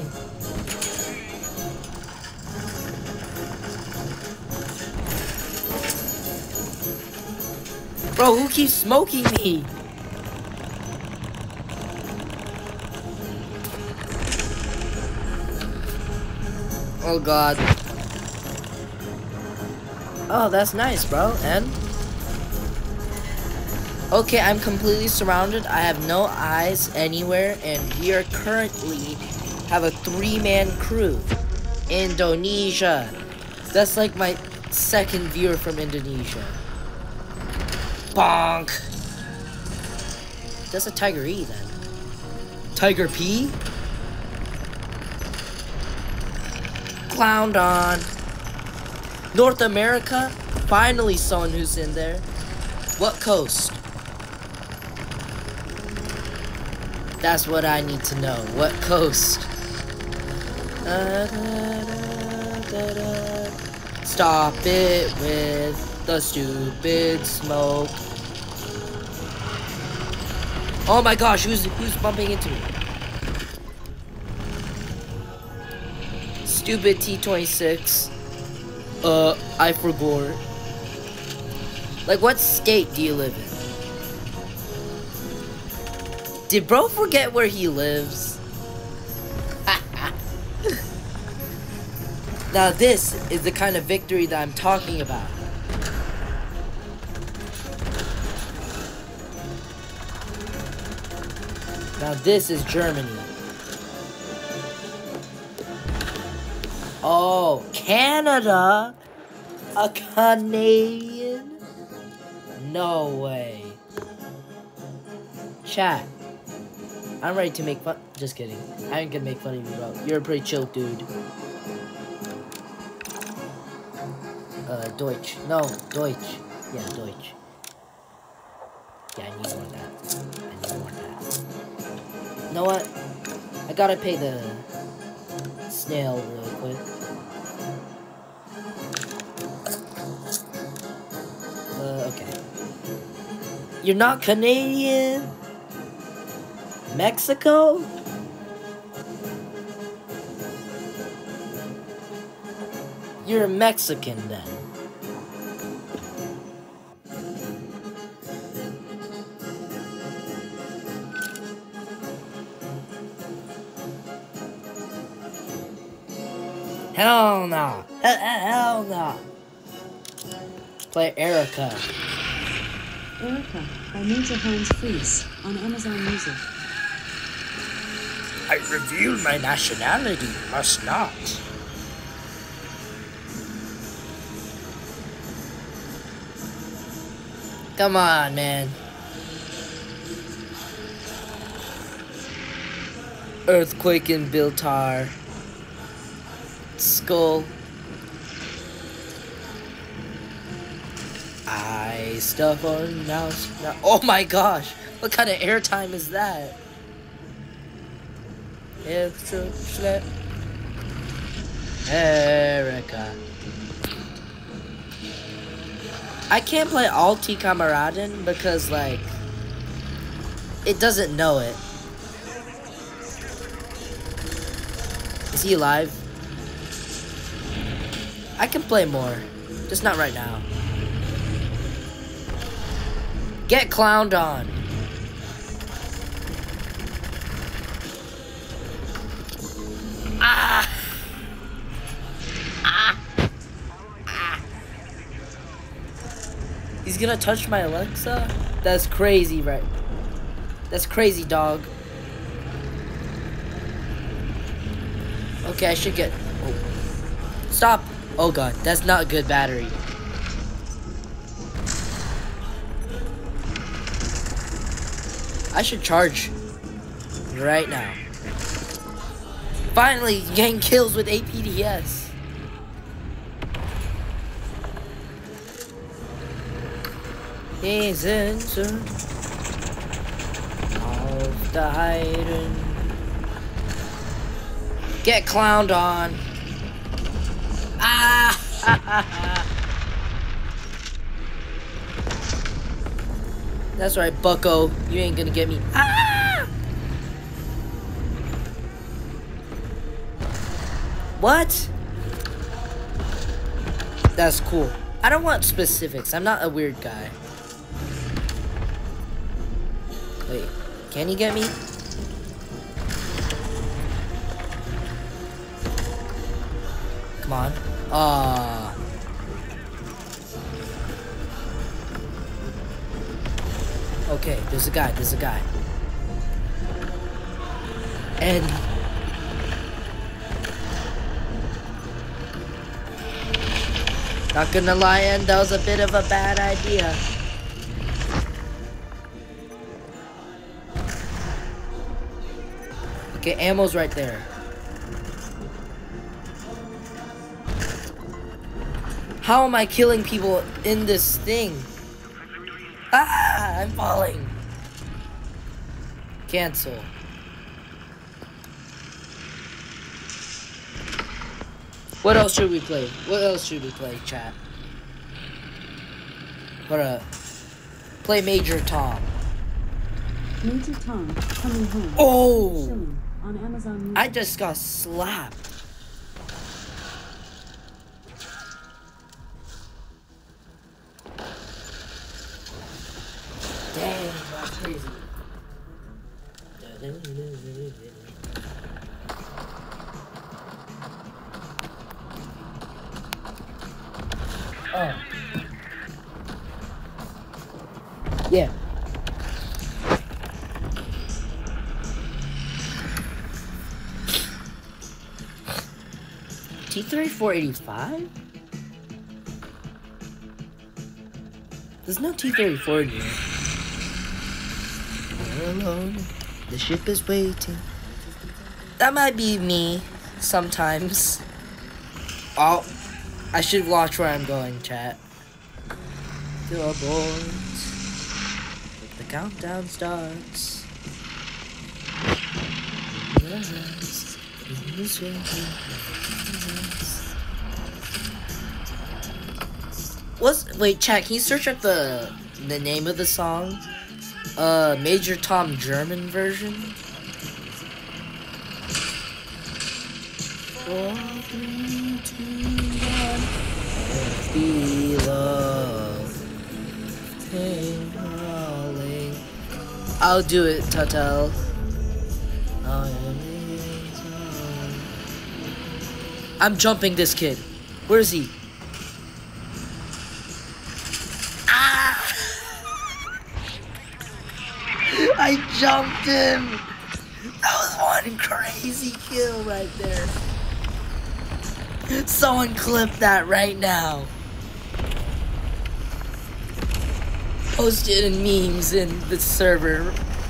Speaker 1: Bro, who keeps smoking me? Oh god. Oh, that's nice, bro. And? Okay, I'm completely surrounded. I have no eyes anywhere, and we are currently have a three-man crew. Indonesia. That's like my second viewer from Indonesia. Bonk. That's a Tiger E then. Tiger P? Clowned on. North America? Finally someone who's in there. What coast? That's what I need to know. What coast? Uh, da, da, Da-da. Stop it with the stupid smoke. Oh my gosh, who's who's bumping into me? Stupid T twenty-six. Uh, I forgot. Like, what state do you live in? Did bro forget where he lives? Now this is the kind of victory that I'm talking about. Now this is Germany. Oh, Canada? A Canadian? No way. Chat. I'm ready to make fun. Just kidding. I ain't gonna make fun of you, bro. You're a pretty chill dude. Uh, Deutsch. No, Deutsch. Yeah, Deutsch. Yeah, I need more of that. I need more of that. You know what? I gotta pay the snail real quick. Uh, okay. You're not Canadian? Mexico? You're a Mexican then. Hell no. Hell, hell no. Play Erica.
Speaker 4: Erica by Major Hans Fries on Amazon Music.
Speaker 1: I reveal my nationality, must not. Come on, man. Earthquake in Biltar. Skull. I stuff on now. Oh my gosh! What kind of airtime is that? Extra slip. Erica. I can't play Alti Kameraden because, like, it doesn't know it. Is he alive? I can play more, just not right now. Get clowned on. Ah! Ah! Ah! He's gonna touch my Alexa? That's crazy, right? That's crazy, dog. Okay, I should get... Oh. Stop! Oh god, that's not a good battery. I should charge right now. Finally, getting kills with A P D S. He's in search of the hiding. Get clowned on. Ah! That's right, bucko. You ain't gonna get me. Ah! What? That's cool. I don't want specifics. I'm not a weird guy. Wait, can you get me? Come on. Ah. Okay, there's a guy, there's a guy. And... not gonna lie, and that was a bit of a bad idea. Okay, ammo's right there. How am I killing people in this thing? Ah, I'm falling. Cancel. What else should we play? What else should we play, chat? What up? Play Major Tom.
Speaker 4: Major Tom coming home.
Speaker 1: Oh!
Speaker 4: Chilling on Amazon Music.
Speaker 1: I just got slapped. Dang, that's crazy. Oh. Yeah. T thirty-four eighty-five? There's no T thirty-four in here. We're alone. The ship is waiting. That might be me sometimes. Oh, I should watch where I'm going, chat. To abort. The countdown starts. What's wait, chat? Can you search up the the name of the song? Uh, Major Tom German version. Four, three, two, one. Be love. Rolling. I'll do it, Tatel. I'm jumping this kid. Where is he? Ah! I jumped him. That was one crazy kill right there. Someone clip that right now. Post it in memes in the server.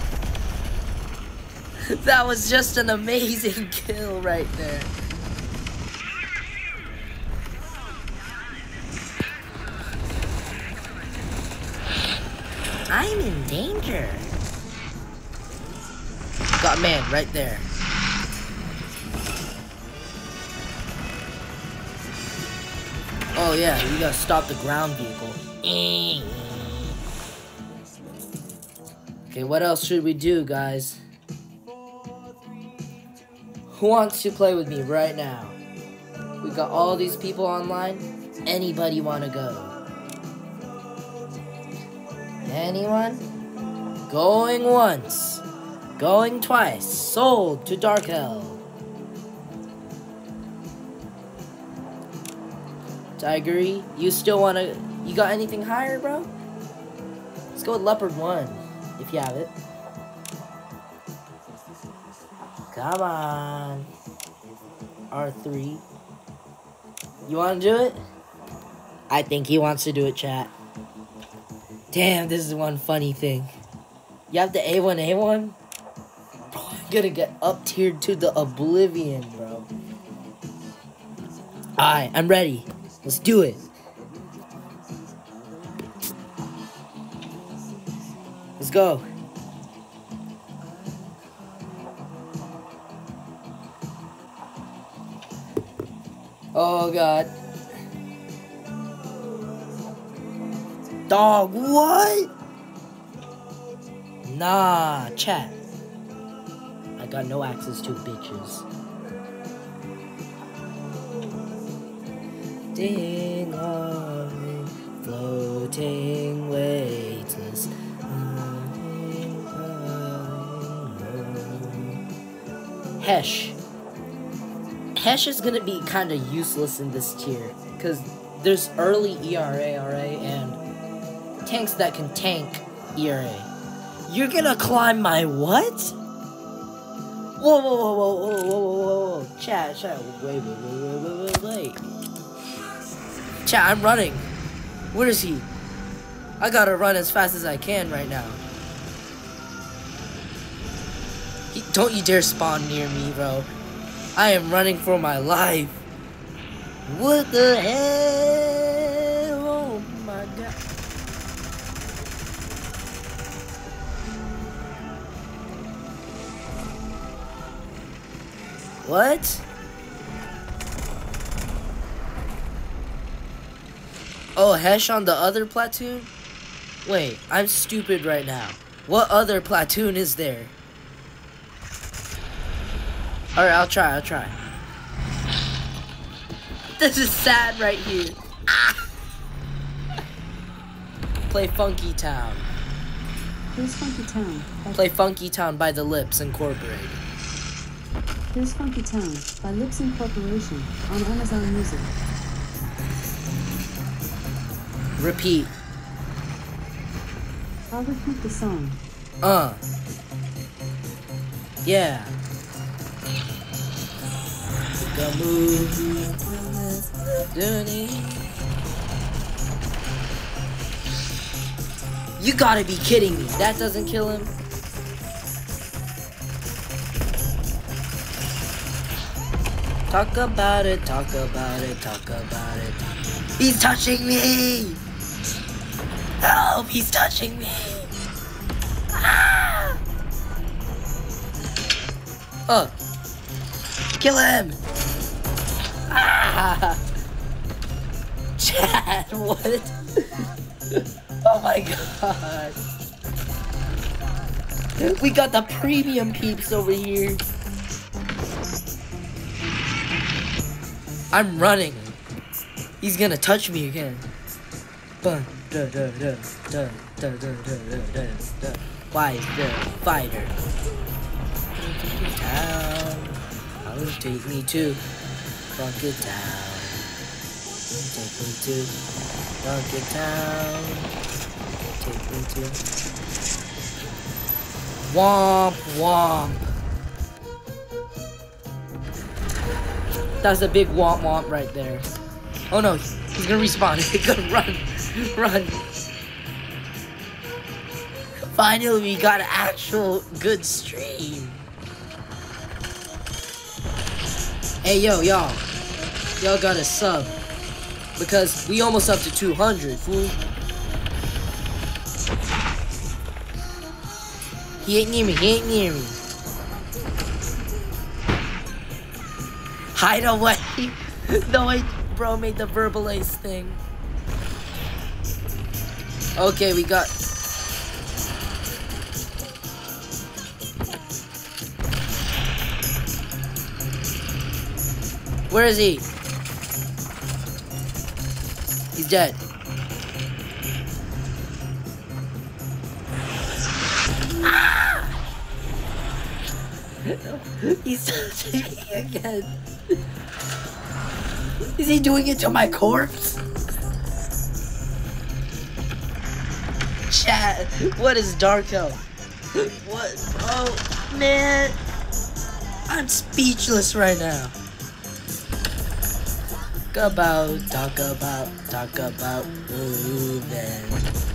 Speaker 1: That was just an amazing kill right there. I'm in danger. Got man right there. Oh yeah, you gotta stop the ground vehicle. Okay, what else should we do, guys? Who wants to play with me right now? We got all these people online. Anybody wanna go? Anyone? Going once. Going twice. Sold to Dark Hell. Tigery, you still wanna... You got anything higher, bro? Let's go with Leopard one, if you have it. Come on. R three. You wanna do it? I think he wants to do it, chat. Damn, this is one funny thing. You have the A one A one? Bro, I'm gonna get up tiered to the oblivion, bro. Alright, I'm ready. Let's do it. Let's go. Oh, God. Dog, what? Nah, chat. I got no access to bitches. Ding on floating weightless. Hesh. Hesh is gonna be kind of useless in this tier because there's early E R A R A and tanks that can tank E R A. You're gonna climb my what? Whoa, whoa, whoa, whoa, whoa, whoa, whoa, whoa, chat, chat, wait, wait, wait, wait, wait, wait. Chat, I'm running. Where is he? I gotta run as fast as I can right now. He, don't you dare spawn near me, bro. I am running for my life. What the hell? Oh my god. What? Oh, Hesh on the other platoon? Wait, I'm stupid right now. What other platoon is there? Alright, I'll try, I'll try. This is sad right here. Ah! Play Funky Town.
Speaker 4: Here's Funky Town. by-
Speaker 1: Play Funky Town by The Lips Incorporated.
Speaker 4: Here's Funky Town by Lips Incorporation on Amazon Music.
Speaker 1: Repeat.
Speaker 4: I'll repeat the song.
Speaker 1: Uh. Yeah. The move. Dirty. You gotta be kidding me. That doesn't kill him. Talk about it, talk about it, talk about it. He's touching me! Help, he's touching me! Ah! Oh. Kill him! Ah! Chad, what? Oh my god. We got the premium peeps over here. I'm running. He's gonna touch me again. Bun, da, da, da, da, da, da, da, da, da. Why the fighter? Town. I'll take me to Funky Town. Take me to Funky Town. Take me to Womp Womp. That's a big womp womp right there. Oh no, he's gonna respawn. He's gonna run, run. Finally, we got an actual good stream. Hey yo, y'all, y'all got a sub because we almost up to two hundred, fool. He ain't near me. He ain't near me. Hide away. No, I, bro made the verbal ace thing. Okay, we got. Where is he? He's dead. Ah! He's touching me again. Is he doing it to my corpse? Chat, what is Darko? What? Oh, man. I'm speechless right now. Talk about, talk about, talk about moving.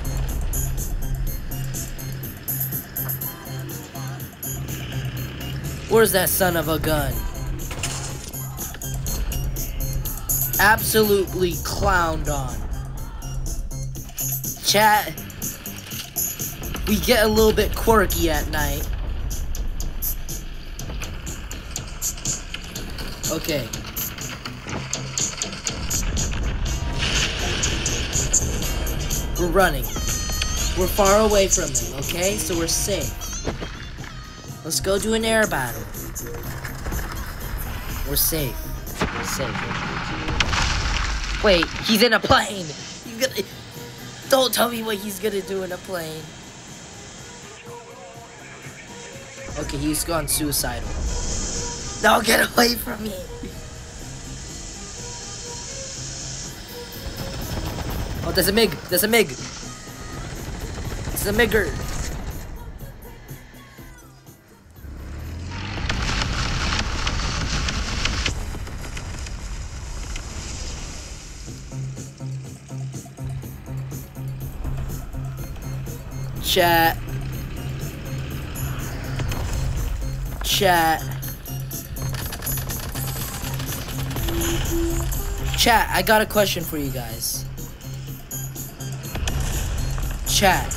Speaker 1: Where's that son of a gun? Absolutely clowned on. Chat, we get a little bit quirky at night. Okay. We're running. We're far away from him, okay? So we're safe. Let's go do an air battle. We're safe. We're safe. Wait, he's in a plane. He's gonna. Don't tell me what he's gonna do in a plane. Okay, he's gone suicidal. No, get away from me. Oh, there's a MiG. There's a MiG. It's a Migger. Chat. Chat. Chat, I got a question for you guys. Chat.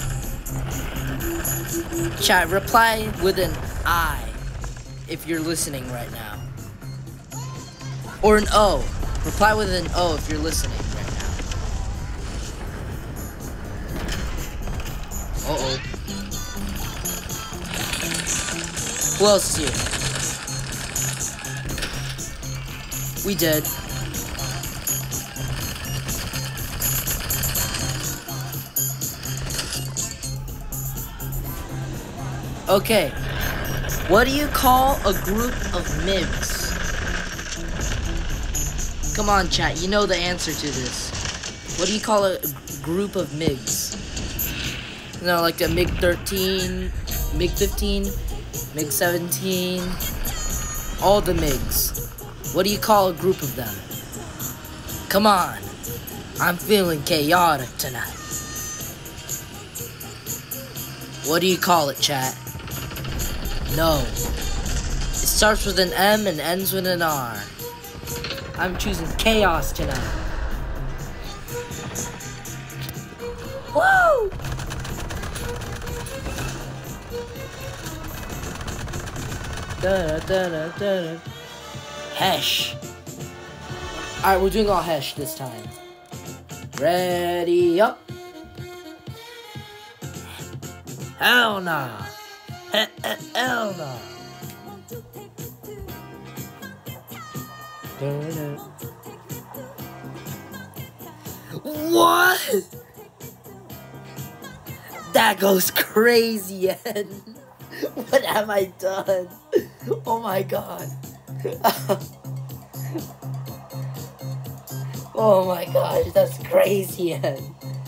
Speaker 1: Chat, reply with an I if you're listening right now. Or an O. Reply with an O if you're listening right now. Uh-oh. Who else is here? We dead. Okay. What do you call a group of M I Gs? Come on, chat. You know the answer to this. What do you call a group of M I Gs? You know, like a MiG thirteen, MiG fifteen, MiG seventeen, all the M I Gs. What do you call a group of them? Come on. I'm feeling chaotic tonight. What do you call it, chat? No. It starts with an M and ends with an R. I'm choosing chaos tonight. Woo! Da, da, da, da, da. Hesh. Alright, we're doing all Hesh this time. Ready up. Hell nah. He he hell nah. What? That goes crazy, Ed. What have I done? Oh my god. Oh my gosh, that's crazy, Ed.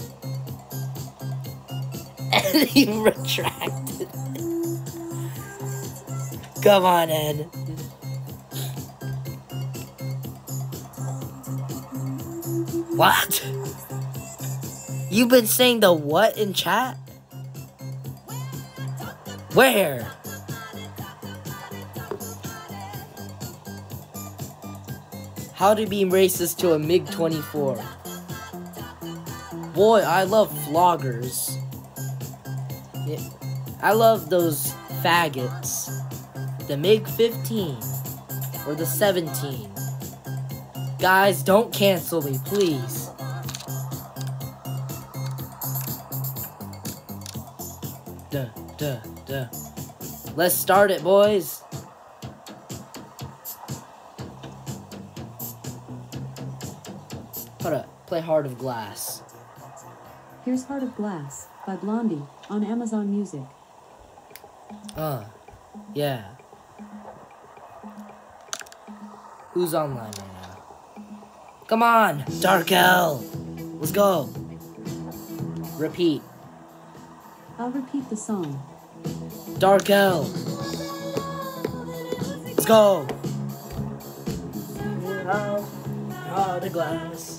Speaker 1: And he retracted. Come on, Ed. What? You've been saying the what in chat? Where? How to be racist to a MiG twenty-four. Boy, I love vloggers. Yeah, I love those faggots. The MiG fifteen or the seventeen. Guys, don't cancel me, please. Duh, duh, duh. Let's start it, boys. Hold up, play Heart of Glass.
Speaker 4: Here's Heart of Glass by Blondie on Amazon Music.
Speaker 1: Uh, yeah. Who's online right now? Come on, Darkel. Let's go. Repeat.
Speaker 4: I'll repeat the song.
Speaker 1: Darkel. Let's go. Heart of Glass.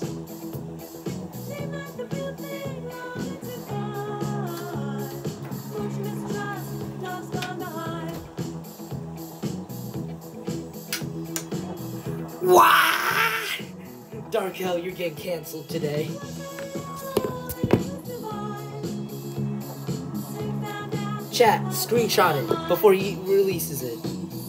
Speaker 1: Wow! Darkel, you're getting canceled today. Chat, screenshot it before he releases it.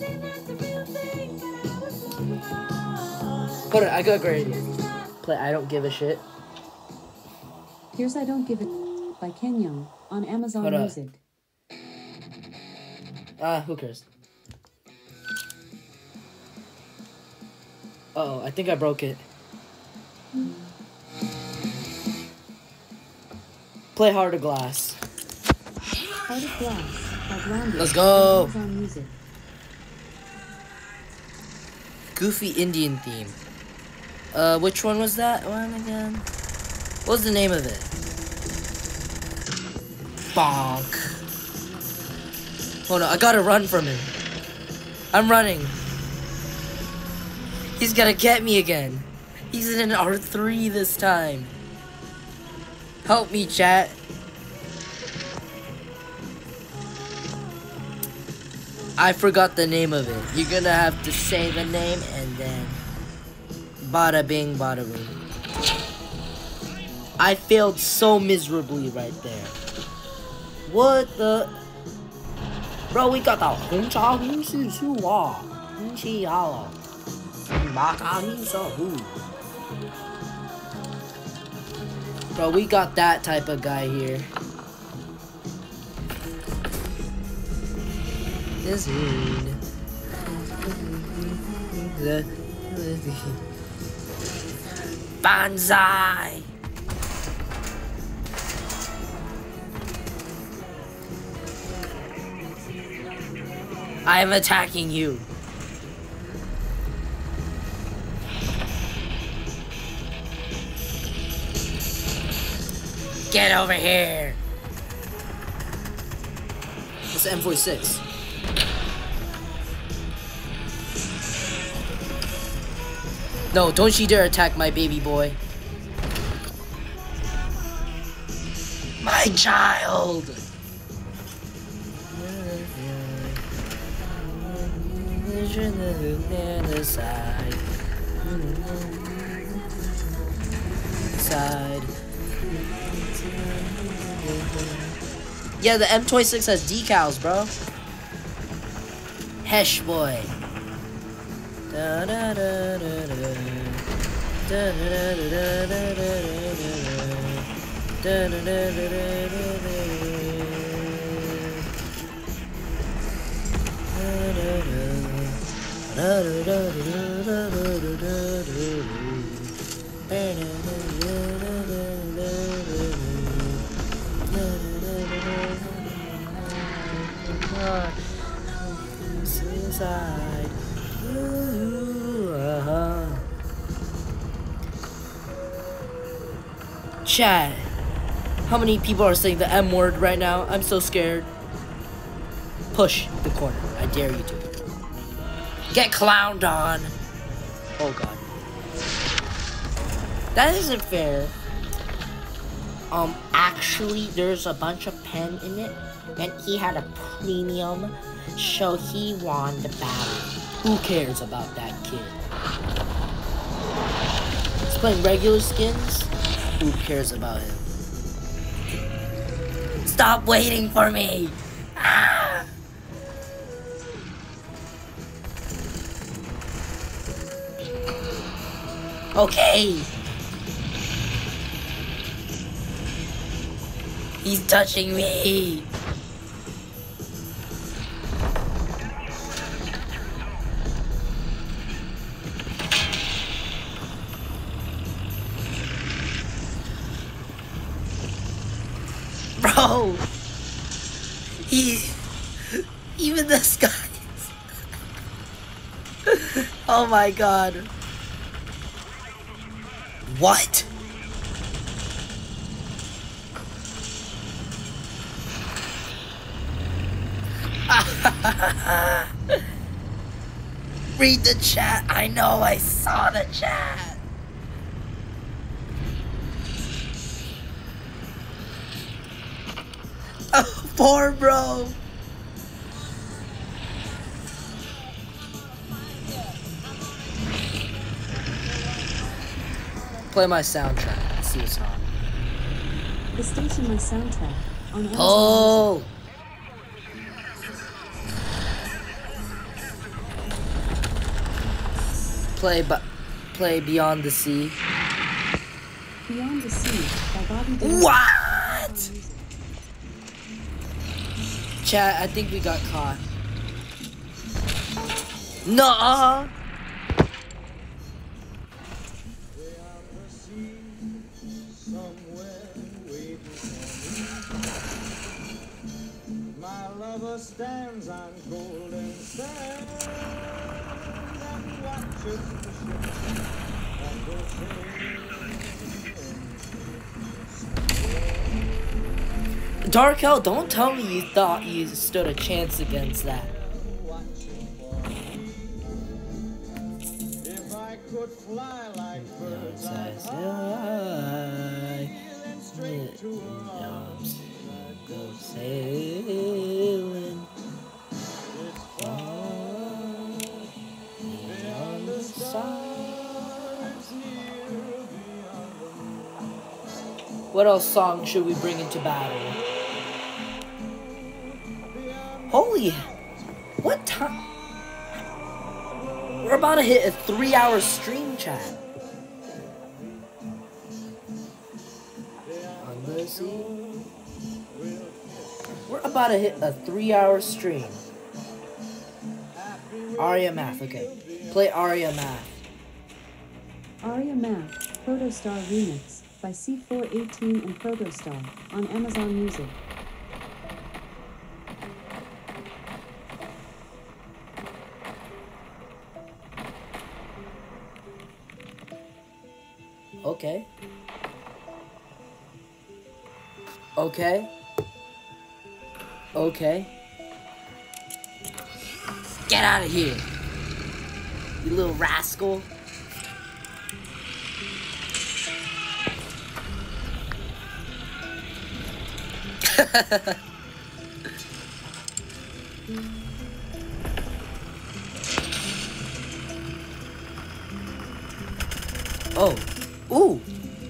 Speaker 1: Hold on, I got a great idea. Play I Don't Give a Shit.
Speaker 4: Here's I Don't Give a by Kenyon on Amazon
Speaker 1: Hold up.
Speaker 4: Music.
Speaker 1: Ah, uh, who cares? Uh oh, I think I broke it. Play Heart of Glass.
Speaker 4: Heart of Glass by Blondie
Speaker 1: Let's go.
Speaker 4: on Amazon Music.
Speaker 1: Goofy Indian theme. Uh, which one was that one again? What was the name of it? Bonk. Hold on, I gotta run from him. I'm running. He's gonna get me again. He's in an R three this time. Help me, chat. I forgot the name of it. You're gonna have to say the name and then bada bing, bada bing. I failed so miserably right there. What the? Bro, we got the Hong Cha Hong Shi Su Wa. Hong Chi Yao. Ma Ka Hing Sa Hu. Bro, we got that type of guy here. Banzai! I am attacking you. Get over here. It's M forty-six. No, don't you dare attack my baby boy. My child. Side. Side. Yeah, the M twenty-six has decals, bro. Hesh boy. Da da da da da. Da da da da da da da da da da Suicide. Ooh, uh-huh. Chat. How many people are saying the M word right now? I'm so scared. Push the corner. I dare you to. Get clowned on. Oh god. That isn't fair. Um, actually, there's a bunch of pen in it, and he had a premium, so he won the battle. Who cares about that kid? He's playing regular skins. Who cares about him? Stop waiting for me! Ah! Okay. He's touching me. Bro. He even the skies. Oh my god. What? Read the chat. I know I saw the chat. Oh, poor bro. Play my soundtrack. Let's see what's on.
Speaker 4: The station my soundtrack on Amazon.
Speaker 1: Oh. Play, but play Beyond the Sea.
Speaker 4: Beyond the Sea by Bobby Darin.
Speaker 1: What? Chat, I think we got caught. Nuh-uh.
Speaker 5: My lover stands on golden sands and watches the ships that go sailing.
Speaker 1: Dark Hell, don't tell me you thought you stood a chance against that.
Speaker 5: If I could fly like birds, I'd
Speaker 1: Fly,
Speaker 5: fly straight to love.
Speaker 1: go sailing.
Speaker 5: It's far beyond the stars, near beyond the moon.
Speaker 1: What else song should we bring into battle? Holy, what time? We're about to hit a three-hour stream, chat. On the sea. We're about to hit a three-hour stream. Aria Math, okay. Play Aria Math.
Speaker 4: Aria Math, Protostar Remix, by C four eighteen and Protostar, on Amazon Music.
Speaker 1: Okay. Okay. Okay. Get out of here, you little rascal. Oh. Ooh.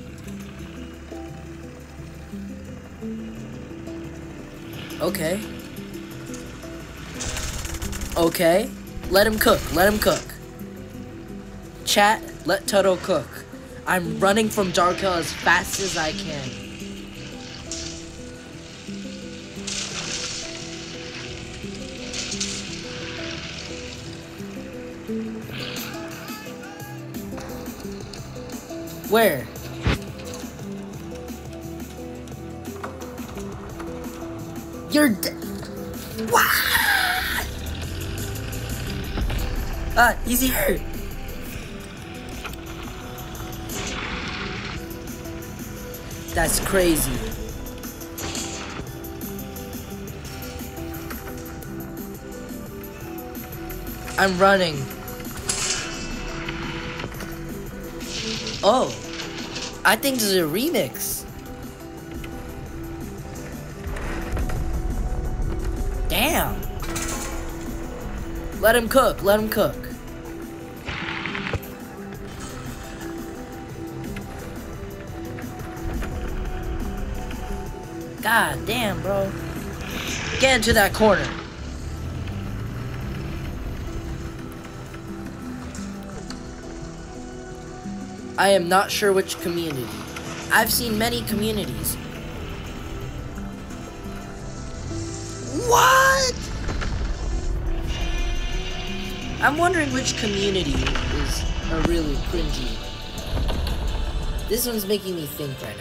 Speaker 1: Okay. Okay. Let him cook. Let him cook. Chat, let Toto cook. I'm running from Darkel as fast as I can. Where? You're de- What? Ah, he's here. That's crazy. I'm running. Oh, I think this is a remix. Damn. Let him cook, let him cook. God damn, bro. Get into that corner. I am not sure which community. I've seen many communities. What? I'm wondering which community is a really cringy. This one's making me think right now.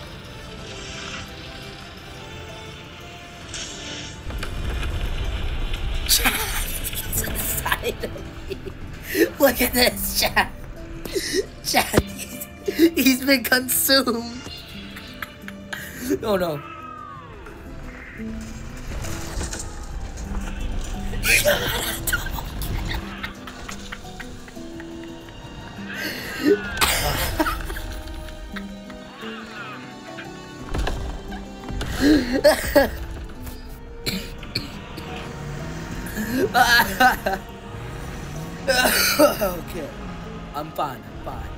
Speaker 1: Look at this, chat. Chat, he's, he's been consumed. Oh no. Okay, I'm fine, I'm fine.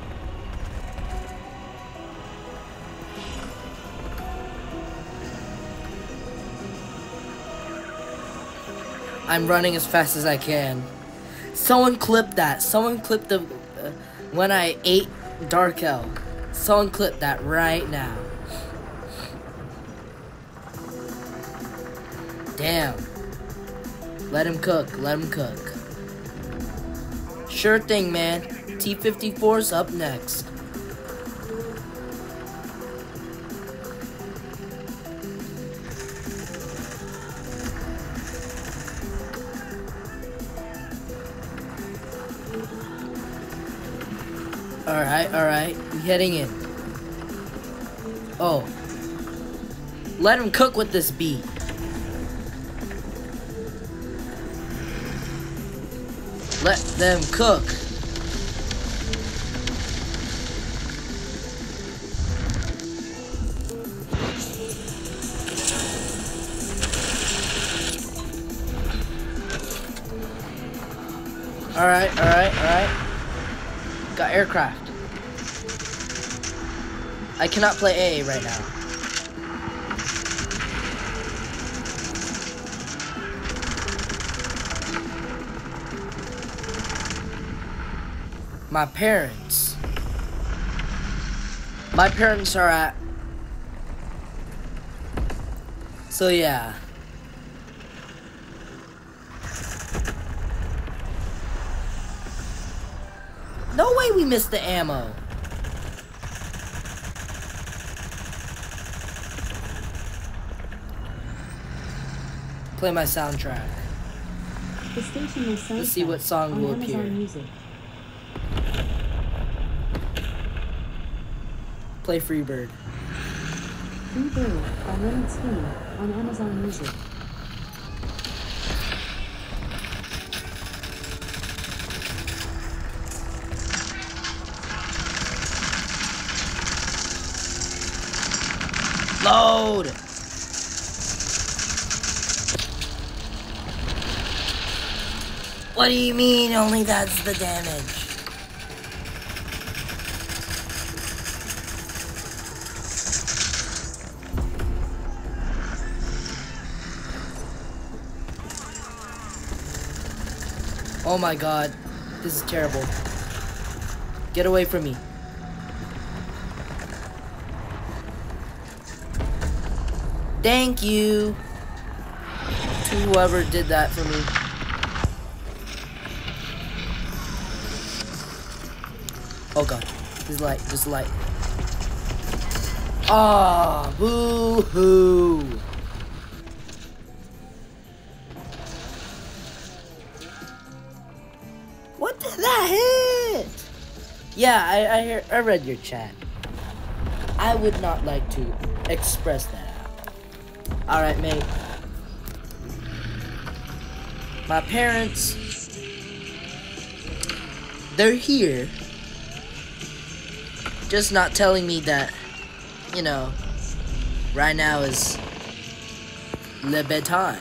Speaker 1: I'm running as fast as I can. Someone clip that. Someone clip the uh, when I ate Darkel. Someone clip that right now. Damn. Let him cook. Let him cook. Sure thing, man. T fifty-four's up next. Alright, alright. We heading in. Oh. Let him cook with this beat. Let them cook. Alright, alright, alright. Got aircraft. I cannot play A A right now. My parents. My parents are at. So yeah. No way we missed the ammo. Play my soundtrack.
Speaker 4: The station will sound
Speaker 1: Let's see what song
Speaker 4: on
Speaker 1: will
Speaker 4: Amazon
Speaker 1: appear.
Speaker 4: Music.
Speaker 1: Play Freebird.
Speaker 4: Free Bird by Leonard Skinner on Amazon Music.
Speaker 1: Load! What do you mean only that's the damage? Oh my god, this is terrible. Get away from me. Thank you to whoever did that for me. Oh god, this light, this light. Ah, oh, boo hoo. What did that hit? Yeah, I I, hear, I read your chat. I would not like to express that out. All right, mate. My parents, they're here. Just not telling me that, you know, right now is le bedtime.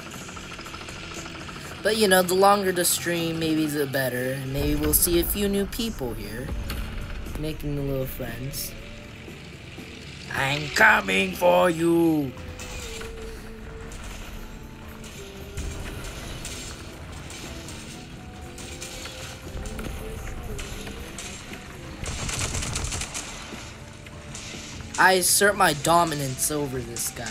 Speaker 1: But, you know, the longer the stream, maybe the better. Maybe we'll see a few new people here. Making a little friends. I'm coming for you. I assert my dominance over this guy.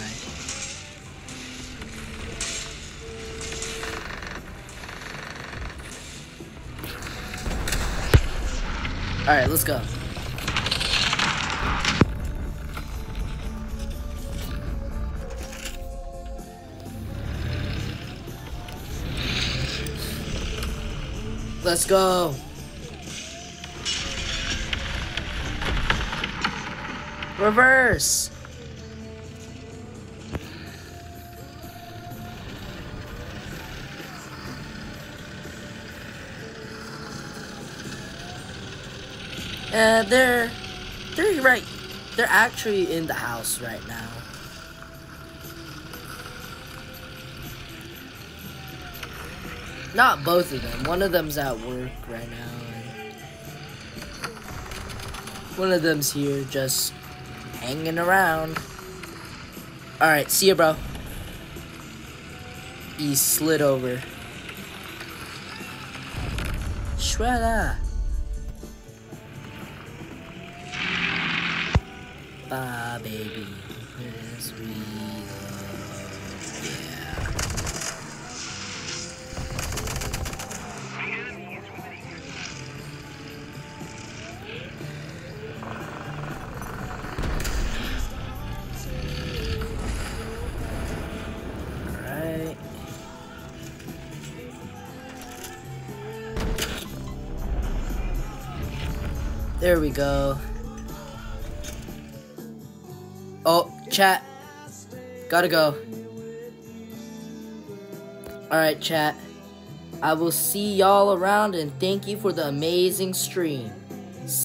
Speaker 1: Alright, let's go. Let's go. Reverse. Uh, they're, they're right, they're actually in the house right now. Not both of them, one of them's at work right now, and one of them's here just hanging around. Alright, see ya, bro. He slid over. Shredder. Bye, baby. Yes, we love. Yeah. Alright. There we go. Oh, chat. Gotta go. Alright, chat. I will see y'all around and thank you for the amazing stream.